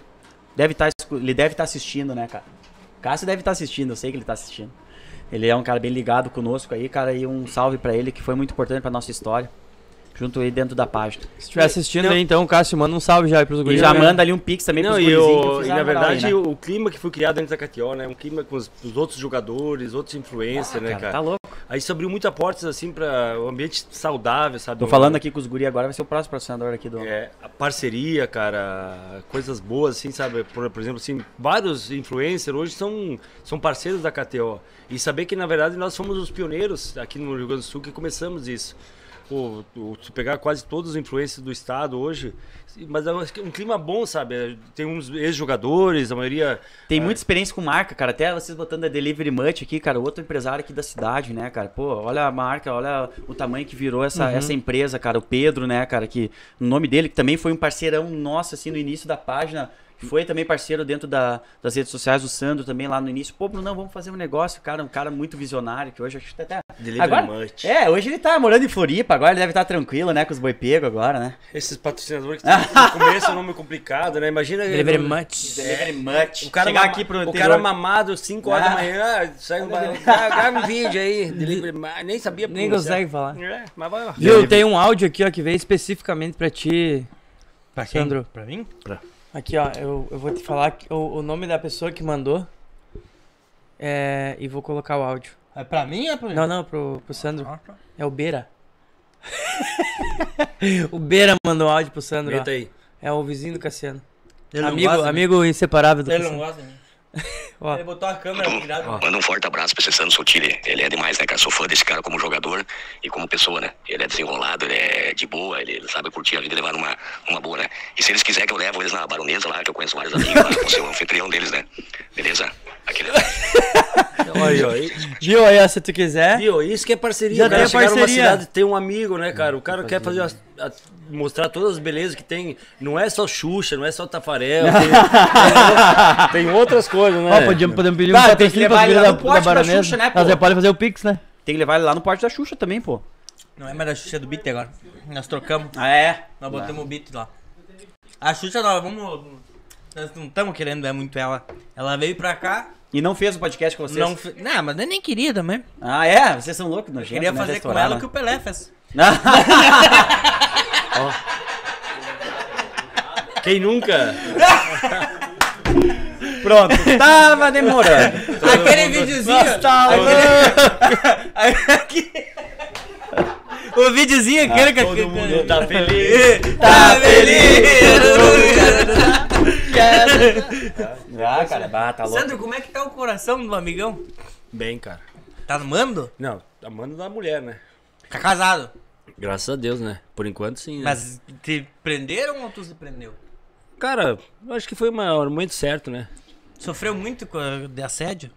Ele deve estar assistindo, né, cara? O Cássio deve estar assistindo, eu sei que ele tá assistindo. Ele é um cara bem ligado conosco aí, cara, e um salve pra ele, que foi muito importante pra nossa história. Junto aí dentro da página. Se estiver assistindo aí, então, Cássio, manda um salve já aí pros guris. E já manda ali um pix também pros gurizinhos. E na verdade, o clima que foi criado dentro da KTO, né? Um clima com os outros jogadores, outros influencers, né, cara? Tá louco. Aí isso abriu muitas portas, assim, para um ambiente saudável, sabe? Tô falando aqui com os guri agora, vai ser o próximo patrocinador aqui do... A parceria, cara, coisas boas, assim, sabe? Por exemplo, assim, vários influencers hoje são parceiros da KTO. E saber que, na verdade, nós fomos os pioneiros aqui no Rio Grande do Sul que começamos isso. Pô, se pegar quase todos os influencers do estado hoje, mas é um clima bom, sabe? Tem uns ex-jogadores, a maioria... Tem muita experiência com marca, cara. Até vocês botando a Delivery Much aqui, cara, outro empresário aqui da cidade, né, cara? Pô, olha a marca, olha o tamanho que virou essa empresa, cara. O Pedro, né, cara, que o nome dele, que também foi um parceirão nosso, assim, no início da página... Foi também parceiro dentro das redes sociais, o Sandro também lá no início. Pô, Bruno, vamos fazer um negócio, cara, um cara muito visionário, que hoje acho que até... Agora, hoje ele tá morando em Floripa, agora ele deve estar tranquilo, né, com os boi pego agora, né? Esses patrocinadores que no começo é um nome complicado, né? Imagina... Delivery Much. Delivery Much. O cara, chegar aqui pro o cara mamado, 5 horas da manhã, grava um vídeo aí, Delivery Much, nem sabia nem consegue falar. Mas vai lá. Viu, tem um áudio aqui, ó, que veio especificamente pra ti, Pra quem? Sandro. Pra mim? Aqui, ó, eu vou te falar o nome da pessoa que mandou e vou colocar o áudio. É pra mim ou é pra mim? Não, pro Sandro. É o Beira. O Beira mandou áudio pro Sandro. Meta aí. É o vizinho do Cassiano. Amigo inseparável do Ele Cassiano. não gosta de mim. Ó. Ele botou a câmera virada. Manda um forte abraço pra esse Sandro Sotile. Ele é demais, né, cara? Sou fã desse cara como jogador e como pessoa, né? Ele é desenrolado, ele é de boa, ele sabe curtir a vida e levar numa boa, né? E se eles quiserem que eu levo eles na Baronesa lá, que eu conheço vários amigos lá, vou ser o anfitrião deles, né? Beleza? Aquele... Aí, Viu aí, se tu quiser. Viu? Isso que é parceria. Já O cara tem chegar numa parceria. cidade e ter um amigo, né, cara? O cara quer fazer mostrar todas as belezas que tem. Não é só Xuxa, não é só Tafarel. Tem outras coisas, né? Ó, podemos pedir Claro, um tem que levar ele lá no da pote da Baronesa. Xuxa, né, pô? Mas você pode fazer o Pix, né? Tem que levar ele lá no porte da Xuxa também, pô. Não é mais da Xuxa, é do Beat agora. Nós trocamos. Ah, é? Nós botamos o Beat lá. A Xuxa, nós não estamos querendo muito ela. Ela veio pra cá. E não fez o podcast com vocês? Não, mas eu nem queria também. Ah, é? Vocês são loucos, nojento, Queria né? fazer com Restaurar, ela né? o que o Pelé fez. Quem nunca? Pronto, tava demorando. Aquele videozinho. O videozinho aquele que Todo mundo tá feliz. tá feliz. Ah, cara, tá louco. Sandro, como é que tá o coração do amigão? Bem, cara. Tá amando? Não, amando da mulher, né? Tá casado. Graças a Deus, né? Por enquanto, sim. Né? Mas te prenderam ou tu se prendeu? Cara, eu acho que foi o momento certo, né? Sofreu muito de assédio?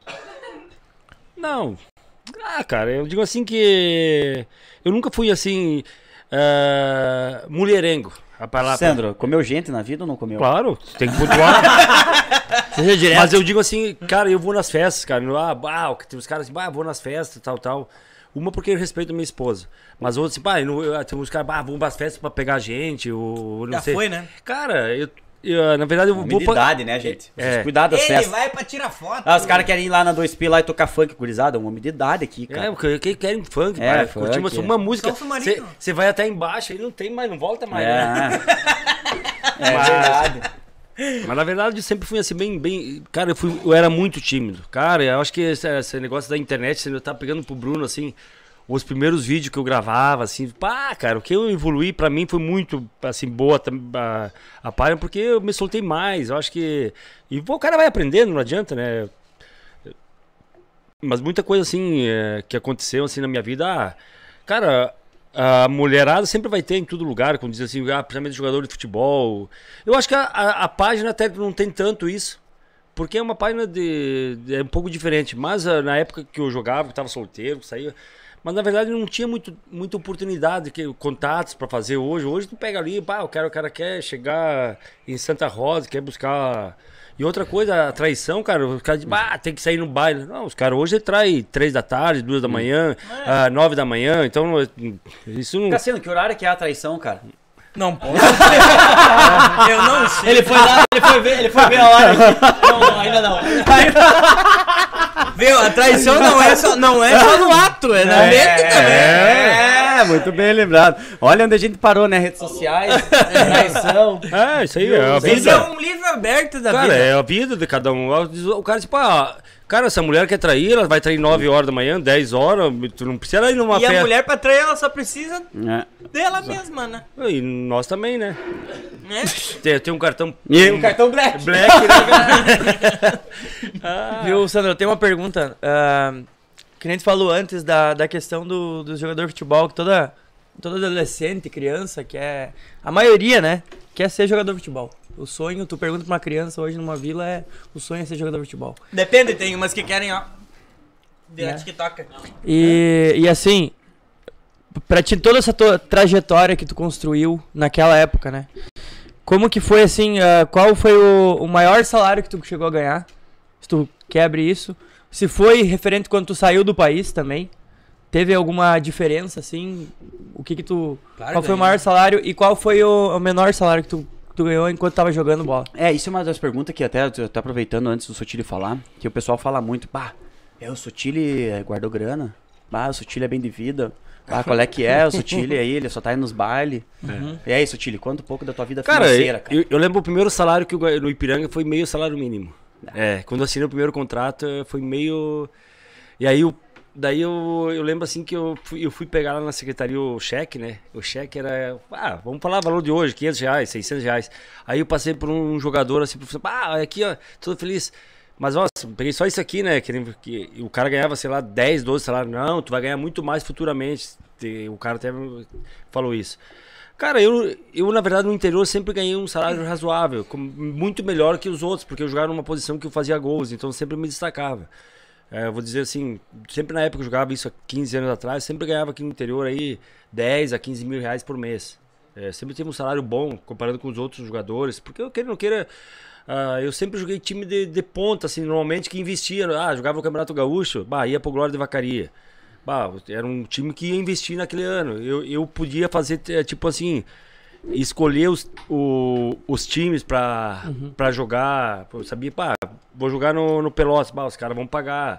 Não. Ah, cara, eu digo assim que eu nunca fui assim mulherengo. A palavra. Sandro, comeu gente na vida ou não comeu? Claro, tem que pontuar. Seja direto. Mas eu digo assim, cara, eu vou nas festas, cara. Tem uns caras assim, vou nas festas, tal. Uma porque eu respeito a minha esposa. Mas outros assim, tem uns caras, vão nas festas pra pegar gente, ou não Já sei. foi, né? Cara, na verdade eu vou... Homem de idade, né, gente? Vocês cuidar das Ele festas. vai pra tirar foto. Ah, os caras querem ir lá na 2P lá e tocar funk, gurizada. Um homem de idade aqui, cara. Porque querem funk, É, cara. funk, Curtir uma música. Só submarino. Você vai até embaixo, aí não tem mais, não volta mais, né? É verdade. Mas na verdade eu sempre fui assim, bem. Cara, eu era muito tímido. Cara, eu acho que esse negócio da internet, você tá pegando pro Bruno, assim, os primeiros vídeos que eu gravava, assim, cara, o que eu evoluí pra mim foi muito, assim, boa a página, porque eu me soltei mais. Eu acho que. E o cara vai aprendendo, não adianta, né? Mas muita coisa, assim, que aconteceu, assim, na minha vida. Cara. A mulherada sempre vai ter em todo lugar, quando diz assim, principalmente jogador de futebol. Eu acho que a página até não tem tanto isso, porque é uma página é um pouco diferente. Mas na época que eu jogava, que estava solteiro, que saía, mas na verdade não tinha muita oportunidade, contatos para fazer hoje. Hoje tu pega ali, o cara quer chegar em Santa Rosa, quer buscar... E outra coisa, a traição, cara, os caras dizem, tem que sair no baile. Não, os caras hoje traem 3 da tarde, 2 da manhã, 9 da manhã, então isso não... Cassiano, que horário que é a traição, cara? Não posso. Eu não sei. Ele foi ver a hora aqui. Não, ainda não. Viu? A traição não é só no ato, é na mente também. Muito bem lembrado. Olha onde a gente parou, né? Redes sociais, traição. Isso aí é a Isso vida. é um livro aberto da Cara, vida. é a vida de cada um. O cara, tipo, cara, essa mulher quer trair, ela vai trair 9 horas da manhã, 10 horas, tu não precisa ir numa E festa. a mulher pra trair, ela só precisa É. dela mesma, né? E nós também, né? Tem um cartão E o cartão Black. black, né, cara? Viu, Sandro, eu tenho uma pergunta. Que nem tu falou antes da questão do jogador de futebol, que todo adolescente, criança, a maioria, né, quer ser jogador de futebol. O sonho, tu pergunta pra uma criança hoje numa vila, o sonho é ser jogador de futebol. Depende, tem umas que querem, ó. Virar TikToker. E assim, pra ti, toda essa tua trajetória que tu construiu naquela época, né? Como que foi assim, qual foi o maior salário que tu chegou a ganhar? Se tu quebre isso. Se foi referente quando tu saiu do país também. Teve alguma diferença, assim? Qual foi o maior salário e qual foi o menor salário que tu ganhou enquanto tava jogando bola? Isso é uma das perguntas que até eu tô aproveitando antes do Sotile falar, que o pessoal fala muito, o Sotile guardou grana, o Sotile é bem de vida, qual é que é o Sotile aí, ele só tá indo nos bailes. E aí, Sotile, conta um pouco da tua vida financeira, cara. Eu lembro o primeiro salário que eu ganhei no Ipiranga foi meio salário mínimo. Quando eu assinei o primeiro contrato foi meio... E aí daí eu lembro assim que eu fui pegar lá na secretaria o cheque, né? O cheque era, vamos falar valor de hoje, R$500, R$600. Aí eu passei por um jogador assim, aqui ó, todo feliz. Mas nossa, peguei só isso aqui, né? Que o cara ganhava, sei lá, 10, 12 salários. Não, tu vai ganhar muito mais futuramente. O cara até falou isso. Cara, eu na verdade no interior sempre ganhei um salário razoável, muito melhor que os outros, porque eu jogava numa posição que eu fazia gols, então sempre me destacava. Eu vou dizer assim, sempre na época que eu jogava isso há 15 anos atrás, sempre ganhava aqui no interior aí 10 a 15 mil reais por mês. Sempre tive um salário bom comparando com os outros jogadores, porque eu queira ou não queira, eu sempre joguei time de ponta, assim, normalmente que investia, jogava no Campeonato Gaúcho, ia pro Glória de Vacaria. Era um time que ia investir naquele ano. Eu podia fazer, tipo assim, escolher os times pra jogar. Eu sabia, vou jogar no Pelotas, os caras vão pagar.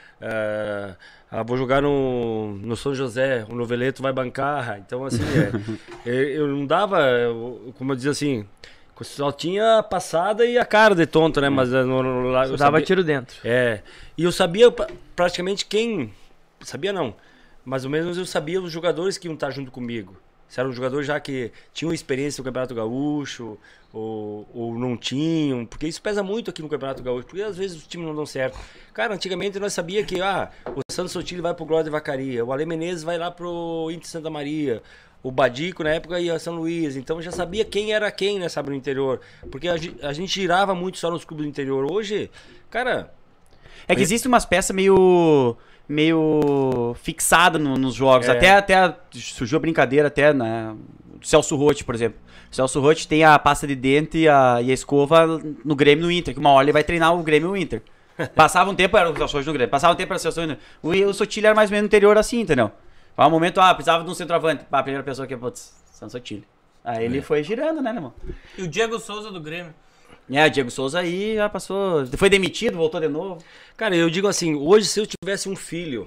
Vou jogar no São José, o Noveleto vai bancar. Então, assim, eu não dava, como eu dizia assim, só tinha a passada e a cara de tonto, né? Mas eu dava tiro dentro. E eu sabia praticamente quem... Sabia não, mais ou menos eu sabia os jogadores que iam estar junto comigo. Se eram jogadores já que tinham experiência no Campeonato Gaúcho ou não tinham, porque isso pesa muito aqui no Campeonato Gaúcho, porque às vezes os times não dão certo. Cara, antigamente nós sabíamos que o Santos Sotile vai pro Glória de Vacaria, o Ale Menezes vai lá pro Inter Santa Maria, o Badico na época ia a São Luís, então já sabia quem era quem, né, sabe, no interior, porque a gente girava muito só nos clubes do interior. Hoje, cara... É que existe umas peças meio fixada nos jogos. Até surgiu a brincadeira até, né? Do Celso Roth, por exemplo. O Celso Roth tem a pasta de dente e a escova no Grêmio e no Inter, que uma hora ele vai treinar o Grêmio e o Inter. Passava um tempo, era o Celso Roth no Grêmio. Passava um tempo, era o Celso Roth. O Sotile era mais ou menos no interior assim, entendeu? Vai um momento, precisava de um centroavante. A primeira pessoa que, Santos Sotile. Aí ele foi girando, né, irmão? E o Diego Souza do Grêmio. O Diego Souza aí já passou, foi demitido, voltou de novo. Cara, eu digo assim, hoje se eu tivesse um filho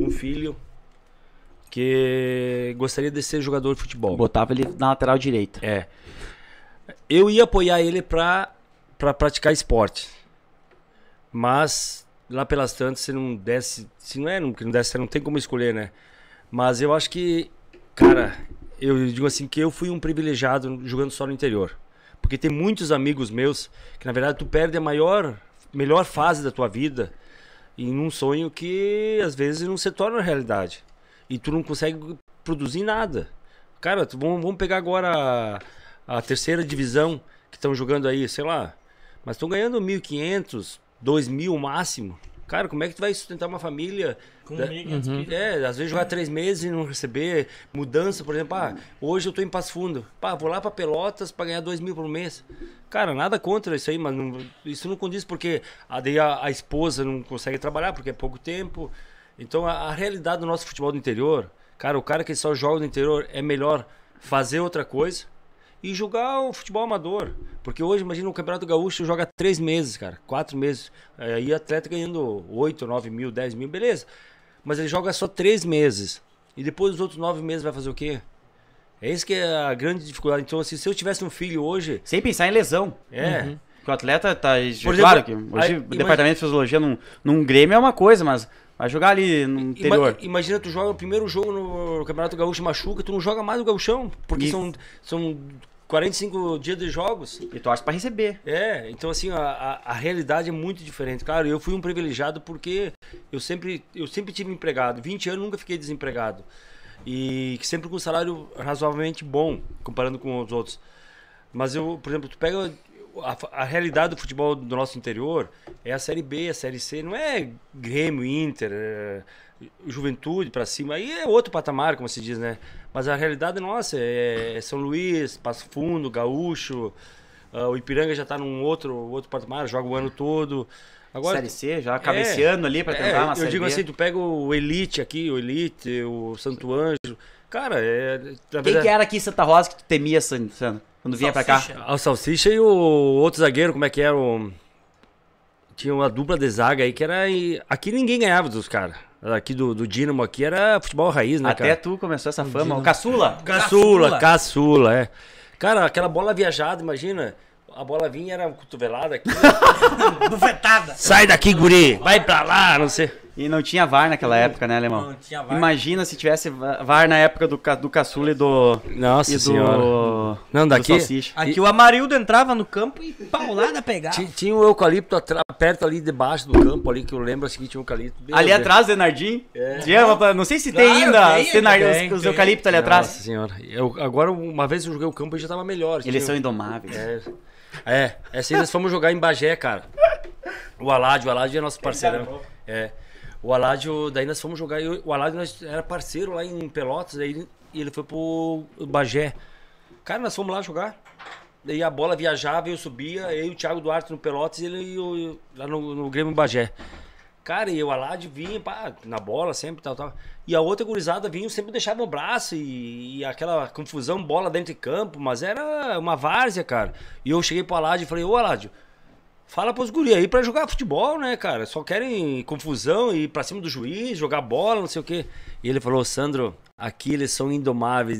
que gostaria de ser jogador de futebol. Botava ele na lateral direita. Eu ia apoiar ele pra praticar esporte. Mas lá pelas tantas, se não desse, você não tem como escolher, né? Mas eu acho que, cara, eu digo assim que eu fui um privilegiado jogando só no interior. Porque tem muitos amigos meus que, na verdade, tu perde a melhor fase da tua vida em um sonho que, às vezes, não se torna realidade. E tu não consegue produzir nada. Cara, vamos pegar agora a terceira divisão que estão jogando aí, sei lá. Mas estão ganhando 1.500, 2.000 máximo. Cara, como é que tu vai sustentar uma família? Às vezes jogar 3 meses e não receber. Mudança, por exemplo, hoje eu tô em Passo Fundo. Vou lá pra Pelotas pra ganhar 2.000 por mês. Cara, nada contra isso aí, mas isso não condiz porque daí a esposa não consegue trabalhar porque é pouco tempo. Então a realidade do nosso futebol do interior, cara, o cara que só joga no interior é melhor fazer outra coisa e jogar o futebol amador. Porque hoje, imagina, o Campeonato Gaúcho joga 3 meses, cara, 4 meses. Aí atleta ganhando 8, 9 mil, 10 mil, beleza. Mas ele joga só 3 meses. E depois dos outros 9 meses vai fazer o quê? É isso que é a grande dificuldade. Então, assim, se eu tivesse um filho hoje... Sem pensar em lesão. Porque o atleta tá... Por claro exemplo, que hoje o departamento de fisiologia num Grêmio é uma coisa, mas vai jogar ali no interior. Imagina, tu joga o primeiro jogo no Campeonato Gaúcho, machuca, tu não joga mais no Gauchão, porque são 45 dias de jogos. E torce pra receber. Então assim, a realidade é muito diferente. Claro, eu fui um privilegiado porque eu sempre tive empregado. 20 anos nunca fiquei desempregado. E sempre com um salário razoavelmente bom, comparando com os outros. Mas eu, por exemplo, tu pega a realidade do futebol do nosso interior, é a Série B, a Série C, não é Grêmio, Inter, Juventude pra cima, aí é outro patamar, como se diz, né? Mas a realidade nossa é São Luís, Passo Fundo, Gaúcho, o Ipiranga já tá num outro patamar, joga o ano todo. Agora, Série C, já acaba esse ano ali pra tentar uma Série eu digo B. assim, tu pega o Elite aqui, o Santo Anjo, cara, Quem que era aqui em Santa Rosa que tu temia, Sandro, quando vinha pra cá? A Salsicha e o outro zagueiro, como é que era? Tinha uma dupla de zaga aí que era... Aqui ninguém ganhava dos caras. Aqui do Dínamo aqui era futebol raiz, né, cara? Até tu começou essa fama. O Caçula. Caçula, é. Cara, aquela bola viajada, imagina. A bola vinha, era cotovelada aqui. Bufetada. Sai daqui, guri. Vai pra lá, não sei. E não tinha VAR naquela época, né, Alemão? Não tinha VAR. Imagina se tivesse VAR na época do Caçula e do... Nossa e do, senhora. Não, daqui... do Salsicha. Aqui o Amarildo entrava no campo e paulada pegava. Tinha um eucalipto perto ali debaixo do campo ali, que eu lembro assim que tinha um eucalipto. Ali atrás do Enardim. Não sei se Claro, tem ainda tem, os tem. eucaliptos ali atrás. Nossa senhora. Agora, uma vez eu joguei o campo e já tava melhor. Eles são indomáveis. Assim nós fomos jogar em Bagé, cara. O Aládio é nosso parceirão. O Aládio, daí nós fomos jogar. O Aládio era parceiro lá em Pelotas, daí ele foi pro Bagé. Cara, nós fomos lá jogar. Daí a bola viajava, eu subia, eu e o Thiago Duarte no Pelotas e ele lá no Grêmio Bagé. Cara, e o Aládio vinha na bola sempre, tal. E a outra gurizada vinha, sempre deixava o braço e aquela confusão, bola dentro de campo, mas era uma várzea, cara. E eu cheguei pro Aládio e falei, ô Aládio, fala pros guri aí pra jogar futebol, né, cara? Só querem confusão e ir pra cima do juiz, jogar bola, não sei o quê. E ele falou, Sandro, aqui eles são indomáveis.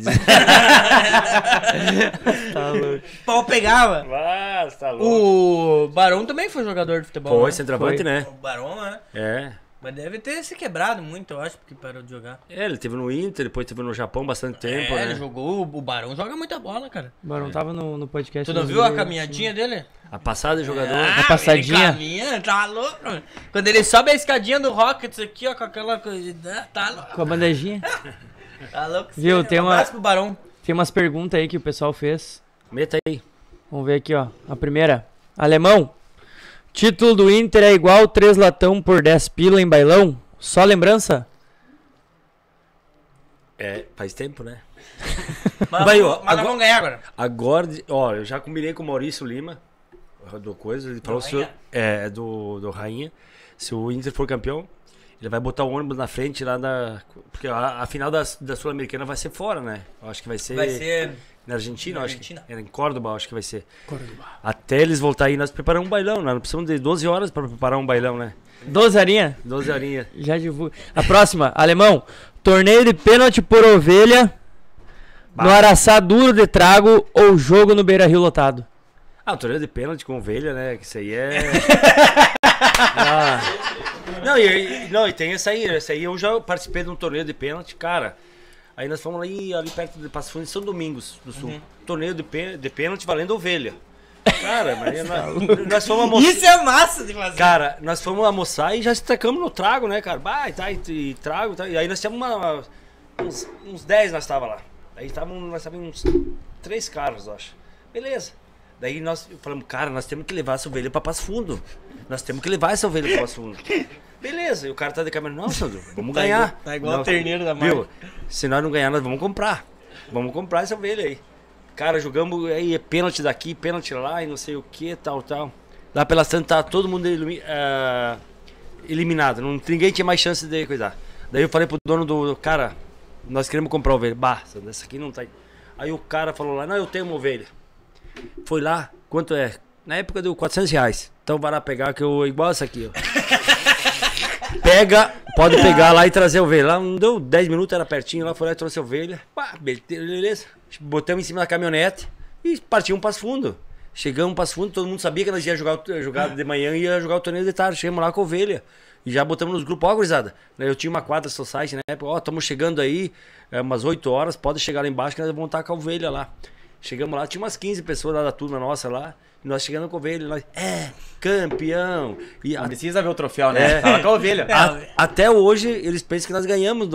Tá louco. Pau pegava. Mas, tá louco. O Barão também foi jogador de futebol. Foi, né? centroavante, né? O Barão, né? É. Mas deve ter se quebrado muito, eu acho, porque parou de jogar. Ele teve no Inter, depois teve no Japão bastante tempo, né? Ele jogou, o Barão joga muita bola, cara. O Barão tava no podcast. Tu não viu a caminhadinha dele? A passada de jogador. A passadinha. Ele caminha, tá louco. Mano. Quando ele sobe a escadinha do Rockets aqui, ó, com aquela coisa, tá louco. Com a bandejinha. Tá louco. Viu, Sim, tem um uma- abraço pro Barão. Tem umas perguntas aí que o pessoal fez. Meta aí. Vamos ver aqui, ó. A primeira. Alemão. Título do Inter é igual 3 latão por 10 pila em bailão? Só lembrança? Faz tempo, né? Mas, Vai, ó, nós vamos ganhar agora. Agora, ó, eu já combinei com o Maurício Lima, do coisa, ele falou se Rainha? do Rainha, se o Inter for campeão, ele vai botar o ônibus na frente lá porque a final da Sul-Americana vai ser fora, né? Eu acho que vai ser... Vai ser... Na Argentina, Na eu acho Argentina. que era em Córdoba, eu acho que vai ser. Até eles voltarem aí, nós preparamos um bailão, né? Nós precisamos de 12 horas para preparar um bailão, né? 12 horinha? 12 horinhas. Já divulga. A próxima. Alemão. Torneio de pênalti por ovelha no Araçá duro de trago ou jogo no Beira-Rio lotado? O torneio de pênalti com ovelha, né? Que isso aí é... Não, e tem essa aí eu já participei de um torneio de pênalti, cara. Aí nós fomos ali perto de Passo Fundo, em São Domingos do Sul. Torneio de pênalti valendo ovelha. Cara, mas nós fomos almoçar. Isso é massa de fazer. Cara, nós fomos almoçar e já se tacamos no trago, né, cara? E trago, tá. E aí nós tínhamos uns 10 nós tava lá. Aí nós estávamos uns 3 carros, eu acho. Beleza. Daí nós falamos, cara, nós temos que levar essa ovelha pra Passo Fundo. Nós temos que levar essa ovelha pra Passo Fundo. Beleza, e o cara tá de câmera, não, Sandro, vamos ganhar. Tá igual Não, o terneiro da viu? marca. Se nós não ganhar, nós vamos comprar. Vamos comprar essa ovelha aí. Cara, jogamos aí, pênalti daqui, pênalti lá e não sei o que, tal. Lá pela Santa, tá todo mundo eliminado. Ninguém tinha mais chance de cuidar. Daí eu falei pro dono do cara, nós queremos comprar ovelha. Sandro, essa aqui não tá aí. Aí o cara falou lá, não, eu tenho uma ovelha. Foi lá, quanto é? Na época deu R$400. Então vai lá pegar que eu igual essa aqui, ó. Pode pegar lá e trazer a ovelha. Lá não deu 10 minutos, era pertinho, lá foi lá e trouxe a ovelha. Pá, beleza. Botamos em cima da caminhonete e partimos para Passo Fundo. Chegamos para Passo Fundo, todo mundo sabia que nós ia jogar de manhã e ia jogar o torneio de tarde. Chegamos lá com a ovelha. E já botamos nos grupos, ó, gurizada. Eu tinha uma quadra society na época, ó, estamos chegando aí, umas 8 horas, pode chegar lá embaixo que nós vamos estar com a ovelha lá. Chegamos lá, tinha umas 15 pessoas lá da turma nossa lá. E nós chegando com a ovelha, nós, campeão. E não precisa ver o troféu, né? Tava com a ovelha. Até hoje, eles pensam que nós ganhamos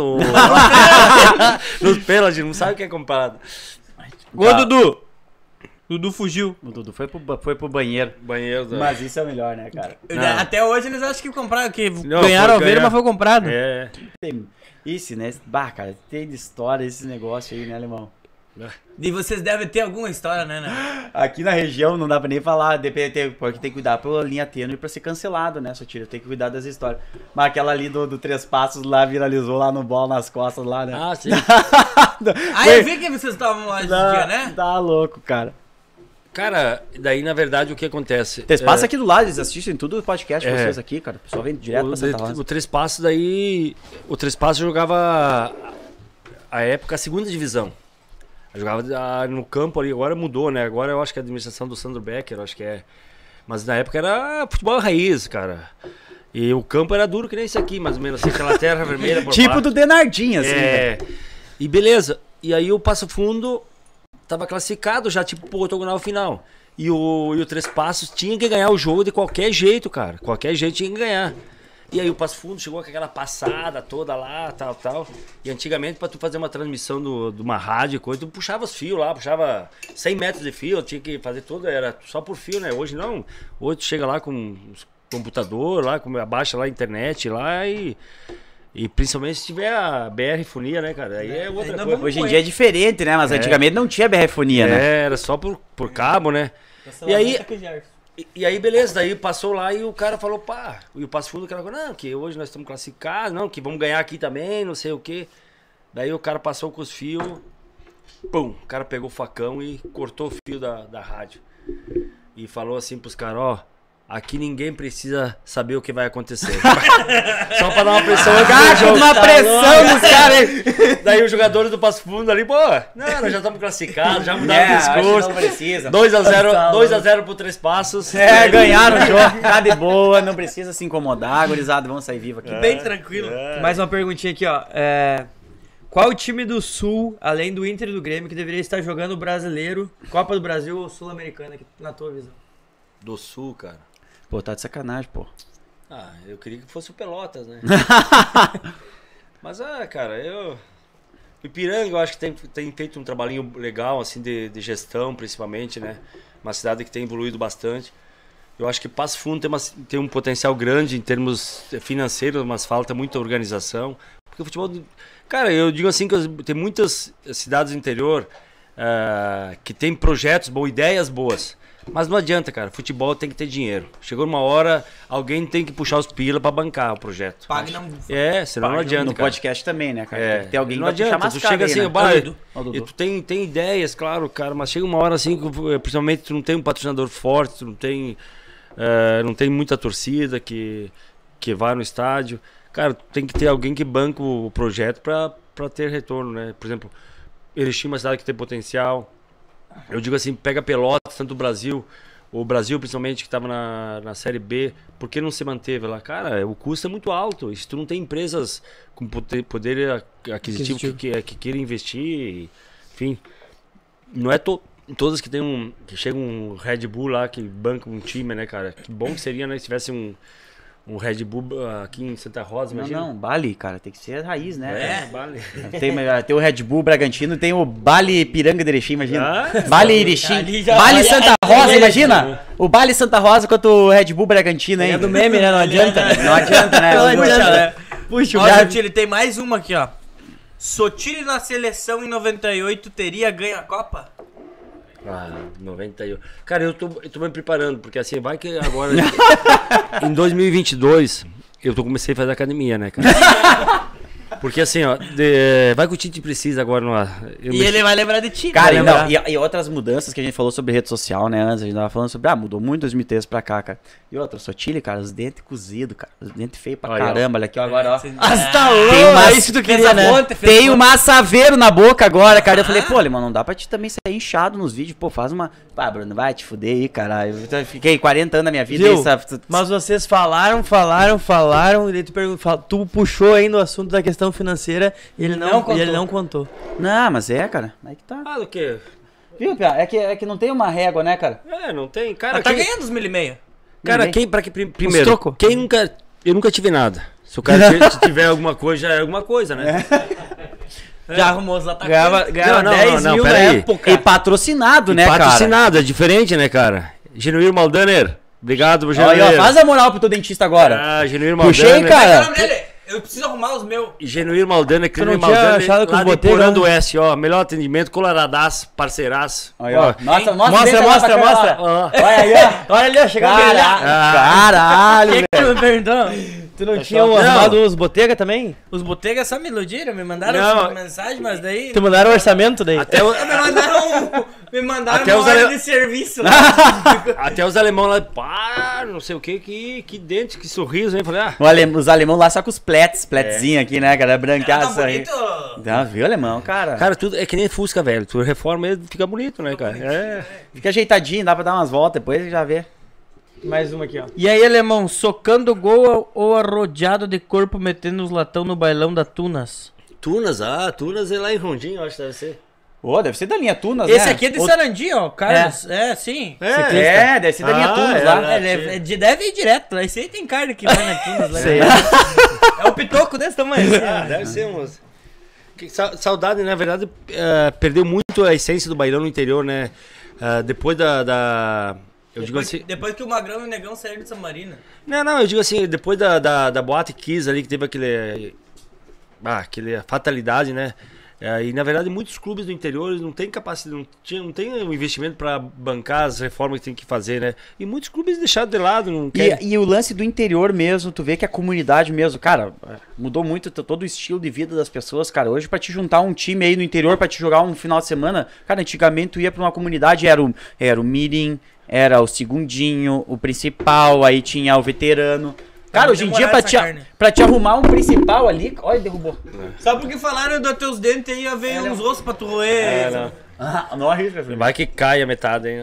nos pênaltis, não sabe o que é comparado. Ô, Dudu! Dudu fugiu. O Dudu foi pro banheiro. Mas isso é o melhor, né, cara? Até hoje eles acham que compraram, que ganharam a ovelha, mas foi comprado. Isso, né? Bah, cara, tem de história esse negócio aí, né, alemão? E vocês devem ter alguma história, né? Aqui na região não dá pra nem falar, porque tem que cuidar pela linha tênue pra ser cancelado, né, Sotile? Tem que cuidar das histórias. Mas aquela ali do 3 passos lá viralizou lá no bola nas costas lá, né? Ah, sim. Eu vi que vocês estavam lá esse dia, né? Tá louco, cara. Cara, daí na verdade o que acontece? Três passos aqui do lado, eles assistem tudo o podcast de vocês aqui, cara. O pessoal vem direto pra Santa Rosa. O Três Passos daí. O Três Passos jogava a época a segunda divisão. Eu jogava no campo ali, agora mudou, né? Agora eu acho que é a administração do Sandro Becker, eu acho que é. Mas na época era futebol raiz, cara. E o campo era duro que nem esse aqui, mais ou menos, assim, aquela terra vermelha por tipo baixo. do Denardinho, assim. E beleza. E aí o Passo Fundo tava classificado já, tipo, pro octogonal final. E o Três Passos tinha que ganhar o jogo de qualquer jeito, cara. Qualquer jeito tinha que ganhar. E aí o Passo Fundo chegou com aquela passada toda lá, tal. E antigamente, pra tu fazer uma transmissão de uma rádio e coisa, tu puxava os fios lá, puxava 100 metros de fio, tinha que fazer tudo, era só por fio, né? Hoje não. Hoje tu chega lá com um computador, lá, abaixa lá a internet lá e principalmente se tiver a BR-fonia, né, cara? Aí é outra coisa. Hoje em dia é diferente, né? Mas antigamente não tinha BR-fonia, né? Era só por cabo, né? E aí, beleza, daí passou lá e o cara falou, pá, e o Passo Fundo, o cara falou, não, que hoje nós estamos classificados, não, que vamos ganhar aqui também, não sei o quê. Daí o cara passou com os fios, pum, o cara pegou o facão e cortou o fio da rádio. E falou assim pros caras, ó, aqui ninguém precisa saber o que vai acontecer. Só pra dar uma pressão. Uma pressão nos caras aí. Daí os jogadores do Passo Fundo ali, pô, não, nós já estamos classificados, já mudaram o discurso. Não precisa. 2x0 pro Três Passos. Ganharam o jogo, tá de boa, não precisa se incomodar, gurizada, vamos sair vivo aqui. Bem tranquilo. Mais uma perguntinha aqui, ó. Qual time do Sul, além do Inter e do Grêmio, que deveria estar jogando o Brasileiro, Copa do Brasil ou Sul-Americana, na tua visão? Do Sul, cara. Pô, tá de sacanagem, pô. Ah, eu queria que fosse o Pelotas, né? Mas, cara, o Ipiranga, eu acho que tem feito um trabalhinho legal, assim, de gestão, principalmente, né? Uma cidade que tem evoluído bastante. Eu acho que Passo Fundo tem um potencial grande em termos financeiros, mas falta muita organização. Porque o futebol... Cara, eu digo assim que tem muitas cidades do interior que tem projetos, ideias boas. Mas não adianta, cara. Futebol tem que ter dinheiro. Chegou uma hora, alguém tem que puxar os pila pra bancar o projeto. Pague não. Senão não adianta, no cara. podcast também, né, cara? Tem que ter alguém não pra puxar adianta. mais Tu chega assim, né? e tu tem ideias, claro, cara, mas chega uma hora assim, principalmente tu não tem um patrocinador forte, tu não tem muita torcida que vai no estádio. Cara, tu tem que ter alguém que banca o projeto pra ter retorno, né? Por exemplo, Erechim é uma cidade que tem potencial. Eu digo assim, pega Pelotas, tanto o Brasil principalmente que estava na Série B, por que não se manteve lá? Cara, o custo é muito alto, e se tu não tem empresas com poder aquisitivo que queiram investir, enfim, não é todas que tem que chega um Red Bull lá que banca um time, né, cara? Que bom que seria, né, se tivesse um Red Bull aqui em Santa Rosa, imagina. Não, Bali, cara, tem que ser raiz, né? Bali. Tem o Red Bull Bragantino, tem o Bali Piranga de Erechim, imagina. Bali Erechim, Bali Santa Rosa, imagina. O Bali Santa Rosa contra o Red Bull Bragantino, hein? É do meme, né? Não adianta. Não adianta, né? Não adianta, né? Puxa, ó, Sotile, tem mais uma aqui, ó. Sotile na seleção em 98 teria ganho a Copa? 98. Cara, eu tô me preparando, porque assim, vai que agora em 2022 eu comecei a fazer academia, né, cara? Porque assim, ó, vai que o Tite precisa agora numa. E ele vai lembrar de ti. Cara, vai não, lembrar. e outras mudanças que a gente falou sobre rede social, né? Antes a gente tava falando sobre, mudou muito 2013 pra cá, cara. E outra, Sotile, cara, os dentes cozidos, cara. Os dentes feios pra Olha, caramba. Olha aqui, ó, agora, ó. Tá Tem uma- é isso que tu queria, né? Tem um massaveiro na boca agora, cara. Eu falei, pô, Alemão, não dá pra te também sair inchado nos vídeos. Pô, faz uma... Pá, Bruno, vai te fuder aí, caralho. Eu fiquei 40 anos da minha vida. Viu? E essa... Mas vocês falaram, e daí tu puxou ainda o assunto da questão financeira e ele não contou. Não, mas cara. Aí que tá. Ah, do quê? Viu, Pia? É que não tem uma régua, né, cara? Não tem. Cara, Tá ganhando os 1,5 mil. Cara, primeiro, troco? quem nunca. Eu nunca tive nada. Se o cara tiver alguma coisa, já é alguma coisa, né? Já arrumou os atacantes. Ganhava Não, 10 mil na pera aí. época. E patrocinado, né, cara? Patrocinado, é diferente, né, cara? Genuíno Maldaner. Obrigado, Olha Genuíno. aí, ó, faz a moral pro teu dentista agora. Genuíno Puxei, Maldaner. Qual é o cara. nome dele? Eu preciso arrumar os meus. Genuíno Maldaner, Tu não Clínio tinha Maldaner, achado que lá os de botega, Porã do né? Oeste, ó. Melhor atendimento, coloradaço, parceiraço. Olha, ó. Nossa, Mostra. Ó. Olha aí, ó. Olha ali, ó, chegou a brilhar. Caralho, velho. Tu me perguntou? Tu não tinha arrumado os botega também? Os botegas só me iludiram, me mandaram Não. mensagem, mas daí... Tu mandaram orçamento daí? Até, o- Me mandaram Até uma os hora ale- de serviço. até os alemão lá, pá, não sei o que dente, que sorriso, hein? Falei, Os alemão lá só com os pletzinhos aqui, né, cara? Tá Brancaço aí. bonito. Tá, viu, alemão, cara? cara, tudo é que nem Fusca, velho. Tu reforma ele, fica bonito, né, cara? É. Fica ajeitadinho, dá pra dar umas voltas depois e já vê. Mais uma aqui, ó. E aí, alemão, socando gol ou arrodeado de corpo metendo os latão no bailão da Tunas? Tunas é lá em Rondinho, eu acho que deve ser. Ô, deve ser da linha Tunas, Esse né? aqui é de Sarandi, ó, Carlos. É, sim. Deve ser da linha Tunas lá. Deve ir direto. Esse aí tem cara que vai na Tunas. Lá. É um pitoco desse tamanho. Deve ser uns. Saudade, na verdade, perdeu muito a essência do bailão no interior, né? Depois eu digo assim. Depois que o Magrão e o Negão saíram de São Marina. Não, eu digo assim, depois da Boate Kiss ali, que teve aquele fatalidade, né? E na verdade muitos clubes do interior não têm capacidade, não tem o investimento para bancar as reformas que tem que fazer, né? E muitos clubes deixaram de lado, não querem. E o lance do interior mesmo, tu vê que a comunidade mesmo, cara, mudou muito todo o estilo de vida das pessoas, cara. Hoje pra te juntar um time aí no interior pra te jogar um final de semana, cara, antigamente tu ia pra uma comunidade, era o mirim, era o segundinho, o principal, aí tinha o veterano. Cara, hoje em dia pra te arrumar um principal ali, olha, derrubou. Só porque falaram dos teus dentes aí, ia ver uns ossos pra tu roer. Não. Não arrisca, filho. Vai que cai a metade, hein?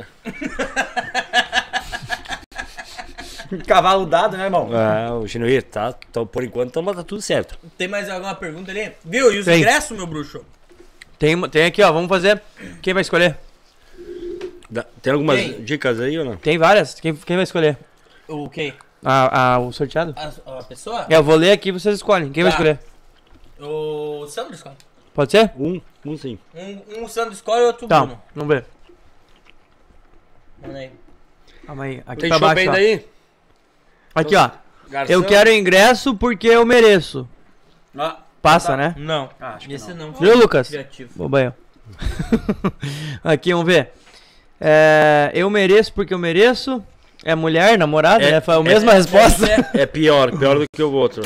Cavalo dado, né, irmão? O Genuíno, tá, por enquanto tá tudo certo. Tem mais alguma pergunta ali? Viu? E os Tem. ingressos, meu bruxo? Tem aqui, ó. Vamos fazer. Quem vai escolher? Tem algumas Tem. dicas aí ou não? Tem várias. Quem vai escolher? O quê? O sorteado? A pessoa? Eu vou ler aqui e vocês escolhem. Quem vai Tá. escolher? O Sandro escolhe. Pode ser? Um sim. Um o Sandro escolhe e outro Tá, Bruno. vamos ver. Manda aí. Calma aí. Aqui Tem pra show baixo, bem ó. daí? Aqui, ó. Garçom? Eu quero ingresso porque eu mereço. Passa, né? Não. acho que Esse não. Viu, Lucas? Criativo. Boba ó. Aqui, vamos ver. Eu mereço porque eu mereço. É mulher, namorada, né? Foi a mesma resposta. É pior do que o outro.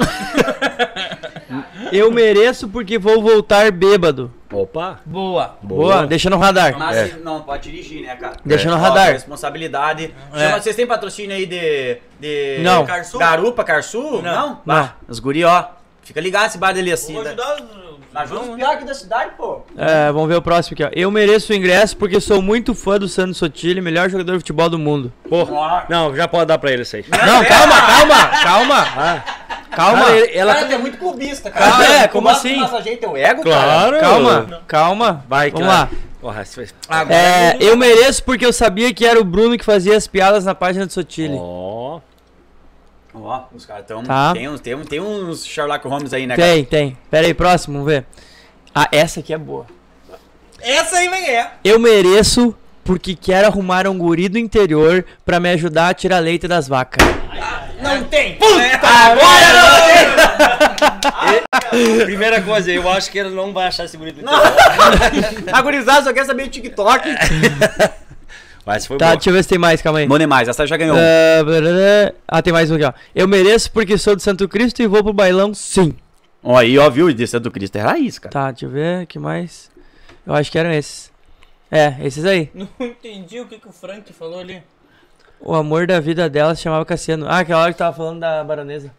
Eu mereço porque vou voltar bêbado. Opa! Boa. Boa, deixa no radar. Mas não pode dirigir, né, cara? Deixa no Ó, radar. Responsabilidade. É. Vocês têm patrocínio aí de Não. Carçu? Garupa, Carçu? Não. Bah, os guri, ó. Fica ligado esse bar dele assim. Vou Né? ajudar os... Ajuda os pior aqui da cidade, pô. Vamos ver o próximo aqui, ó. Eu mereço o ingresso porque sou muito fã do Sandro Sotile, melhor jogador de futebol do mundo. Pô, não, já pode dar pra ele isso aí. Não, calma. Calma. Ela é muito clubista, cara. Como assim? Massagei teu ego, Claro. Calma. Vai, Vamos claro. lá. Porra, isso foi... Eu mereço porque eu sabia que era o Bruno que fazia as piadas na página do Sotile. Ó. Ó, os caras tão... Tá. Tem uns Sherlock Holmes aí, né, cara? Tem. Pera aí, próximo, vamos ver. Essa aqui é boa. Essa aí vai ganhar. Eu mereço porque quero arrumar um guri do interior pra me ajudar a tirar leite das vacas. Não tem. Primeira coisa, eu acho que ele não vai achar esse bonito. A gurizada só quer saber de TikTok. Mas foi Tá, bom. deixa eu ver se tem mais, calma aí. Bom demais, essa já ganhou. Tem mais um aqui, ó. Eu mereço porque sou de Santo Cristo e vou pro bailão, sim. Ó, aí, ó, viu? De Santo Cristo é raiz, cara. Tá, deixa eu ver, que mais? Eu acho que eram esses. É, esses aí. Não entendi o que o Frank falou ali. O amor da vida dela se chamava Cassiano. Ah, aquela hora que tava falando da baronesa.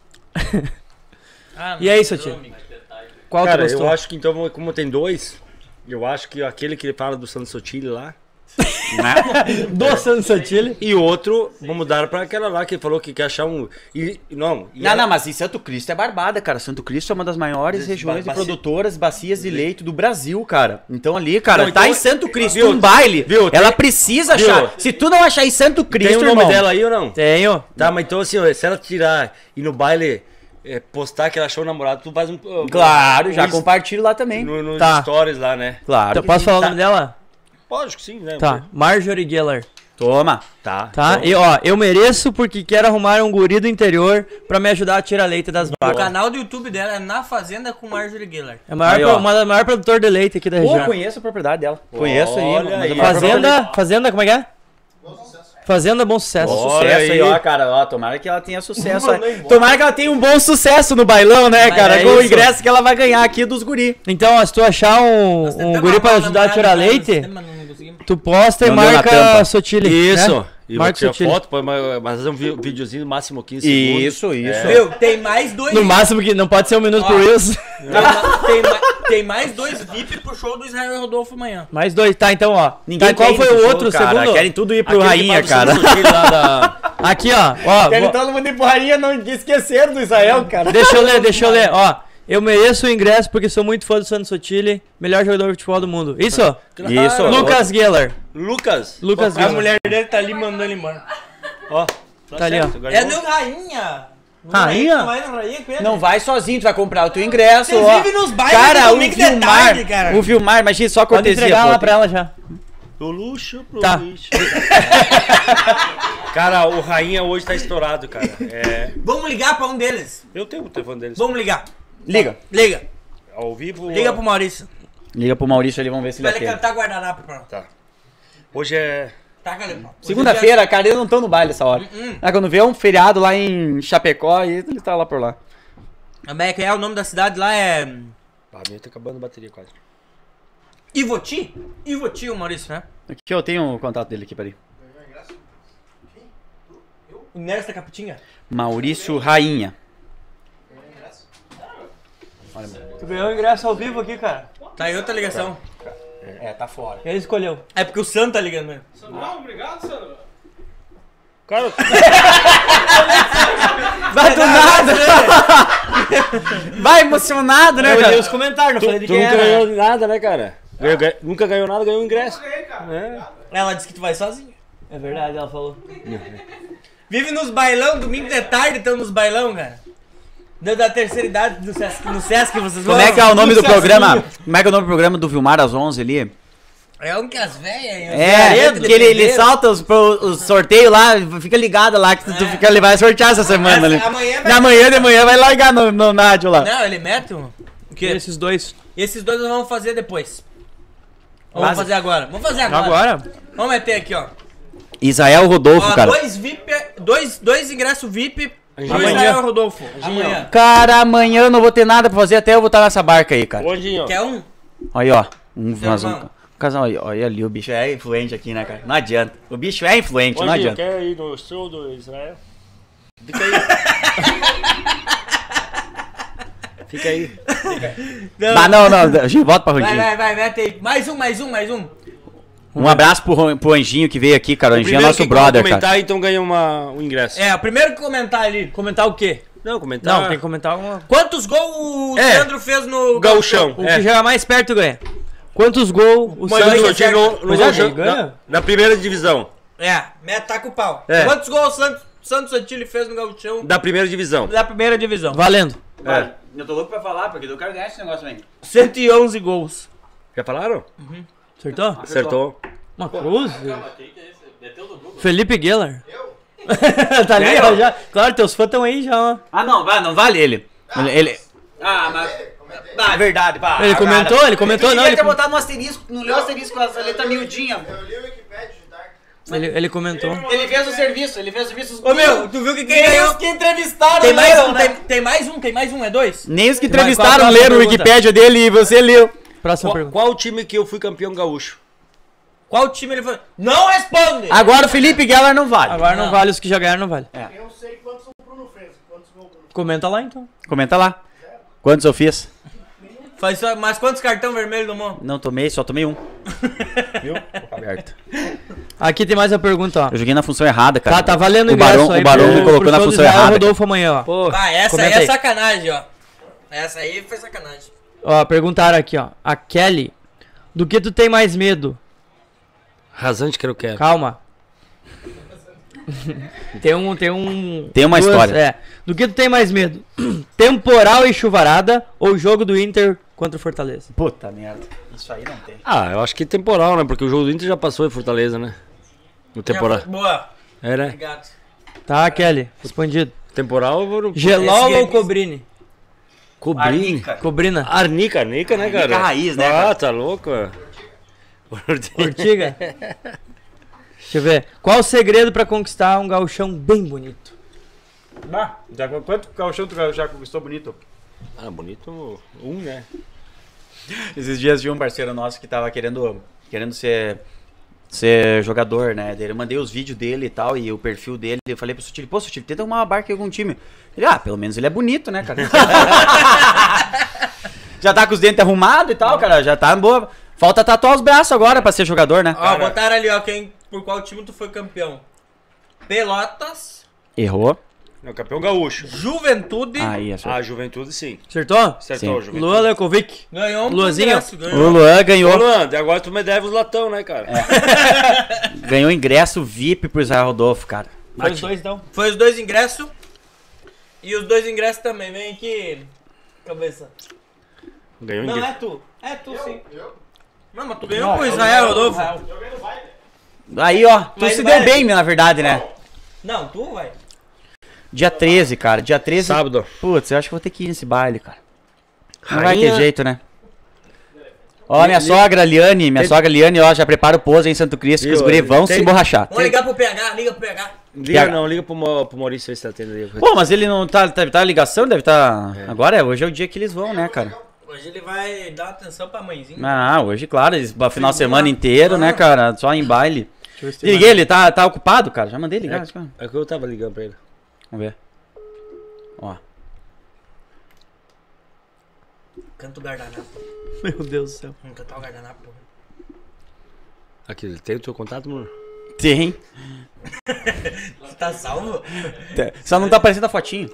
E aí, seu tio? Qual Cara, tu gostou? eu acho que então, como tem dois, eu acho que aquele que ele fala do Santo Sotile lá, Do Santo Sotile. e outro, vamos dar pra aquela lá que ele falou que quer achar um... Não, Mas em Santo Cristo é barbada, cara. Santo Cristo é uma das maiores regiões de produtoras, bacias de leite do Brasil, cara. Então ali, cara, Não, tá então, em Santo Cristo, viu, um baile. viu, Ela tem- precisa viu, achar. Se tu não achar em Santo Cristo, tem o nome irmão, dela aí ou não? Tenho. Tá, mas então assim, ó, se ela tirar e no baile postar que ela achou o namorado, tu faz um... Claro, já um- compartilho lá também. nos Tá. stories lá, né? Claro. Então, que posso sim. falar o Tá. nome dela? Lógico que sim, né? Tá, Marjorie Geller. Toma. Tá. Tá? Então, E ó, eu mereço porque quero arrumar um guri do interior pra me ajudar a tirar leite das O vacas. canal do YouTube dela é Na Fazenda com Marjorie Geller. É a maior Aí, ó. uma das maiores produtoras de leite aqui da Pô, região. conheço a propriedade dela. Conheço aí. Olha mas aí. a maior propriedade- Fazenda, como é que é? Fazenda Bom Sucesso. Bom Olha sucesso aí, aí. ó, cara. Ó, tomara que ela tenha sucesso. Tomara que ela tenha um bom sucesso no bailão, né, Mas cara? é Com o isso. ingresso que ela vai ganhar aqui dos guri. Então, ó, se tu achar um guri pra ajudar a tirar leite, tu posta e Não deu na marca tampa. Sotile. Isso. Né? E Marca vai tirar Sotile. foto, mas fazer um videozinho no máximo 15 segundos. Isso. Meu, tem mais dois. No máximo que não pode ser um minuto Ó. por Reels. Tem mais dois VIP pro show do Israel e Rodolfo amanhã. Mais dois, tá, então, ó. Ninguém Tá, qual quer ir foi nesse o show, outro, cara. segundo? Querem tudo ir pro Aquele Rainha, que fala do cara. Santo Sotile lá da... Aqui, ó. Querem Ó, todo mundo ir pro Rainha, não esqueceram do Israel, cara. deixa eu ler, ó. Eu mereço o ingresso porque sou muito fã do Santo Sotile, melhor jogador de futebol do mundo. Isso? Isso. Lucas Geller. Lucas. Lucas A Geller. mulher dele tá ali mandando ele embora. Ó. Tá ali, ó. Agora É eu- no Rainha. Rainha? Não vai no Rainha com ele? Não vai sozinho, tu vai comprar o teu ingresso. Vocês ó. vivem nos bailes Cara, do o domingo de Vilmar, tarde, cara. o Vilmar, imagina só Pode cortesia. entregar pô, lá tem- pra ela já. Do luxo pro Tá. lixo. Cara, o Rainha hoje tá estourado, cara. Vamos ligar pra um deles. Eu tenho o telefone deles. Vamos ligar. Liga. Liga. Ao vivo. Liga pro Maurício. Liga pro Maurício ali, vamos ver se ele Pra ele atende. cantar guardanapo pra nós. Tá. Hoje é... Taca ali, pô. Segunda-feira, cara, eles não estão no baile essa hora. Ah, quando vê um feriado lá em Chapecó, e ele tá lá por lá. Como é que é? O nome da cidade lá é... Ah, a minha tá acabando a bateria quase. Ivoti? Ivoti, o Maurício, né? Aqui eu tenho o contato dele aqui, peraí. O Nesta Capitinga. Maurício Rainha. Tu ganhou o ingresso ao vivo aqui, cara. Tá aí outra ligação. É, tá fora. Ele escolheu. É porque o Santo tá ligando mesmo. Cara, Vai do nada! Vai emocionado, né, Eu cara? olhei os comentários, não falei de tu quem nunca era. ganhou nada, né, cara? Nunca ganhou nada, ganhou um ingresso. Ela disse que tu vai sozinho. É verdade, ela falou. Vive nos bailão, domingo de tarde estão nos bailão, cara. Da terceira idade do Sesc, no Sesc vocês vão. Como é que é o nome do Sesquinho. programa? Como é que é o nome do programa do Vilmar às 11 ali? É um que as velhas. É, que ele salta os sorteios lá, fica ligado lá que tu fica, ele vai sortear essa semana ali. Amanhã vai- Na manhã de manhã vai largar no Nádio lá. Não, ele mete um. O quê? Esses dois. Esses dois nós vamos fazer depois. Ou Mas- vamos fazer agora? Vamos fazer agora. Agora? Vamos meter aqui, ó. Israel Rodolfo, Ó, cara. dois VIP, dois ingressos VIP pro Amanhã. Israel Rodolfo. Amanhã. Cara, amanhã eu não vou ter nada pra fazer, até eu vou estar nessa barca aí, cara. Ô, Andinho, Quer um? Aí, ó. Um irmão. casal aí, olha ali, o bicho é influente aqui, né, cara? Não adianta. O bicho é influente, não adianta. quer ir no show do Israel? Fica aí. Mas não, a gente volta pra Vai, Rondinho. vai, mete aí. Mais um. Um abraço pro Anjinho que veio aqui, cara. O Anjinho é Primeiro nosso que brother, comentar, cara. então ganha um ingresso. É, o primeiro que comentar ali. Comentar o quê? Não, comentar. Não, tem que comentar uma... Quantos gols o É. Sandro fez no Gauchão. O que chegar mais perto ganha. Quantos gols o Mas Santos... aí, certo. Mas é, ele ganha? na primeira divisão. É, mete taca o pau. É. Quantos gols o Santos Santili fez no Gauchão Da primeira divisão. da primeira divisão? Valendo. É. Eu tô louco pra falar, porque eu quero ganhar esse negócio aí. 111 gols. Já falaram? Acertou? Acertou. Uma cruz? Felipe Geller. Tá ali, ó, já. Claro, teus fãs estão aí já, ó. Ah, não vale ele. Ele... Ah, mas... Ah, é verdade, pá. Ele comentou, não, Ele ele... ter botado no asterisco, no asterisco com essa letra miudinha. Eu li o Wikipedia de tarde. Ele comentou. Ele fez o serviço, Ô meu, tu viu que quem ganhou? que entrevistaram Tem mais um, tem mais um, é dois? Nem os que Mas qual a entrevistaram próxima leram o pergunta? Wikipédia dele e você leu. Próxima pergunta. Qual time que eu fui campeão gaúcho? Qual time ele foi? Não responde! Agora o Felipe Geller não vale. Agora não vale, os que já ganharam não vale. Eu sei quantos o Bruno fez, quantos gols o Bruno Comenta lá então. Comenta lá. Quantos eu fiz? Mas quantos cartão vermelho tomou? Não tomei, só tomei um. Viu? Boca aberta. Aqui tem mais uma pergunta, ó. Eu joguei na função errada, cara. Tá valendo o o ingresso Barão, aí o Barão pro- me colocou pro na show do função Israel errada. Rodolfo amanhã, ó. Pô, Ah, essa aí comenta é aí. sacanagem, ó. Essa aí foi sacanagem. Ó, perguntaram aqui, ó. A Kelly, do que tu tem mais medo? Rasante que eu quero. Calma. Tem uma história. É. Do que tu tem mais medo? Temporal e chuvarada ou jogo do Inter contra o Fortaleza? puta merda. Isso aí não tem. Ah, eu acho que temporal, né? Porque o jogo do Inter já passou em Fortaleza, né? No temporal. Boa, É, né? obrigado. Tá, Kelly, respondido. Temporal eu vou no... Gelol Esse- ou Cobrini? Cobrini. Cobrina. Arnica, né, cara? Arnica raiz, né, Ah, cara? tá louco? Ortiga? Deixa eu ver. Qual o segredo pra conquistar um gauchão bem bonito? Quanto gauchão tu já conquistou bonito? Ah, bonito né? Esses dias tinha um parceiro nosso que tava querendo ser jogador, né? Daí eu mandei os vídeos dele e tal, e o perfil dele. Eu falei pro Sotile, pô, Sotile, tenta arrumar uma barca em algum time. Ele, pelo menos ele é bonito, né, cara? Já tá com os dentes arrumados e tal, cara, já tá boa. Falta tatuar os braços agora pra ser jogador, né? Ó, botaram ali, ó, por qual time tu foi campeão? Pelotas, Errou. Não, campeão gaúcho. Juventude, Aí, é só. Ah, Juventude sim. Acertou? Acertou, Sim. Juventude. Luan Lekovic. ganhou um Luazinho. ingresso, O ganhou. Luan ganhou, Ô, Luan, agora tu me deve os latão, né, cara? ganhou ingresso VIP pro Israel Rodolfo, cara. Foi os dois, então. Foi os dois ingressos. E os dois ingressos também, vem aqui, cabeça. Ganhou Não, ninguém. é tu. É tu, sim. Não, mas tu ganhou pro Israel, Rodolfo. Aí, ó, tu Mas se vai- deu bem, na verdade, né? Não, tu vai. Dia 13, cara, dia 13. Sábado. Putz, eu acho que vou ter que ir nesse baile, cara. Não vai Rainha- ter jeito, né? Ó, minha sogra Liane, ó, já prepara o pose em Santo Cristo, que os Viu, guri vão se tem- borrachar. Vamos ligar pro PH, liga pro PH. Liga pro Maurício aí se tá tendo aí. Pô, mas ele não tá a ligação, deve estar. Agora hoje é o dia que eles vão, né, cara? Hoje ele vai dar atenção pra mãezinha. Ah, hoje, claro, eles final de semana inteiro, né, cara? Só em baile. Deixa eu ver se tem Liguei, ele tá ocupado, cara. Já mandei ligar. Vamos É que eu tava ligando pra ele. ver. Ó. Canta o guardanapo. mais. Meu Deus do céu. Vamos cantar o guardanapo. Aqui, tem o teu contato, mano? Tem. Você tá salvo? Só não tá aparecendo a fotinho.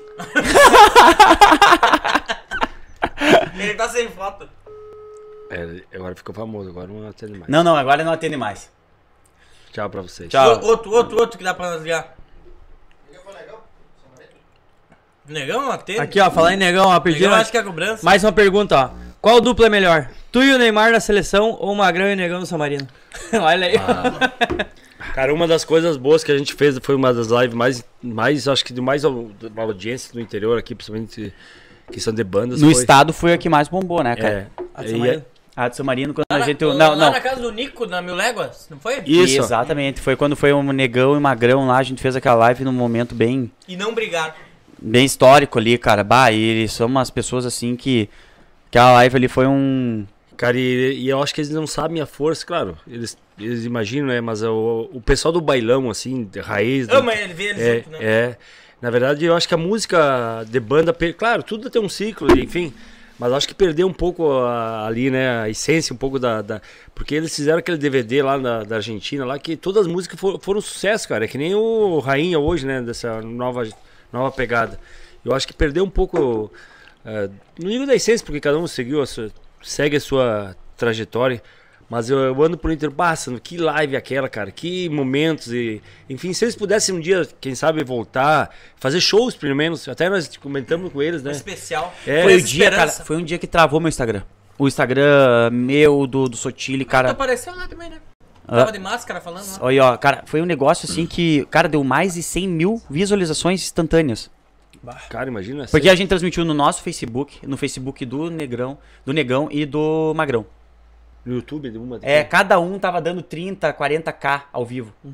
Ele tá sem foto. É, agora ficou famoso, agora não atende mais. Não, agora não atende mais. Tchau pra vocês. Tchau. Outro que dá pra nós ligar. Negão não atende? Aqui, ó, falar em negão, ó, pediram. Negão acho que é cobrança. Mais uma pergunta, ó. Qual dupla é melhor? Tu e o Neymar na seleção ou o Magrão e o Negão no San Marino? Olha aí. Cara, uma das coisas boas que a gente fez foi uma das lives mais acho que de mais uma audiência do interior aqui, principalmente que são de bandas. No foi, estado foi a que mais bombou, né, cara? É. A de San E- Marino. A de São Marino, quando Lá a na- gente. lá Não, não. na casa do Nico, na Mil Léguas, não foi? Isso. Exatamente. Foi quando foi um Negão e Magrão lá. A gente fez aquela live num momento bem E não brigaram. histórico ali, cara. Bah, e eles são umas pessoas assim que. Aquela live ali foi um. Cara, e eu acho que eles não sabem a força, claro. Eles imaginam, né? Mas o pessoal do bailão, assim, de raiz. Ama ele, vê ele É, junto, né? é. Na verdade, eu acho que a música de banda, claro, tudo tem um ciclo, enfim. Mas acho que perdeu um pouco ali, né? A essência, um pouco porque eles fizeram aquele DVD lá da Argentina, lá que todas as músicas foram sucesso, cara. É que nem o Rainha hoje, né? Dessa nova pegada. Eu acho que perdeu um pouco. Não digo da essência, porque cada um segue a sua trajetória. Mas eu ando por Inter, passando, que live aquela, cara, que momentos e... Enfim, se eles pudessem um dia, quem sabe, voltar, fazer shows, pelo menos, até nós comentamos com eles, né? Especial. É. Foi o Essa dia, cara. esperança. Foi um dia que travou meu Instagram. O Instagram meu, do Sotile, Tu cara. apareceu lá também, né? Ah. Tava de máscara falando lá. Olha, ó, cara, foi um negócio assim que, cara, deu mais de 100 mil visualizações instantâneas. Cara, imagina. Porque a gente transmitiu no nosso Facebook, no Facebook do Negão e do Magrão. No YouTube, de uma... Cada um tava dando 30, 40k ao vivo.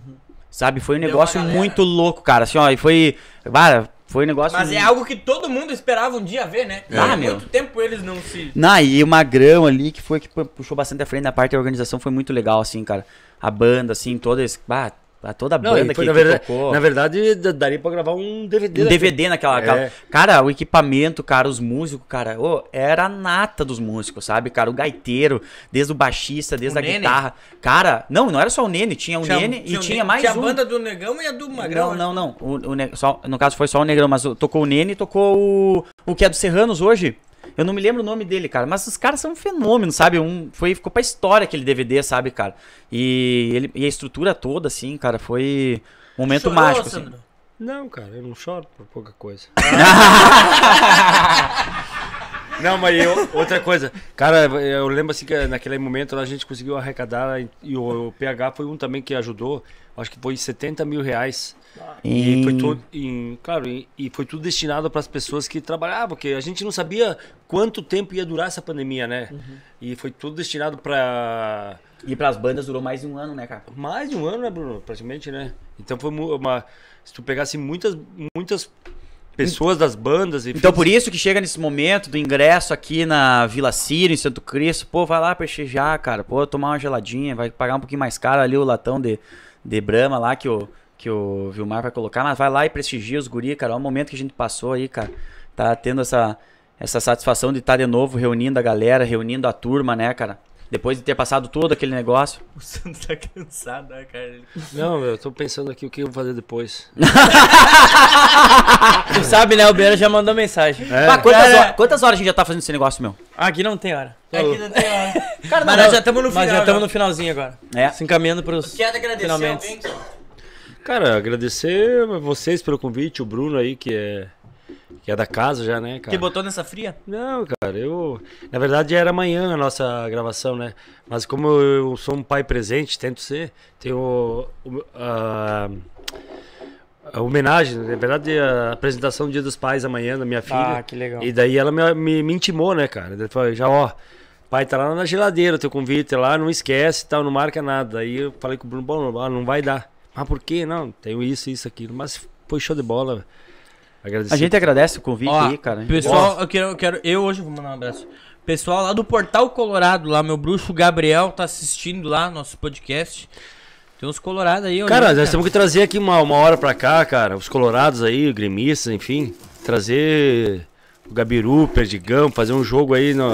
Sabe? Foi um Deu negócio uma galera. muito louco, cara. Assim, ó, e foi... Cara, foi um negócio... Mas é algo que todo mundo esperava um dia ver, né? Ah, Há meu. muito tempo eles não se... Não, e o Magrão ali, que foi que puxou bastante à frente na parte da organização, foi muito legal, assim, cara. A banda, assim, toda a Não, banda e foi, que tocou. na verdade, daria pra gravar um DVD. Um DVD naquela... É. Cara, o equipamento, cara, os músicos, cara, era a nata dos músicos, sabe, cara? O gaiteiro, desde o baixista, desde O a Nene? guitarra. Cara, não era só o Nene, tinha o Nene e tinha mais Tinha um. a banda do Negão e a do Magrão. Não. Só, no caso foi só o Negrão, mas tocou o Nene e tocou o que é dos Serranos hoje. Eu não me lembro o nome dele, cara. Mas os caras são um fenômeno, sabe? Ficou pra história aquele DVD, sabe, cara? E a estrutura toda, assim, cara, foi um momento Chorou, mágico. Assim. Sandro? Não, cara, eu não choro por pouca coisa. Não, mas outra coisa. Cara, eu lembro assim que naquele momento a gente conseguiu arrecadar e o PH foi um também que ajudou. Acho que foi 70 mil reais. E foi tudo, e foi tudo destinado para as pessoas que trabalhavam, porque a gente não sabia quanto tempo ia durar essa pandemia, né? E foi tudo destinado para... E pras bandas durou mais de um ano, né, cara? Mais de um ano, né, Bruno? Praticamente, né? Então foi uma... Se tu pegasse muitas pessoas das bandas... Então por isso que chega nesse momento do ingresso aqui na Vila Sírio, em Santo Cristo, pô, vai lá prestigiar, cara, pô, tomar uma geladinha, vai pagar um pouquinho mais caro ali o latão de Brahma lá que o Vilmar vai colocar, mas vai lá e prestigia os guri, cara, é um momento que a gente passou aí, cara, tá tendo essa satisfação de estar de novo reunindo a galera, reunindo a turma, né, cara, depois de ter passado todo aquele negócio. O Sandro tá cansado, né, cara? Não, eu tô pensando aqui o que eu vou fazer depois. Tu sabe, né? O Beira já mandou mensagem. Pá, quantas horas a gente já tá fazendo esse negócio, meu? Aqui não tem hora. Aqui não tem hora. Cara, Mas nós já estamos no final. Mas já estamos no finalzinho agora. É. Se encaminhando pros Quero agradecer finalmente. alguém. Cara, agradecer a vocês pelo convite, o Bruno aí, que é da casa já, né, cara? Que botou nessa fria? Não, cara, na verdade era amanhã a nossa gravação, né? Mas como eu sou um pai presente, tento ser, tenho a homenagem, na verdade a apresentação do Dia dos Pais amanhã da minha filha. Ah, que legal. E daí ela me intimou, né, cara? Ele falou, já, ó, pai, tá lá na geladeira o teu convite lá, não esquece e tal, não marca nada. Aí eu falei com o Bruno, bom, não vai dar. Mas por quê? Não, tenho isso, aquilo. Mas foi show de bola. Agradecer. A gente agradece o convite Ó, aí, cara. Pessoal, eu hoje vou mandar um abraço. Pessoal lá do Portal Colorado, lá, meu bruxo Gabriel tá assistindo lá nosso podcast. Tem uns colorados aí, Cara, nós temos que trazer aqui uma hora pra cá, cara. Os colorados aí, gremistas, enfim. Trazer o Gabiru, Perdigão, fazer um jogo aí no.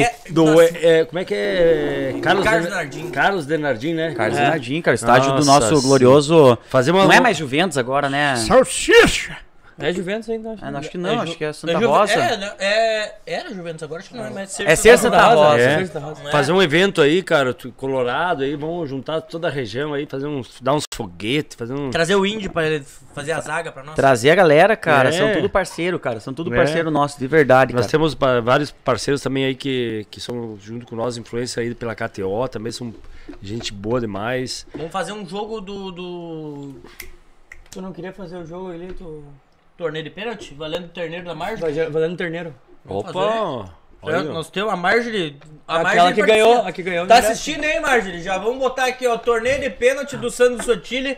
Como é que é? Carlos Denardim. Carlos Denardim, né? Carlos Denardim, cara, estádio do Nossa, nosso sim. glorioso. Fazer uma. Não é mais Juventus agora, né? Salsicha! É Juventus ainda. Acho que não, acho que é Santa Rosa. Era Juventus, agora acho que não é mais É Ser Santa Rosa. É. Não é? Fazer um evento aí, cara, colorado aí, vamos juntar toda a região aí, dar uns foguetes, fazer um. Trazer o Indy pra ele fazer a zaga pra nós. Trazer a galera, cara, É. são tudo parceiro, cara, são tudo É. parceiro nosso, de verdade, Nós cara. temos vários parceiros também aí que são junto com nós, influência aí pela KTO, também são gente boa demais. Vamos fazer um jogo do Tu não queria fazer o jogo ali, tu... torneio de pênalti, valendo o terneiro da Marjorie. Valendo terneiro. Vamos Opa! Olha. Nós temos a Marjorie. Aquela que ganhou, a que ganhou. Tá assistindo aí, Marjorie? Já vamos botar aqui, ó, torneio de pênalti do Sandro Sotile.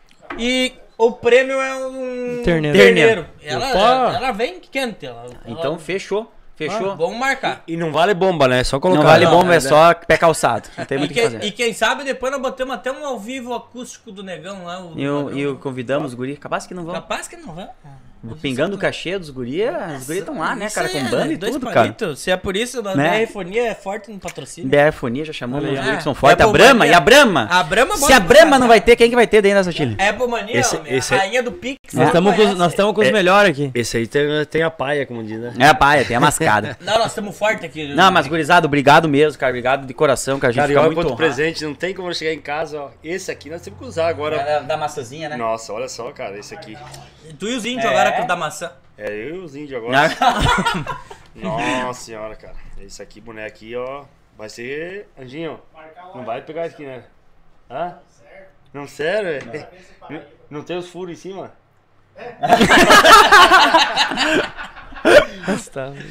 E o prêmio é um Terneiro. Ela vem quente. Então fechou, fechou. Vamos marcar. E não vale bomba, né? Só colocar. Não vale Não, bomba, é né? só pé calçado. Não tem muito o que fazer. E quem sabe depois nós botamos até um ao vivo acústico do Negão lá. E o convidamos os guri, capaz que não vão. Capaz que não vai. Pingando o cachê dos guri, os guri estão lá, né, Isso cara, aí, com banda e dois tudo, palitos. cara. Se é por isso, a Né? BR-fonia é forte no patrocínio. BR Fonia já chamou os Olha aí. guri que são É, fortes. A Apple Brahma, Mania. e a Brahma? A Brahma Se bota a Brahma pra não vai ter, quem que vai ter daí nessa Chile? Apple Mania, Esse a aí- rainha do Pix. Nós estamos com os melhores aqui. Esse aí tem a paia, como diz, né? É a paia, tem a mascada. Não, nós estamos fortes aqui. Não, mas gurizado, obrigado mesmo, cara, obrigado de coração, cara, a gente Cara, e fica olha muito quanto honrado. presente, não tem como eu chegar em casa, ó. Esse aqui nós temos que usar agora. Da maçãzinha, né? Nossa, olha só, cara, esse aqui. Tu e os índios agora com o da maçã. É eu e os índios agora. Nossa senhora, cara. Esse aqui, boneco aqui, ó. Vai ser. Anjinho, não vai pegar aqui, né? Hã? Não, sério? Não tem os furos em cima?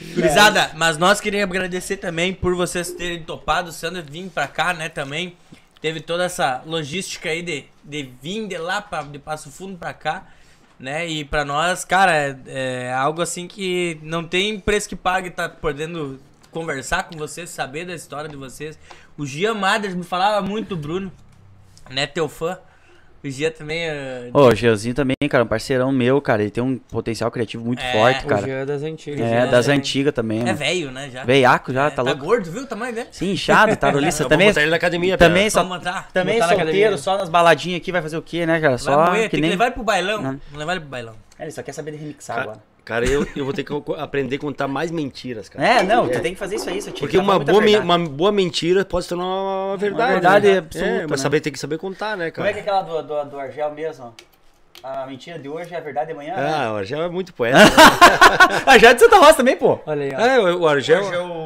Gurizada, mas nós queríamos agradecer também por vocês terem topado, o Sandro vir pra cá, né, também. teve toda essa logística aí de vir de lá, de Passo Fundo pra cá, né? E pra nós, cara, é algo assim que não tem preço que pague tá podendo conversar com vocês, saber da história de vocês. O Gia Madres me falava muito do Bruno, né? Teu fã. O Gia também Ô, o Gianzinho também, cara, um parceirão meu, cara. Ele tem um potencial criativo muito forte, O cara. Jean é das antigas. É, das antigas também, é mano. velho, né? Já. Veiaco já, tá Tá louco. gordo, viu o tamanho dele? Sim, inchado, tarolista. Vamos Também, botar ele na academia, também, Pera. só, Vamos botar. também botar na solteiro, academia. só nas baladinhas aqui, vai fazer o quê, né, cara? Vai Só morrer, que tem nem... que levar ele pro bailão. Não. Vamos levar ele pro bailão. Ele só quer saber de remixar agora. Cara, eu vou ter que aprender a contar mais mentiras, cara. É, não, tu tem que fazer isso aí, seu tio. Porque uma boa mentira pode se tornar uma verdade. verdade né? absoluta, Mas né? tem que saber contar, né, Como cara? é que é aquela do Argel mesmo? A mentira de hoje é a verdade de amanhã? né? Ah, o Argel é muito poeta. Argel é de Santa Rosa também, pô. Olha aí, ó. O Argel...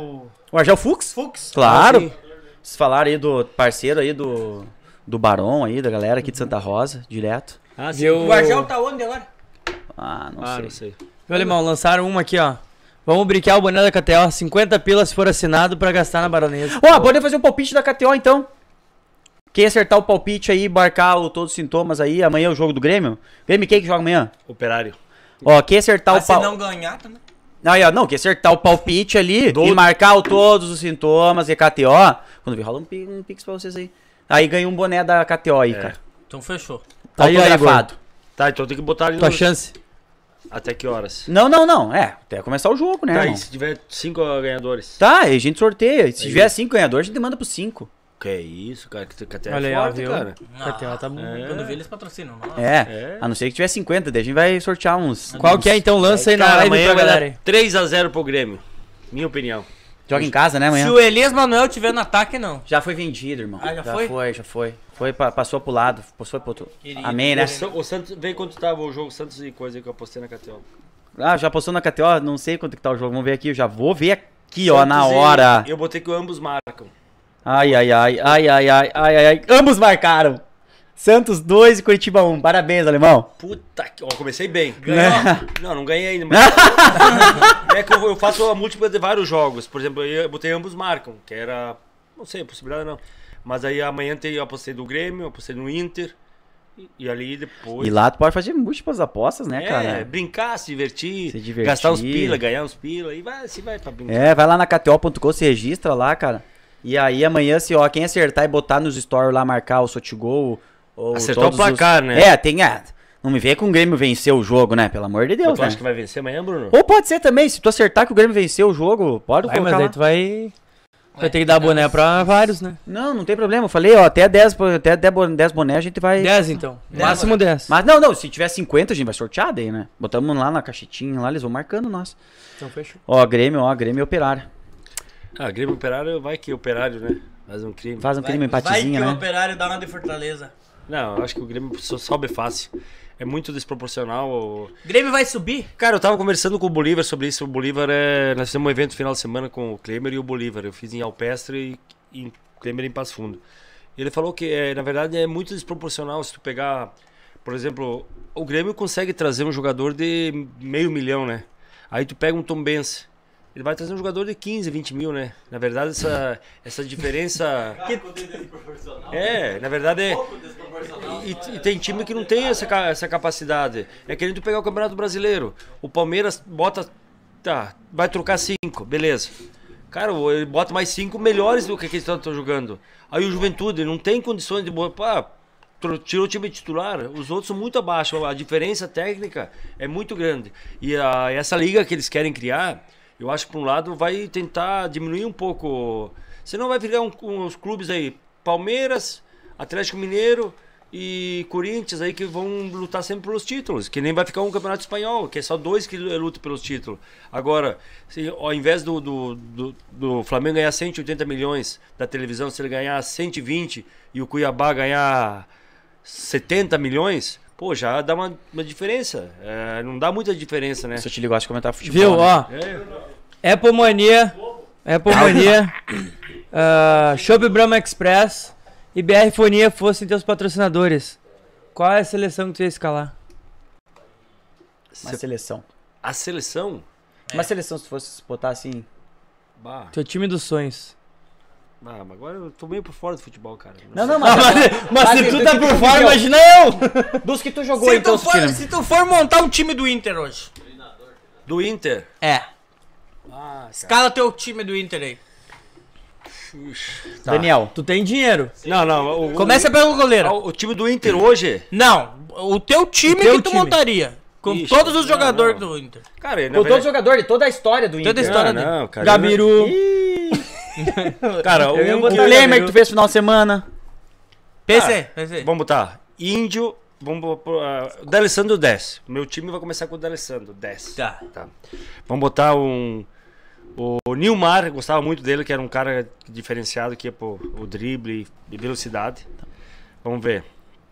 O Argel Fux? Fux. Claro. Ah, sim. Vocês falaram aí do parceiro aí do Barão aí, da galera aqui de Santa Rosa, direto. Ah, sim. Viu? O Argel tá onde agora? Não Ah, sei. não sei. Viu, Alemão? Lançaram uma aqui, ó. Vamos brincar o boné da KTO. 50 pilas se for assinado pra gastar na Baronesa. Ó, pode fazer um palpite da KTO então. Quem acertar o palpite aí, marcar todos os sintomas aí, amanhã é o jogo do Grêmio. Grêmio quem que joga amanhã? Operário. Ó, quem acertar Mas o se pau... não ganhar também. Aí, ó, não, quem acertar o palpite ali e marcar todos os sintomas e KTO, quando vir rola um pix pra vocês aí. Aí ganha um boné da KTO aí, cara. Então fechou. Tá Aí, autografado. Tá, então tem que botar ali Tua no... chance. Até que horas? Não. É, até começar o jogo, né, Tá, irmão? e se tiver 5 ganhadores? Tá, aí a gente sorteia. E se tiver 5 ganhadores, a gente manda pro 5. Que isso, cara, que até Olha é aí, ó, forte, viu? cara. KTO tá bom. Quando vê, eles patrocinam. Nossa. É, a não ser que tiver 50, daí a gente vai sortear uns. Qual que é então? Lança aí na Cara, live amanhã pra vai galera aí. dar 3-0 pro Grêmio. Minha opinião. Joga em casa, né, amanhã? Se o Elias Manuel tiver no ataque, não. Já foi vendido, irmão. Ah, já foi? Já foi. Passou pro lado, passou pro outro. Querido. Amém, né? O Santos, vê quanto tava o jogo Santos e coisa que eu postei na KTO. Ah, já postou na KTO? Não sei quanto que tá o jogo. Vamos ver aqui. Eu já vou ver aqui, ó, na hora. Eu botei que ambos marcam. Ai. Ambos marcaram. Santos 2 e Curitiba 1. Parabéns, alemão. Puta que... Ó, comecei bem. Ganhou? Não ganhei ainda. Mas... é que eu faço a múltipla de vários jogos. Por exemplo, eu botei ambos marcam, que era... Não sei, possibilidade não. Mas aí amanhã eu apostei do Grêmio, eu apostei no Inter. E ali depois... E lá tu pode fazer múltiplas apostas, né, É, cara? brincar, se divertir, Se divertir. gastar uns pila, ganhar uns pila. E vai, se vai pra brincar. É, vai lá na KTO.com, se registra lá, cara. E aí amanhã, se ó, quem acertar e botar nos stories lá, marcar o Sotigol... Ou Acertar o todos placar, né? É, tem... não me vê com o Grêmio vencer o jogo, né? Pelo amor de Deus, Tu né? acha que vai vencer amanhã, Bruno? Ou pode ser também, se tu acertar que o Grêmio venceu o jogo, pode Vai, colocar mas lá. aí tu vai ter que dar boné pra vários, né? Não tem problema. Eu falei, ó, até 10 boné a gente vai... 10 então. Máximo 10. Mas não, se tiver 50 a gente vai sortear daí, né? Botamos lá na caixetinha, lá eles vão marcando nós. Então fechou. Ó, Grêmio e Operário. Ah, Grêmio Operário, vai que Operário, né? Faz um crime. Faz um crime, Vai empatezinho, que o né? Operário dá uma de Fortaleza. Não, eu acho que o Grêmio sobe fácil. É muito desproporcional. Grêmio vai subir? Cara, eu tava conversando com o Bolívar sobre isso. O Bolívar Nós fizemos um evento final de semana com o Klemer e o Bolívar. Eu fiz em Alpestre e em Klemer em Passo Fundo. E ele falou que, na verdade, é muito desproporcional se tu pegar... Por exemplo, o Grêmio consegue trazer um jogador de $500 mil, né? Aí tu pega um Tombense. Ele vai trazer um jogador de 15, 20 mil, né? Na verdade, essa diferença... na verdade é... E tem time que não tem essa capacidade. É que nem tu pegar o Campeonato Brasileiro. O Palmeiras bota... Tá, vai trocar 5, beleza. Cara, ele bota mais 5 melhores do que eles estão jogando. Aí o Juventude não tem condições de... Tirou o time titular, os outros são muito abaixo. A diferença técnica é muito grande. E essa liga que eles querem criar... Eu acho que por um lado vai tentar diminuir um pouco. Senão vai virar uns clubes aí. Palmeiras, Atlético Mineiro e Corinthians aí que vão lutar sempre pelos títulos. Que nem vai ficar um campeonato espanhol, que é só 2 que lutam pelos títulos. Agora, ao invés do Flamengo ganhar 180 milhões da televisão, se ele ganhar 120 e o Cuiabá ganhar 70 milhões... Pô, já dá uma diferença. Não dá muita diferença, né? Se eu te ligar, gosto de comentar futebol. Viu, né? ó. Apple Mania. Shop Brahma Express e BR Fonia fossem teus patrocinadores. Qual é a seleção que tu ia escalar? Uma seleção. A seleção? Uma seleção, se tu fosse botar assim... Bah. Teu time dos sonhos. Ah, mas agora eu tô meio por fora do futebol, cara. Não, Mas se tu tá por fora, viveu. imagina eu! Dos que tu jogou, então, Suquilha. Se tu for montar um time do Inter hoje. Do Inter? É. Ah, Escala teu time do Inter aí. tá. Daniel. Tu tem dinheiro. Não. Começa pelo goleiro. O time do Inter hoje... Não, o teu time teu que tu time. montaria. Com Ixi, todos os não, jogadores não. do Inter. Cara, Com todo jogador de toda a história do Inter. Toda a história dele. Não, cara. Gabiru. Cara, Eu ia o botar O Klemer que tu fez no final de semana. Pensei. Vamos botar Índio, vamos o D'Alessandro 10. Meu time vai começar com o D'Alessandro 10. Tá. Vamos botar o Nilmar, eu gostava muito dele, que era um cara diferenciado que ia pro o drible e velocidade. Vamos ver.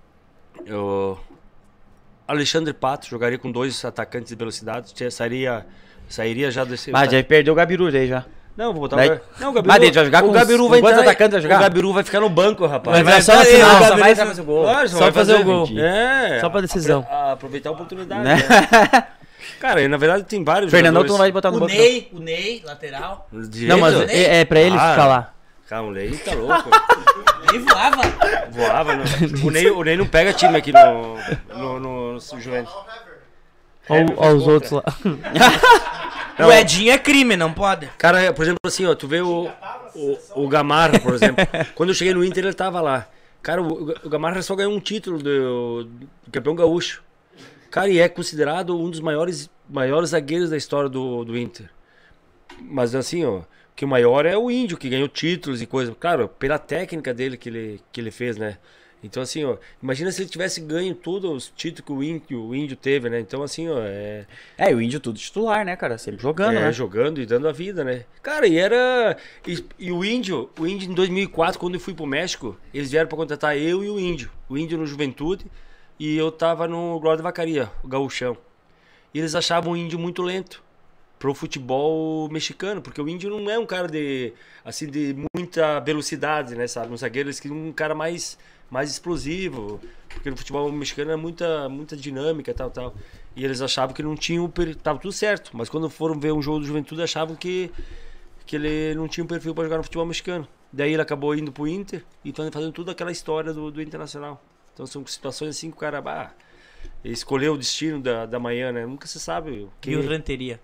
O Alexandre Pato jogaria com 2 atacantes de velocidade, sairia já desse... Ah, já perdeu o Gabiru aí já. Não, vou botar Daí- Não, o Gabiru. Mas ele vai jogar com o Gabiru os- vai com quantos entrar. atacantes vai jogar? O Gabiru vai ficar no banco, rapaz. Vai só na Ele, final. o Só Gabiru vai só- fazer o gol. Lógico, Só vai fazer o gol. É. Só pra decisão. Aproveitar a oportunidade. Né? Cara, na verdade tem vários Fernandão, tu não vai jogadores. botar no O banco. Ney, lateral. Direito? Não, mas Direito? é pra ele Ah. ficar lá. Cara, o Ney tá louco. Ele voava. Voava. O Ney não pega time aqui no Juventus. Olha os outros lá. O Edinho é crime, não pode. Cara, por exemplo, assim, ó, tu vê o Gamarra, por exemplo. Quando eu cheguei no Inter, ele tava lá. Cara, o Gamarra só ganhou um título do campeão gaúcho. Cara, e é considerado um dos maiores zagueiros da história do Inter. Mas assim, ó, que o maior é o Índio, que ganhou títulos e coisa. Claro, pela técnica dele que ele fez, né? Então, assim, ó, imagina se ele tivesse ganho todos os títulos que o Índio teve, né? Então, assim, ó, É, o Índio tudo titular, né, cara? Sempre jogando, né? jogando e dando a vida, né? Cara, e era... E o Índio em 2004, quando eu fui pro México, eles vieram pra contratar eu e o Índio. O Índio no Juventude e eu tava no Glória da Vacaria, o Gaúchão. E eles achavam o Índio muito lento pro futebol mexicano, porque o Índio não é um cara de muita velocidade, né, sabe? Um zagueiro, eles queriam um cara mais explosivo, porque no futebol mexicano é muita dinâmica, tal. E eles achavam que não tinham, tava tudo certo, mas quando foram ver um jogo do Juventude, achavam que ele não tinha um perfil para jogar no futebol mexicano. Daí ele acabou indo pro Inter e fazendo toda aquela história do Internacional. Então são situações assim que o cara escolheu o destino da manhã, né? Nunca se sabe o que... E o Renteria.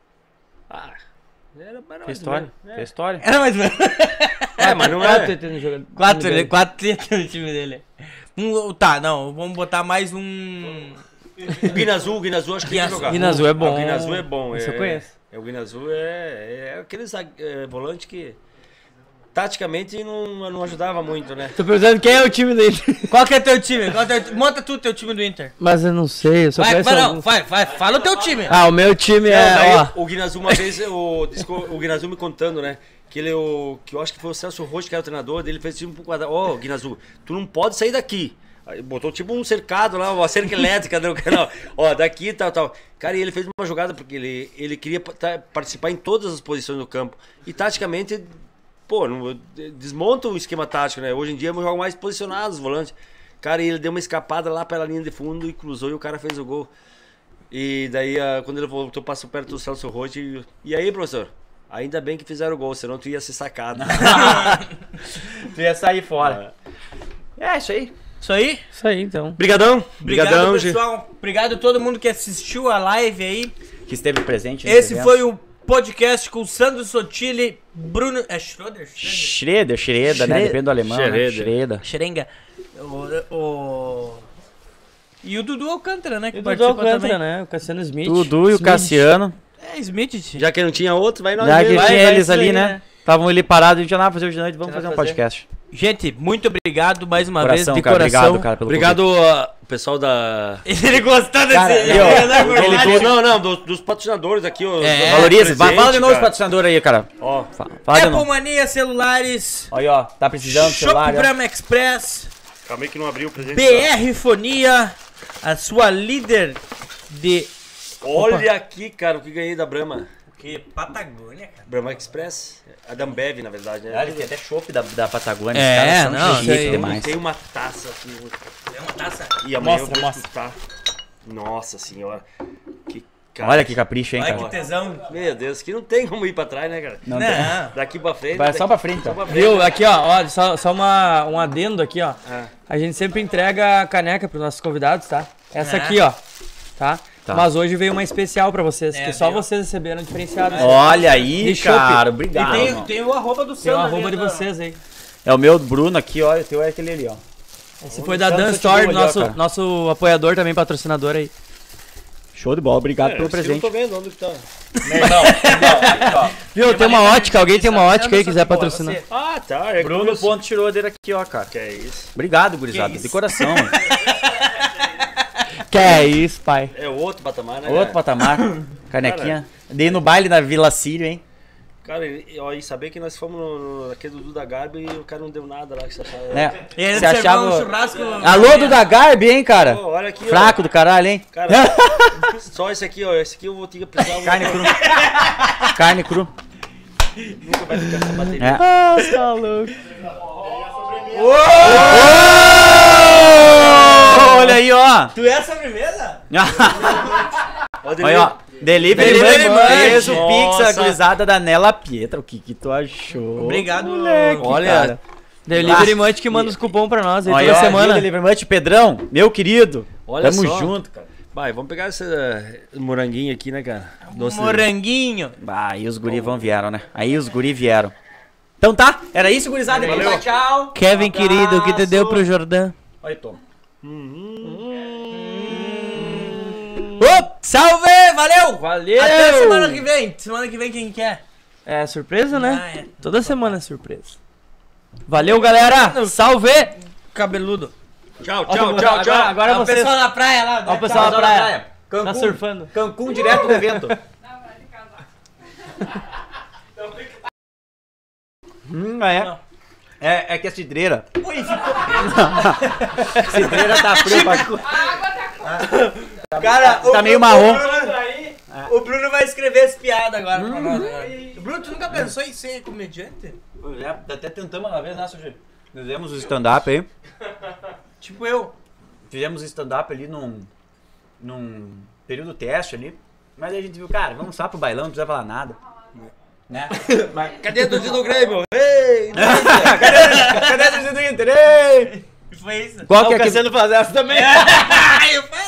Era Fez mais história. ou menos, Fez história. Era mais ou menos. mas não é. 4 tetas no time dele. Tá, não, vamos botar mais um. O Guinazu acho que Guinazu. tem que jogar. Guinazu é bom. O Guinazu é bom. Esse eu conheço. O Guinazu é aquele volante que taticamente não ajudava muito, né? Tô perguntando quem é o time dele. Qual que é teu time? Monta tu teu time do Inter. Mas eu não sei, eu só Vai, conheço alguns. fala o teu time. Ah, o meu time Daí, é, ó. o Guinazu uma vez, o Guinazu me contando, né? Que eu acho que foi o Celso Rocha que era o treinador, dele fez tipo um quadrado. Ó, Guinazu, tu não pode sair daqui. Aí botou tipo um cercado lá, uma cerca elétrica no canal. Ó, daqui tal. Cara, e ele fez uma jogada porque ele queria participar em todas as posições do campo. E taticamente, desmonta o esquema tático, né? Hoje em dia jogam mais posicionados os volantes. Cara, e ele deu uma escapada lá pela linha de fundo e cruzou e o cara fez o gol. E daí, quando ele voltou, passou perto do Celso Rocha e aí, professor? Ainda bem que fizeram o gol, senão tu ia ser sacado. Tu ia sair fora. É, isso aí. Isso aí? Isso aí, então. Obrigadão, Obrigado, Gi. pessoal. Obrigado a todo mundo que assistiu a live aí. Que esteve presente nesse Esse evento. foi o podcast com o Sandro Sotile, Bruno. É Schroeder? Schreder, né? Depende do alemão, né? Schreder. Xerenga. E o Dudu Alcântara, né? Que E o Dudu participa Alcântara, também. né? O Cassiano Smith. Dudu e o Cassiano. É, Smith. Já que não tinha outro, vai nós Já que mesmo. tinha vai eles isso ali, aí, né? né? Estavam ali parados, a gente já não vai fazer hoje de noite, vamos Já fazer um vai fazer. podcast. Gente, muito obrigado mais uma Coração, vez, de cara, coração. obrigado, cara, pelo Obrigado o pessoal da... Ele gostou desse... Cara, dos patrocinadores aqui, ó. É. Valoriza, presente, fala de novo os cara. patrocinadores aí, cara. Ó, Fala de Apple novo. Mania Celulares, Aí, ó, tá precisando de Shop celular, ó. Brahma Express, calma aí que não abriu o presente. BR Fonia, a sua líder de... Olha aqui, cara, o que ganhei da Brahma. Que Patagônia, cara. Brahma Express. A da Ambev, na verdade, né? Ele tem até chopp da Patagônia. É, os caras são não, chique isso aí. demais. Tem uma taça aqui. É uma taça. E amanhã Mostra, eu vou mostra. escutar. Nossa senhora. Cara, Olha que capricho, hein, Olha cara. que tesão. Meu Deus, que não tem como ir pra trás, né, cara? Não, Daqui pra frente. vai só daqui- pra frente, só ó. pra frente. Viu? Aqui, ó, só um adendo aqui, ó. Ah. A gente sempre entrega a caneca pros nossos convidados, tá? Essa aqui, ó. Tá? Tá. Mas hoje veio uma especial pra vocês, que só veio. vocês receberam diferenciado. Olha aí, De chopp. cara. E Obrigado. tem, tem o arroba do Tem seu. uma arroba de vocês aí. É o meu Bruno aqui, ó. E o teu é aquele ali, ó. Esse foi da Santos Dan Futebol Store, ali, ó, cara. nosso apoiador também, patrocinador aí. Show de bola. Obrigado pelo Esse que eu presente. não tô vendo onde que tá. Viu? Tem uma ótica, alguém tem uma ótica aí, quiser patrocinar. Ah, tá. É Bruno Ponto tirou dele aqui, ó, cara. Que é isso. Obrigado, gurizada. Que isso? De coração. Que é isso, pai. É outro patamar, né? Outro patamar. Canequinha. Dei no baile na Vila Sírio, hein? Cara, e saber que nós fomos naquele do Duda Garbi e o cara não deu nada lá que você achava. É. E ele Você achava... um churrasco. Alô, Duda Garbi, hein, cara? Pô, olha aqui, ó. Fraco do caralho, hein? Cara, só esse aqui, ó. Esse aqui eu vou ter que precisar. Carne cru. Carne cru. Nunca vai ficar essa bateria. É. Ah, tá louco. Olha aí, ó. Tu é a sobremesa? Olha Olha, ó. Delivery Delivery Munch. Munch. Fez o Pix, a Nossa. gurizada da Nela Pietra. O que tu achou? Obrigado, moleque, Olha, cara. Delivery Munch que manda os cupom pra nós aí Olha, toda ó, semana. viu, Delivery Munch, Pedrão, meu querido. Olha Tamo só. junto, cara. Vai, vamos pegar esse moranguinho aqui, né, cara? Doce de- Moranguinho. Bah, aí os guri vieram, né? Aí os guri vieram. Então tá, era isso, gurizada. Tchau, tchau. Kevin, querido, o que te deu pro Jordan? Olha, toma. Salve, valeu! Valeu! Até semana que vem. Semana que vem quem quer? É surpresa, né? Ah, é. Toda semana é surpresa. Valeu, galera! Salve! Cabeludo. Tchau, tchau, tchau, tchau. Agora O vocês. pessoal na praia lá. Ó, o pessoal na praia. Tá Cancún, surfando. Cancún direto do evento. É que a cidreira. Ui, ficou. A cidreira tá fria pra... Cara, Tá meio marrom. O Bruno vai escrever essa piada agora pra nós. Bruno, tu nunca pensou em ser comediante? Até tentamos uma vez, né, Sujeito? Fizemos o stand-up aí. Tipo eu. Fizemos o stand-up ali num período teste ali. Mas aí a gente viu, cara, vamos só pro bailão, não precisa falar nada. Né? Cadê a torcida do Grêmio? Ei! Cadê a torcida do Inter? Ei! E foi isso. Qual que é que... fazer essa também. Eu